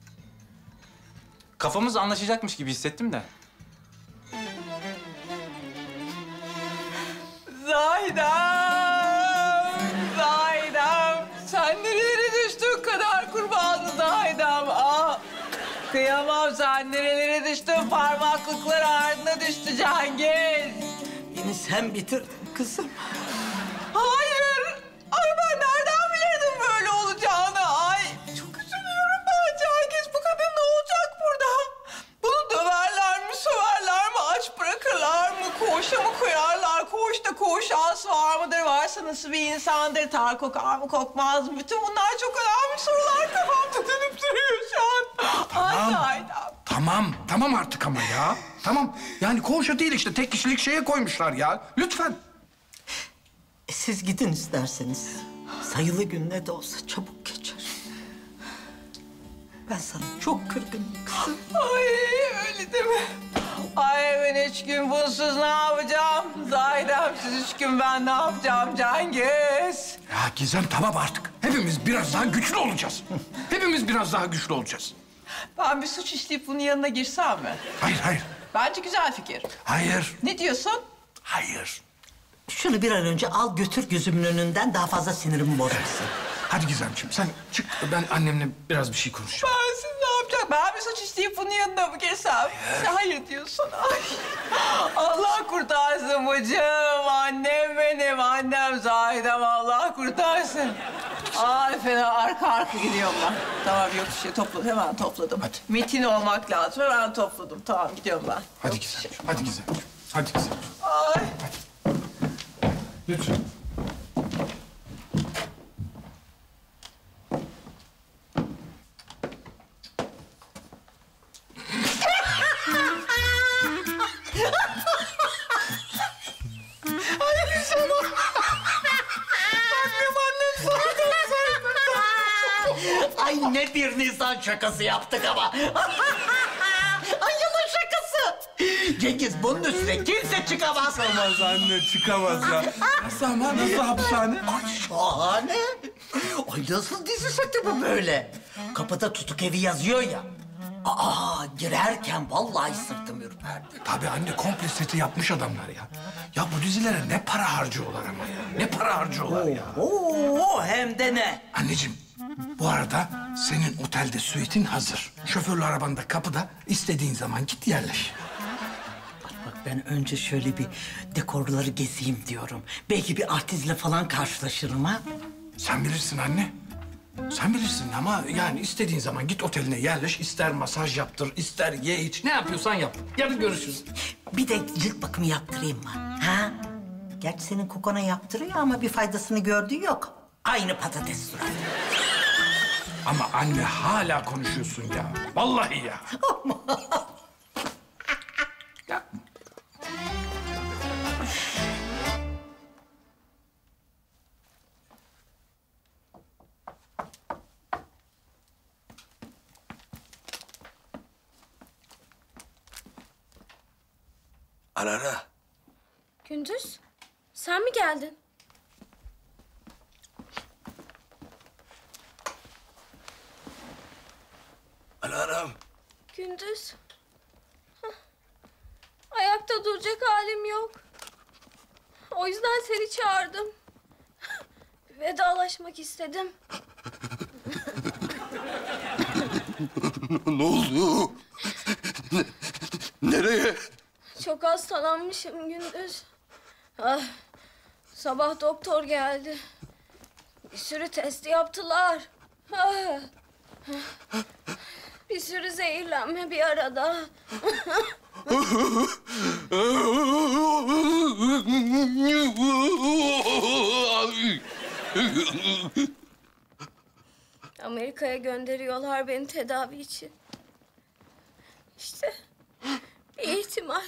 Kafamız anlaşacakmış gibi hissettim de. Zahidem. Sen nerelere düştün kadar kurbanlı Zahidem. Ah, kıyamam sen nerelere düştün. Parmaklıklar ardına düştü Cengiz. Beni sen bitirdin kızım. Hayır. Ay ben nereden bilirdim böyle olacağını? Ay çok üzülüyorum ben Cengiz. Bu kadın ne olacak burada? Bunu döver nasıl bir insandır? Tar kokar mı kokmaz mı? Bütün bunlar çok önemli sorular kafamda dönüp duruyor şu an. Ay Zaydam. Tamam artık ama ya. Tamam. Yani koğuşa değil işte, tek kişilik şeye koymuşlar ya. Lütfen. Siz gidin isterseniz. Sayılı gün ne de olsa çabuk geçer. Ben sana çok kırgınım kızım. Ay öyle deme. Ay ben 3 gün bunsuz ne yapacağım? Zaydam siz 3 gün ben ne yapacağım Cengiz? Ya Gizem tamam artık. Hepimiz biraz daha güçlü olacağız. Hepimiz biraz daha güçlü olacağız. Ben bir suç işleyip bunun yanına girsem mi? Hayır. Bence güzel fikir. Hayır. Ne diyorsun? Hayır. Şunu bir an önce al götür gözümün önünden, daha fazla sinirimi bozmasın. Hadi Gizemciğim sen çık, ben annemle biraz bir şey konuşacağım. Ben siz ne yapacak? Ben bir suç işleyip bunun yanına mı girsem? Sen hayır diyorsun. Ay. Allah kurtarsın bacım. Annem benim. Annem Zahidem. Allah kurtarsın. Ay fena arka gidiyorum ben. Tamam yok bir şey topladım. Hemen topladım. Hadi. Metin olmak lazım. Hemen topladım. Tamam gidiyorum ben. Hadi Gizemciğim. Hadi Gizemciğim. Hadi Gizemciğim. Ay. Lütfen. Ay ne bir Nisan şakası yaptık ama. Ay yılın şakası. Cengiz bunun üstüne kimse çıkamaz. Çıkamaz anne, çıkamaz ya. Nasıl ama, nasıl hapishane? Ay şahane. Ay nasıl dizi seti bu böyle? Kapıda tutuk evi yazıyor ya. Aa girerken vallahi sırtım ürperdi. Tabii anne, komple seti yapmış adamlar ya. Ya bu dizilere ne para harcıyorlar ama ya. Ne para harcıyorlar ya. Oo hem de ne? Anneciğim, bu arada senin otelde süitin hazır. Şoförlü araban da kapıda. İstediğin zaman git yerleş. Bak ben önce şöyle bir dekorları gezeyim diyorum. Belki bir artistle falan karşılaşırım ha. Sen bilirsin anne. Sen bilirsin ama yani istediğin zaman git oteline yerleş. İster masaj yaptır, ister ye iç. Ne yapıyorsan yap. Yarın görüşürüz. Bir de cilt bakımı yaptırayım mı? Ha? Gerçi senin kokona yaptırıyor ama bir faydasını gördüğü yok. Aynı patates surat. Ama anne hala konuşuyorsun ya. Vallahi ya. Alara. Gündüz, sen mi geldin? Alarm. Gündüz. Hah. Ayakta duracak halim yok. O yüzden seni çağırdım. Vedalaşmak istedim. Ne oldu? Nereye? Çok hastalanmışım Gündüz. Ah, sabah doktor geldi. Bir sürü test yaptılar. Ah. Bir sürü zehirlenme bir arada. Amerika'ya gönderiyorlar beni tedavi için. İşte bir ihtimal.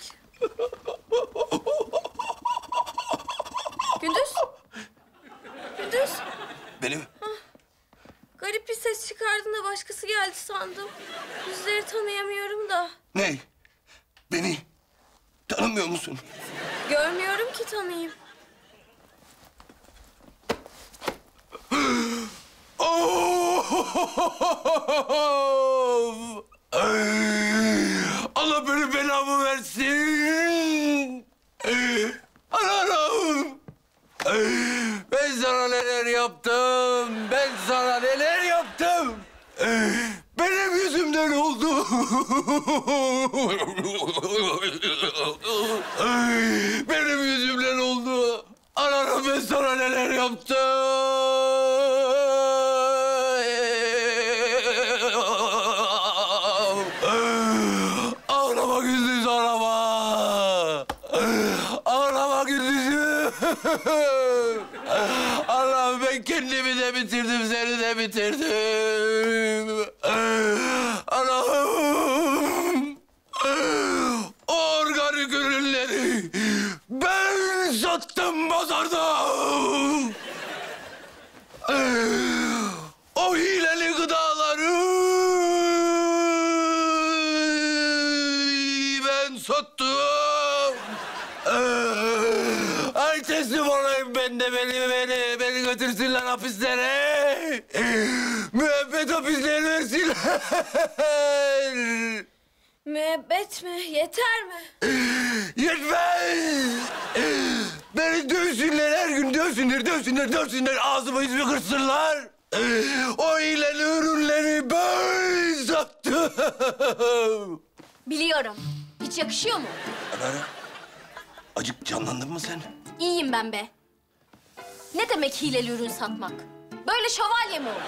Gündüz. Gündüz. Benim. Garip bir ses çıkardın da başkası geldi sandım. Yüzleri tanıyamıyorum da. Ne? Beni tanımıyor musun? Görmüyorum ki tanıyayım. Allah benim belamı versin. Anam. Ben sana neler yaptım. Ben sana neler yaptım. Benim yüzümden oldu. Benim yüzümden oldu. Anam ben sana neler yaptım. Ağlama gündüz ağlama. Ağlama gündüzüm. Allah'ım ben kendimi de bitirdim, seni de bitirdim. Allah'ım. Organik ürünleri ben sattım pazarda. O hileli gıdaları ben sattım. Ay teslim olayım ben de beni götürsünler hapislere. Müebbet hapislerine versinler. Müebbet mi? Yeter mi? Yetmez. Beni dövsünler, her gün dövsünler. Ağzıma yüzümü kırsınlar. O hileli ürünleri ben sattım. Biliyorum. Hiç yakışıyor mu? Alara, acık canlandın mı sen? İyiyim ben be. Ne demek hileli ürün satmak? Böyle şövalye mi olur?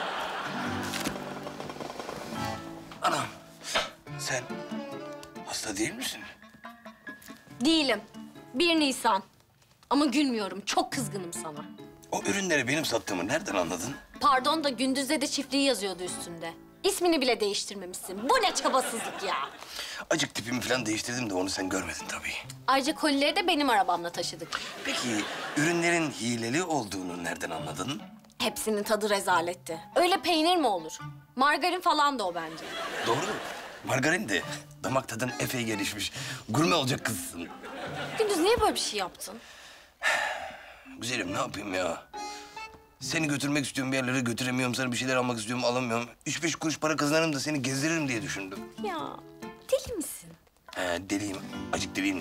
Anam, sen hasta değil misin? Değilim. 1 Nisan. Ama gülmüyorum. Çok kızgınım sana. O ürünleri benim sattığımı nereden anladın? Pardon da Gündüz'de de çiftliği yazıyordu üstünde. İsmini bile değiştirmemişsin. Bu ne çabasızlık ya. Acık tipimi falan değiştirdim de onu sen görmedin tabii. Ayrıca kolileri de benim arabamla taşıdık. Peki ürünlerin hileli olduğunu nereden anladın? Hepsinin tadı rezaletti. Öyle peynir mi olur? Margarin falan da o bence. Doğru. Margarin de damak tadın epey gelişmiş. Gurme olacak kızsın. Gündüz niye böyle bir şey yaptın? Güzelim ne yapayım ya? Seni götürmek istiyorum bir yerlere götüremiyorum. Sana bir şeyler almak istiyorum alamıyorum. 3-5 kuruş para kazanırım da seni gezdiririm diye düşündüm. Ya deli misin? Deliyim. Acık deliyim.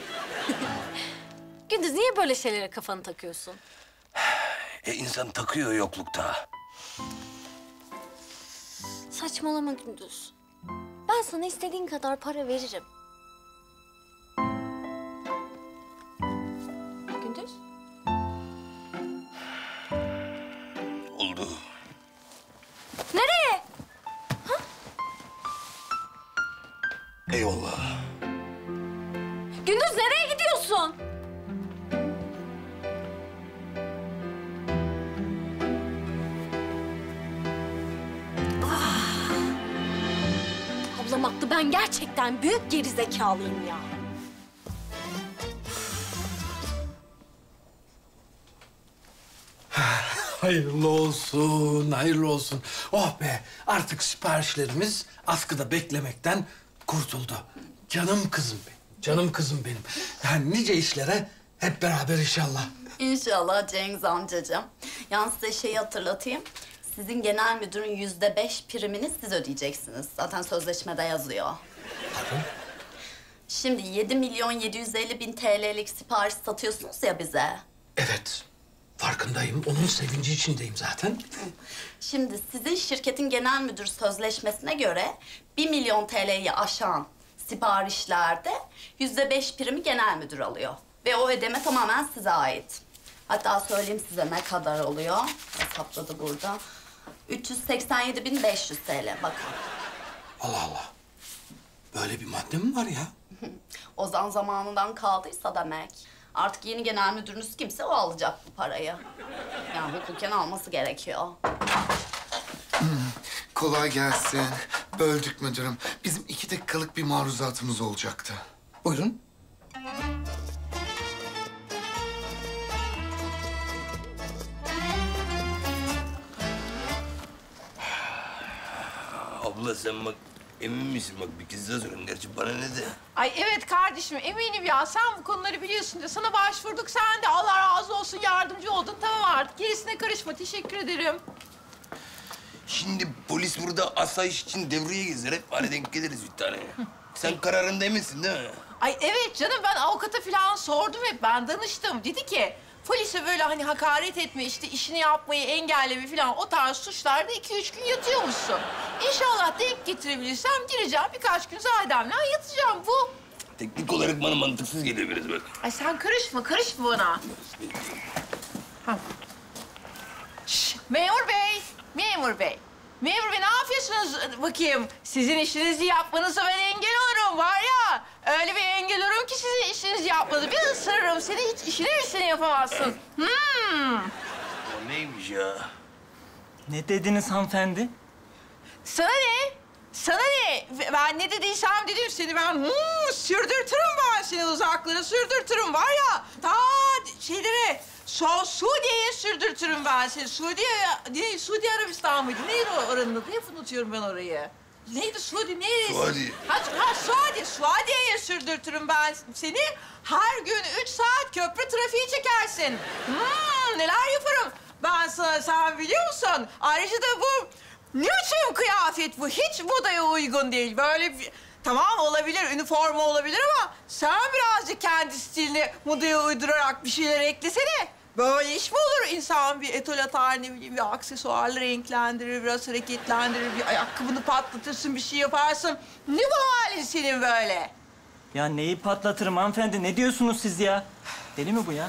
Gündüz niye böyle şeylere kafanı takıyorsun? İnsan takıyor yoklukta. Saçmalama Gündüz. Ben sana istediğin kadar para veririm. Gündüz? Oldu. Nereye? Eyvallah. Gündüz nereye gidiyorsun? Ablam haklı. Ben gerçekten büyük gerizekalıyım ya. Hayırlı olsun, hayırlı olsun. Oh be, artık siparişlerimiz askıda beklemekten kurtuldu. Canım kızım benim, canım kızım benim. Yani nice işlere hep beraber inşallah. İnşallah Cengiz amcacığım. Yalnız size şeyi hatırlatayım. Sizin genel müdürün %5 primini siz ödeyeceksiniz. Zaten sözleşmede yazıyor. Şimdi 7.750.000 TL'lik sipariş satıyorsunuz ya bize. Evet, farkındayım. Onun sevinci içindeyim zaten. Şimdi sizin şirketin genel müdür sözleşmesine göre 1 milyon TL'yi aşan siparişlerde %5 primi genel müdür alıyor. Ve o ödeme tamamen size ait. Hatta söyleyeyim size ne kadar oluyor. Hesapladı burada. 387.500 TL bakın. Allah Allah. Böyle bir madde mi var ya? Ozan zamanından kaldıysa demek. Artık yeni genel müdürünüz kimse o alacak bu parayı. Yani hukuken alması gerekiyor. Kolay gelsin. Böldük müdürüm. Bizim 2 dakikalık bir maruzatımız olacaktı. Buyurun. Abla sen bak emin misin bak bir kez daha sorun. Gerçi bana ne de. Ay evet kardeşim eminim ya. Sen bu konuları biliyorsun da sana başvurduk. Sen de Allah razı olsun yardımcı oldun. Tamam artık gerisine karışma. Teşekkür ederim. Şimdi polis burada asayiş için devreye gezer. Hep bana denk geliriz bir tane. Sen kararında eminsin değil mi? Ay evet canım ben avukata falan sordum hep. Ben danıştım. Dedi ki polise böyle hani hakaret etme, işte işini yapmayı engelleme falan o tarz suçlarda 2-3 gün yatıyormuşsun. İnşallah denk getirebilirsem gireceğim. Birkaç gün Zahidem'le yatacağım bu. Teknik olarak bana mantıksız geliyor biraz bak. Ay sen karışma bana. Ha. Şş, memur bey. Memur bey ne yapıyorsunuz bakayım? Sizin işinizi yapmanıza ben engel olurum var ya. Öyle bir engel olurum ki sizin işinizi yapmadı. Bir ısırırım seni, hiç işini yapamazsın. O neymiş ya? Ne dediniz hanımefendi? Sana ne? Sana ne? Ben ne dediysem dedim seni ben sürdürtürüm ben seni uzaklara sürdürtürüm var ya. Ta şeylere Suudiye'ye sürdürtürüm ben seni. Suudi Arabistan mıydı? Neydi oranın adı? Hep unutuyorum ben orayı. Neydi Suudi? Neresi? Suudi. Suudiye'ye sürdürtürüm ben seni. Her gün 3 saat köprü trafiği çekersin. Neler yaparım ben sana, sen biliyor musun? Ayrıca da bu ne biçim kıyafet bu? Hiç modaya uygun değil. Böyle bir... Tamam olabilir, üniforma olabilir ama sen birazcık kendi stilini modaya uydurarak bir şeyler eklesene. Böyle iş mi olur? İnsan bir etol atar, ne bileyim, bir aksesuarla renklendirir, biraz hareketlendirir, bir ayakkabını patlatırsın, bir şey yaparsın. Ne bu halin senin böyle? Ya neyi patlatırım hanımefendi? Ne diyorsunuz siz ya? Deli mi bu ya?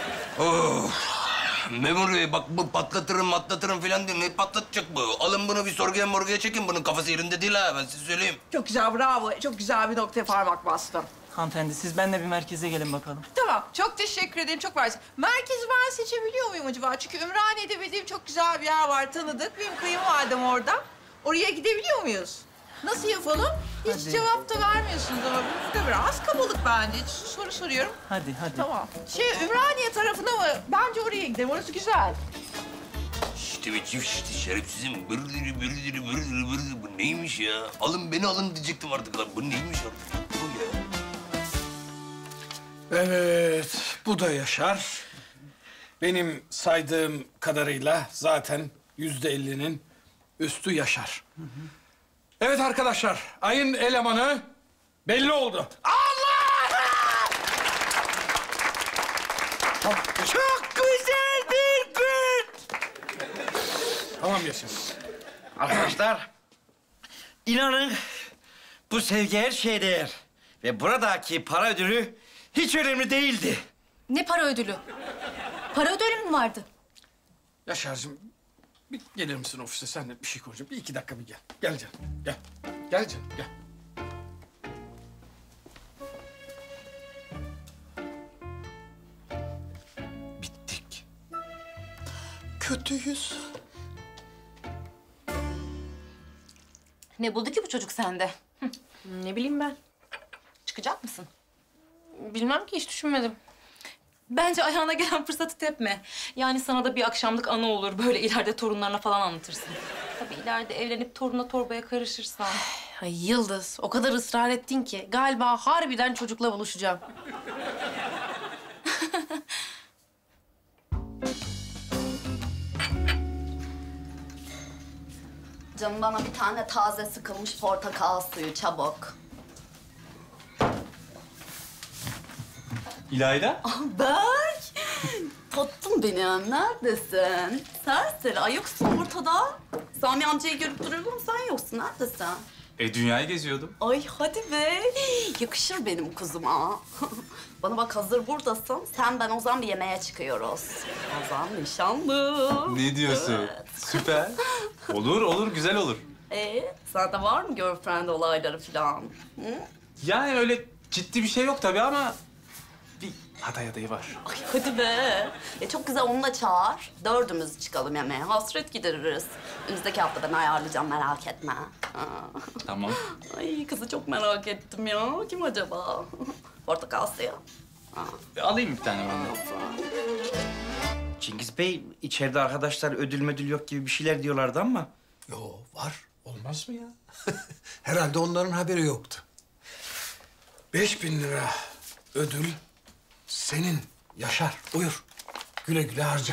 Memur bey bak bu patlatırım filan diyor. Ne patlatacak bu? Alın bunu bir sorguya çekin. Bunun kafası yerinde değil ha, ben size söyleyeyim. Çok güzel, bravo. Çok güzel bir noktaya parmak bastın. Hanımefendi siz benimle bir merkeze gelin bakalım. Tamam, çok teşekkür ederim, çok mersi. Merkezi ben seçebiliyor muyum acaba? Çünkü Ümraniye'de bildiğim çok güzel bir yer var, tanıdık. Benim kayınvalidem orada. Oraya gidebiliyor muyuz? Nasıl yapalım? Hiç cevap da vermiyorsunuz ama bu da biraz kabalık bence. Hiç soru soruyorum. Hadi. Tamam. Ümraniye tarafına mı? Bence oraya gidelim, orası güzel. İşte şerefsizim. Bırdır. Bu neymiş ya? Alın beni alın diyecektim artık lan. Bu neymiş artık? Bu ya. Evet, bu da Yaşar. Benim saydığım kadarıyla zaten %50'nin üstü Yaşar. Evet arkadaşlar, ayın elemanı belli oldu. Çok güzel bir gün. Tamam Yaşar. Arkadaşlar, inanın bu sevgi her şeye değer. Ve buradaki para ödülü hiç önemli değildi. Ne para ödülü? Para ödülü mü vardı? Yaşar'cığım bir gelir misin ofise? Seninle bir şey konuşacağım. Bir 2 dakika bir gel. Gel canım, gel. Gel canım, gel. Kötüyüz. Ne buldu ki bu çocuk sende? Ne bileyim ben. Çıkacak mısın? Bilmem ki, hiç düşünmedim. Bence ayağına gelen fırsatı tepme. Yani sana da bir akşamlık anı olur. Böyle ileride torunlarına falan anlatırsın. Tabii ileride evlenip toruna torbaya karışırsan. Ay Yıldız, o kadar ısrar ettin ki galiba harbiden çocukla buluşacağım. Canım bana bir tane taze sıkılmış portakal suyu çabuk. İlayda? Berk! Tatlım benim, neredesin? Serseri, ay yoksun ortada. Sami amcayı görüp duruyorum, sen yoksun, neredesin? Dünyayı geziyordum. Ay hadi be, yakışır benim kuzuma. Bana bak, hazır buradasın, sen ben Ozan bir yemeğe çıkıyoruz. Ozan nişanlı. Ne diyorsun? Evet. Süper. Olur, güzel olur. Sende var mı girlfriend olayları falan? Hı? Yani öyle ciddi bir şey yok tabii ama bir aday adayı var. Ay hadi be. Çok güzel, onu da çağır. Dördümüz çıkalım yemeğe. Hasret gideririz. Önümüzdeki hafta ben ayarlayacağım, merak etme. Tamam. Ay kızı çok merak ettim ya. Kim acaba? Portakal suyu. Alayım bir tane ben de. Cengiz Bey, içeride arkadaşlar ödül müdül yok gibi bir şeyler diyorlardı ama... Yo, var. Olmaz mı ya? Herhalde onların haberi yoktu. 5.000 lira ödül senin Yaşar. Buyur. Güle güle harca.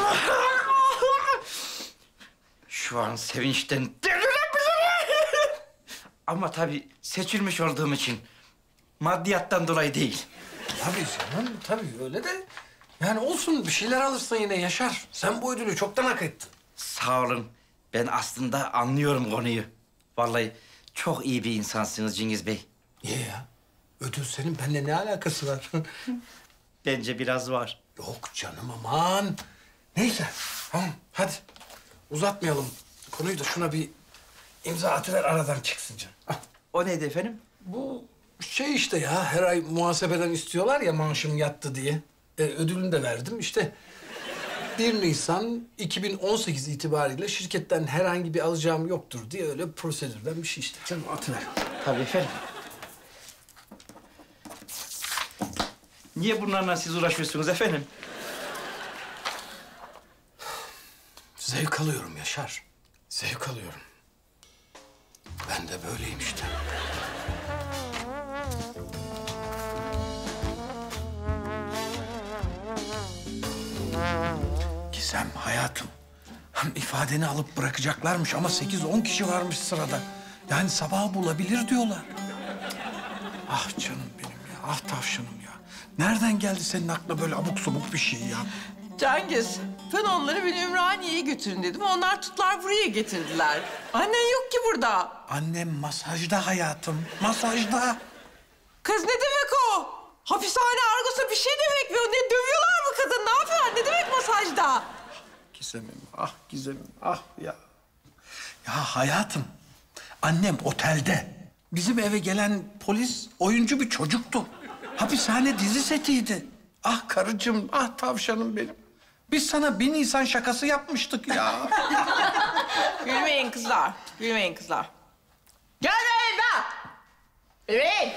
Şu an sevinçten delirebilirim. Ama tabii seçilmiş olduğum için maddiyattan dolayı değil. Tabii canım, tabii öyle de. Yani olsun, bir şeyler alırsın yine Yaşar. Sen bu ödülü çoktan hak ettin. Sağ olun. Ben aslında anlıyorum konuyu. Vallahi çok iyi bir insansınız Cengiz Bey. Niye ya? Ödül senin benimle ne alakası var? Bence biraz var. Yok canım, aman. Neyse, tamam hadi. Uzatmayalım konuyu da şuna bir imza atıver, aradan çıksın canım. O neydi efendim? Bu Şey işte ya, her ay muhasebeden istiyorlar ya maaşım yattı diye. Ödülünü de verdim. İşte 1 Nisan 2018 itibariyle şirketten herhangi bir alacağım yoktur diye öyle prosedürden bir şey işte. Canım atıver. Tabii efendim. Niye bunlarla siz uğraşıyorsunuz efendim? Zevk alıyorum Yaşar. Zevk alıyorum. Ben de böyleyim işte. Gizem hayatım. Hem ifadeni alıp bırakacaklarmış ama 8-10 kişi varmış sırada. Yani sabah bulabilir diyorlar. Ah canım benim ya, ah tavşanım ya. Nereden geldi senin aklına böyle abuk sabuk bir şey ya? Cengiz, ben onları beni Ümraniye'ye götürün dedim. Onlar tuttular buraya getirdiler. Annen yok ki burada. Annem masajda hayatım, masajda. Kız ne demek o? Hapishane argosu bir şey demek mi? Ne dövüyorlar mı kadın? Ne yapıyorlar? Ne demek masajda? Gizemim, ah Gizemim, ah ya. Ya hayatım, annem otelde. Bizim eve gelen polis oyuncu bir çocuktu. Hapishane dizi setiydi. Ah karıcığım, ah tavşanım benim. Biz sana 1 Nisan şakası yapmıştık ya. Gülmeyin kızlar, gülmeyin kızlar. Gelmeyin be! Evet.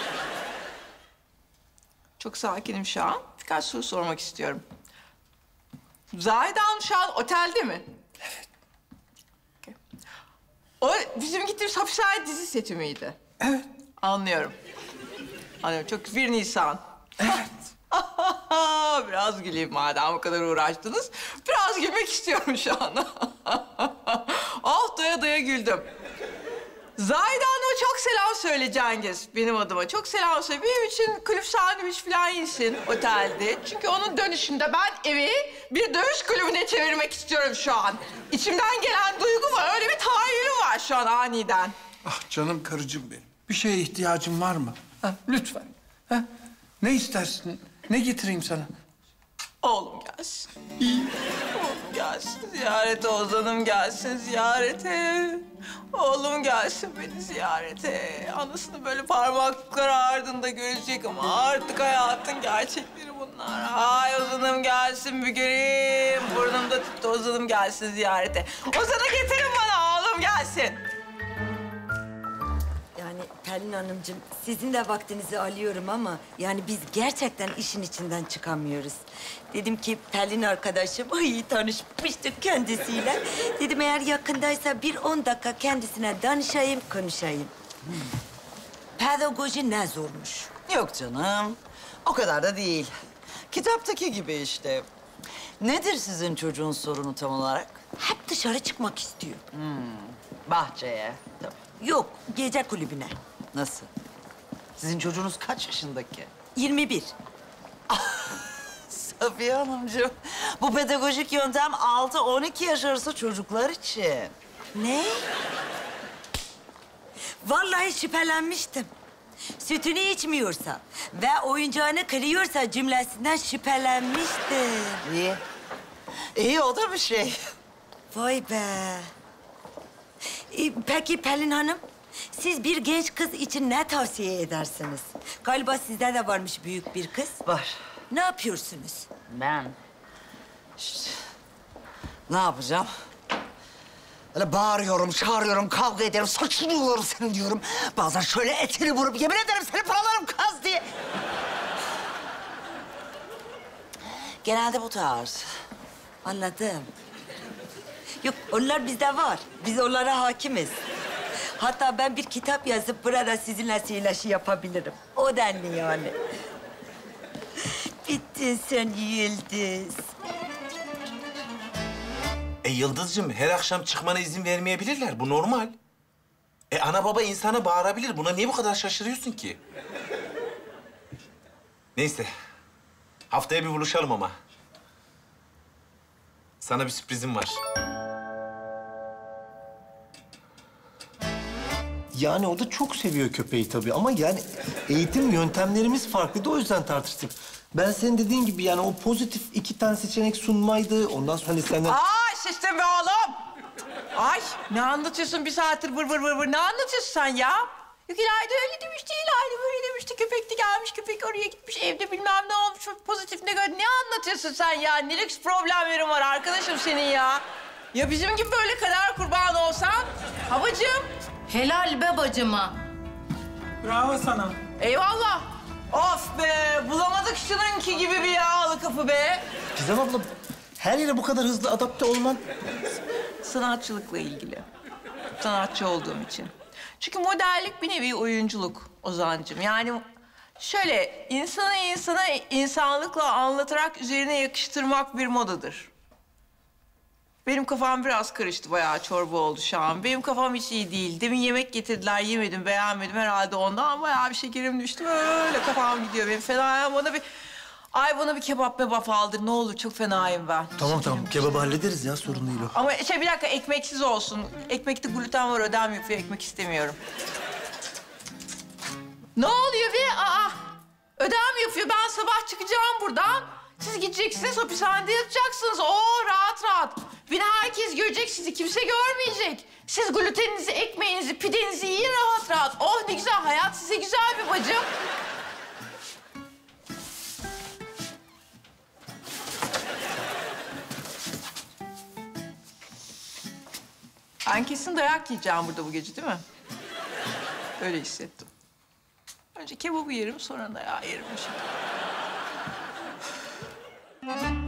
Çok sakinim şu an. Birkaç soru sormak istiyorum. Zahide Hanım şu an otelde mi? Evet. Okay. O bizim gittiğimiz hapishane dizi seti miydi? Evet. Anlıyorum. Anlıyorum. Çok 1 Nisan. Evet. Biraz güleyim madem o kadar uğraştınız. Biraz gülmek istiyorum şu an. Ah doya doya güldüm. Zahide Hanım'a çok selam söyle Cengiz. Benim adıma çok selam söyle. Benim için kulüp sandviç falan yesin otelde. Çünkü onun dönüşünde ben evi bir dövüş kulübüne çevirmek istiyorum şu an. İçimden gelen duygu var. Öyle bir tahayyülüm var şu an aniden. Ah canım karıcığım benim. Bir şeye ihtiyacın var mı? Ha, lütfen. Ha? Ne istersin? Ne getireyim sana? Oğlum gelsin. Oğlum gelsin ziyarete, Ozan'ım gelsin ziyarete. Oğlum gelsin beni ziyarete. Anasını böyle parmakları ardında görecek ama artık hayatın gerçekleri bunlar. Ay Ozan'ım gelsin bir göreyim. Burnumda tuttu Ozan'ım gelsin ziyarete. Ozan'ı getirin bana oğlum gelsin. Yani Pelin Hanımcığım, sizin de vaktinizi alıyorum ama yani biz gerçekten işin içinden çıkamıyoruz. Dedim ki Pelin arkadaşım, ay tanışmıştık kendisiyle. Dedim eğer yakındaysa bir 10 dakika kendisine danışayım, konuşayım. Pedagoji ne zormuş? Yok canım. O kadar da değil. Kitaptaki gibi işte. Nedir sizin çocuğun sorunu tam olarak? Hep dışarı çıkmak istiyor. Bahçeye. Tabii. Yok, gece kulübüne. Nasıl? Sizin çocuğunuz kaç yaşındaki? 21. Safiye Hanımcığım, bu pedagojik yöntem 6-12 yaş arası çocuklar için. Ne? Vallahi şüphelenmiştim. Sütünü içmiyorsa ve oyuncağını kırıyorsa cümlesinden şüphelenmiştim. İyi. İyi, o da bir şey. Vay be. Peki Pelin Hanım, siz bir genç kız için ne tavsiye edersiniz? Galiba sizde de varmış büyük bir kız. Var. Ne yapıyorsunuz? Ben? İşte, ne yapacağım? Öyle bağırıyorum, çağırıyorum, kavga ederim, saçını yolarım senin diyorum. Bazen şöyle etini vurup yemin ederim seni paralarım kaz diye. Genelde bu tarz. Anladım. Yok, onlar bizde var. Biz onlara hakimiz. Hatta ben bir kitap yazıp burada sizinle söyleşi yapabilirim. O denli yani. Bittin sen Yıldız. Yıldızcığım, her akşam çıkmana izin vermeyebilirler. Bu normal. Ana baba insana bağırabilir. Buna niye bu kadar şaşırıyorsun ki? Neyse. Haftaya bir buluşalım ama. Sana bir sürprizim var. Yani o da çok seviyor köpeği tabii ama yani eğitim yöntemlerimiz farklıydı, o yüzden tartıştık. Ben senin dediğin gibi yani o pozitif 2 tane seçenek sunmaydı. Ondan sonra hani senden... Ay şiştin be oğlum. Ay ne anlatıyorsun bir saattir vır vır vır vır. Ne anlatıyorsun sen ya? Yok İlayda öyle demişti, İlayda böyle oraya gitmiş, evde bilmem ne olmuş, pozitif negatif. Ne anlatıyorsun sen ya? Ne lüks problemlerin var arkadaşım senin ya? Ya bizim gibi böyle kader kurbanı olsan? Babacığım. Helal be bacıma. Bravo sana. Eyvallah. Of be, bulamadık şununki gibi bir yağlı kapı be. Gizem abla, her yere bu kadar hızlı adapte olman... Sanatçılıkla ilgili. Sanatçı olduğum için. Çünkü modellik bir nevi oyunculuk Ozan'cığım. Yani şöyle, insanı insana insanlıkla anlatarak üzerine yakıştırmak bir modadır. Benim kafam biraz karıştı, bayağı çorba oldu şu an. Benim kafam hiç iyi değil. Demin yemek getirdiler, yemedim, beğenmedim herhalde ondan. Bayağı bir şekerim düştü, böyle kafam gidiyor benim. Fena, bana bir kebap mebap aldır ne olur, çok fenayım ben. Tamam kebabı hallederiz ya, sorun değil o. Ama bir dakika, ekmeksiz olsun. Ekmekte gluten var, ödem yapıyor, ekmek istemiyorum. Ne oluyor be? Aa, ödem yapıyor. Ben sabah çıkacağım buradan. Siz gideceksiniz, hapishanede yatacaksınız. Oo, rahat rahat. Beni herkes görecek, sizi kimse görmeyecek. Siz gluteninizi, ekmeğinizi, pidenizi yiyin rahat rahat. Oh ne güzel, hayat size güzel bir bacım. Ben kesin dayak yiyeceğim burada bu gece, değil mi? Öyle hissettim. Önce kebabı yerim, sonra dayağı yerim.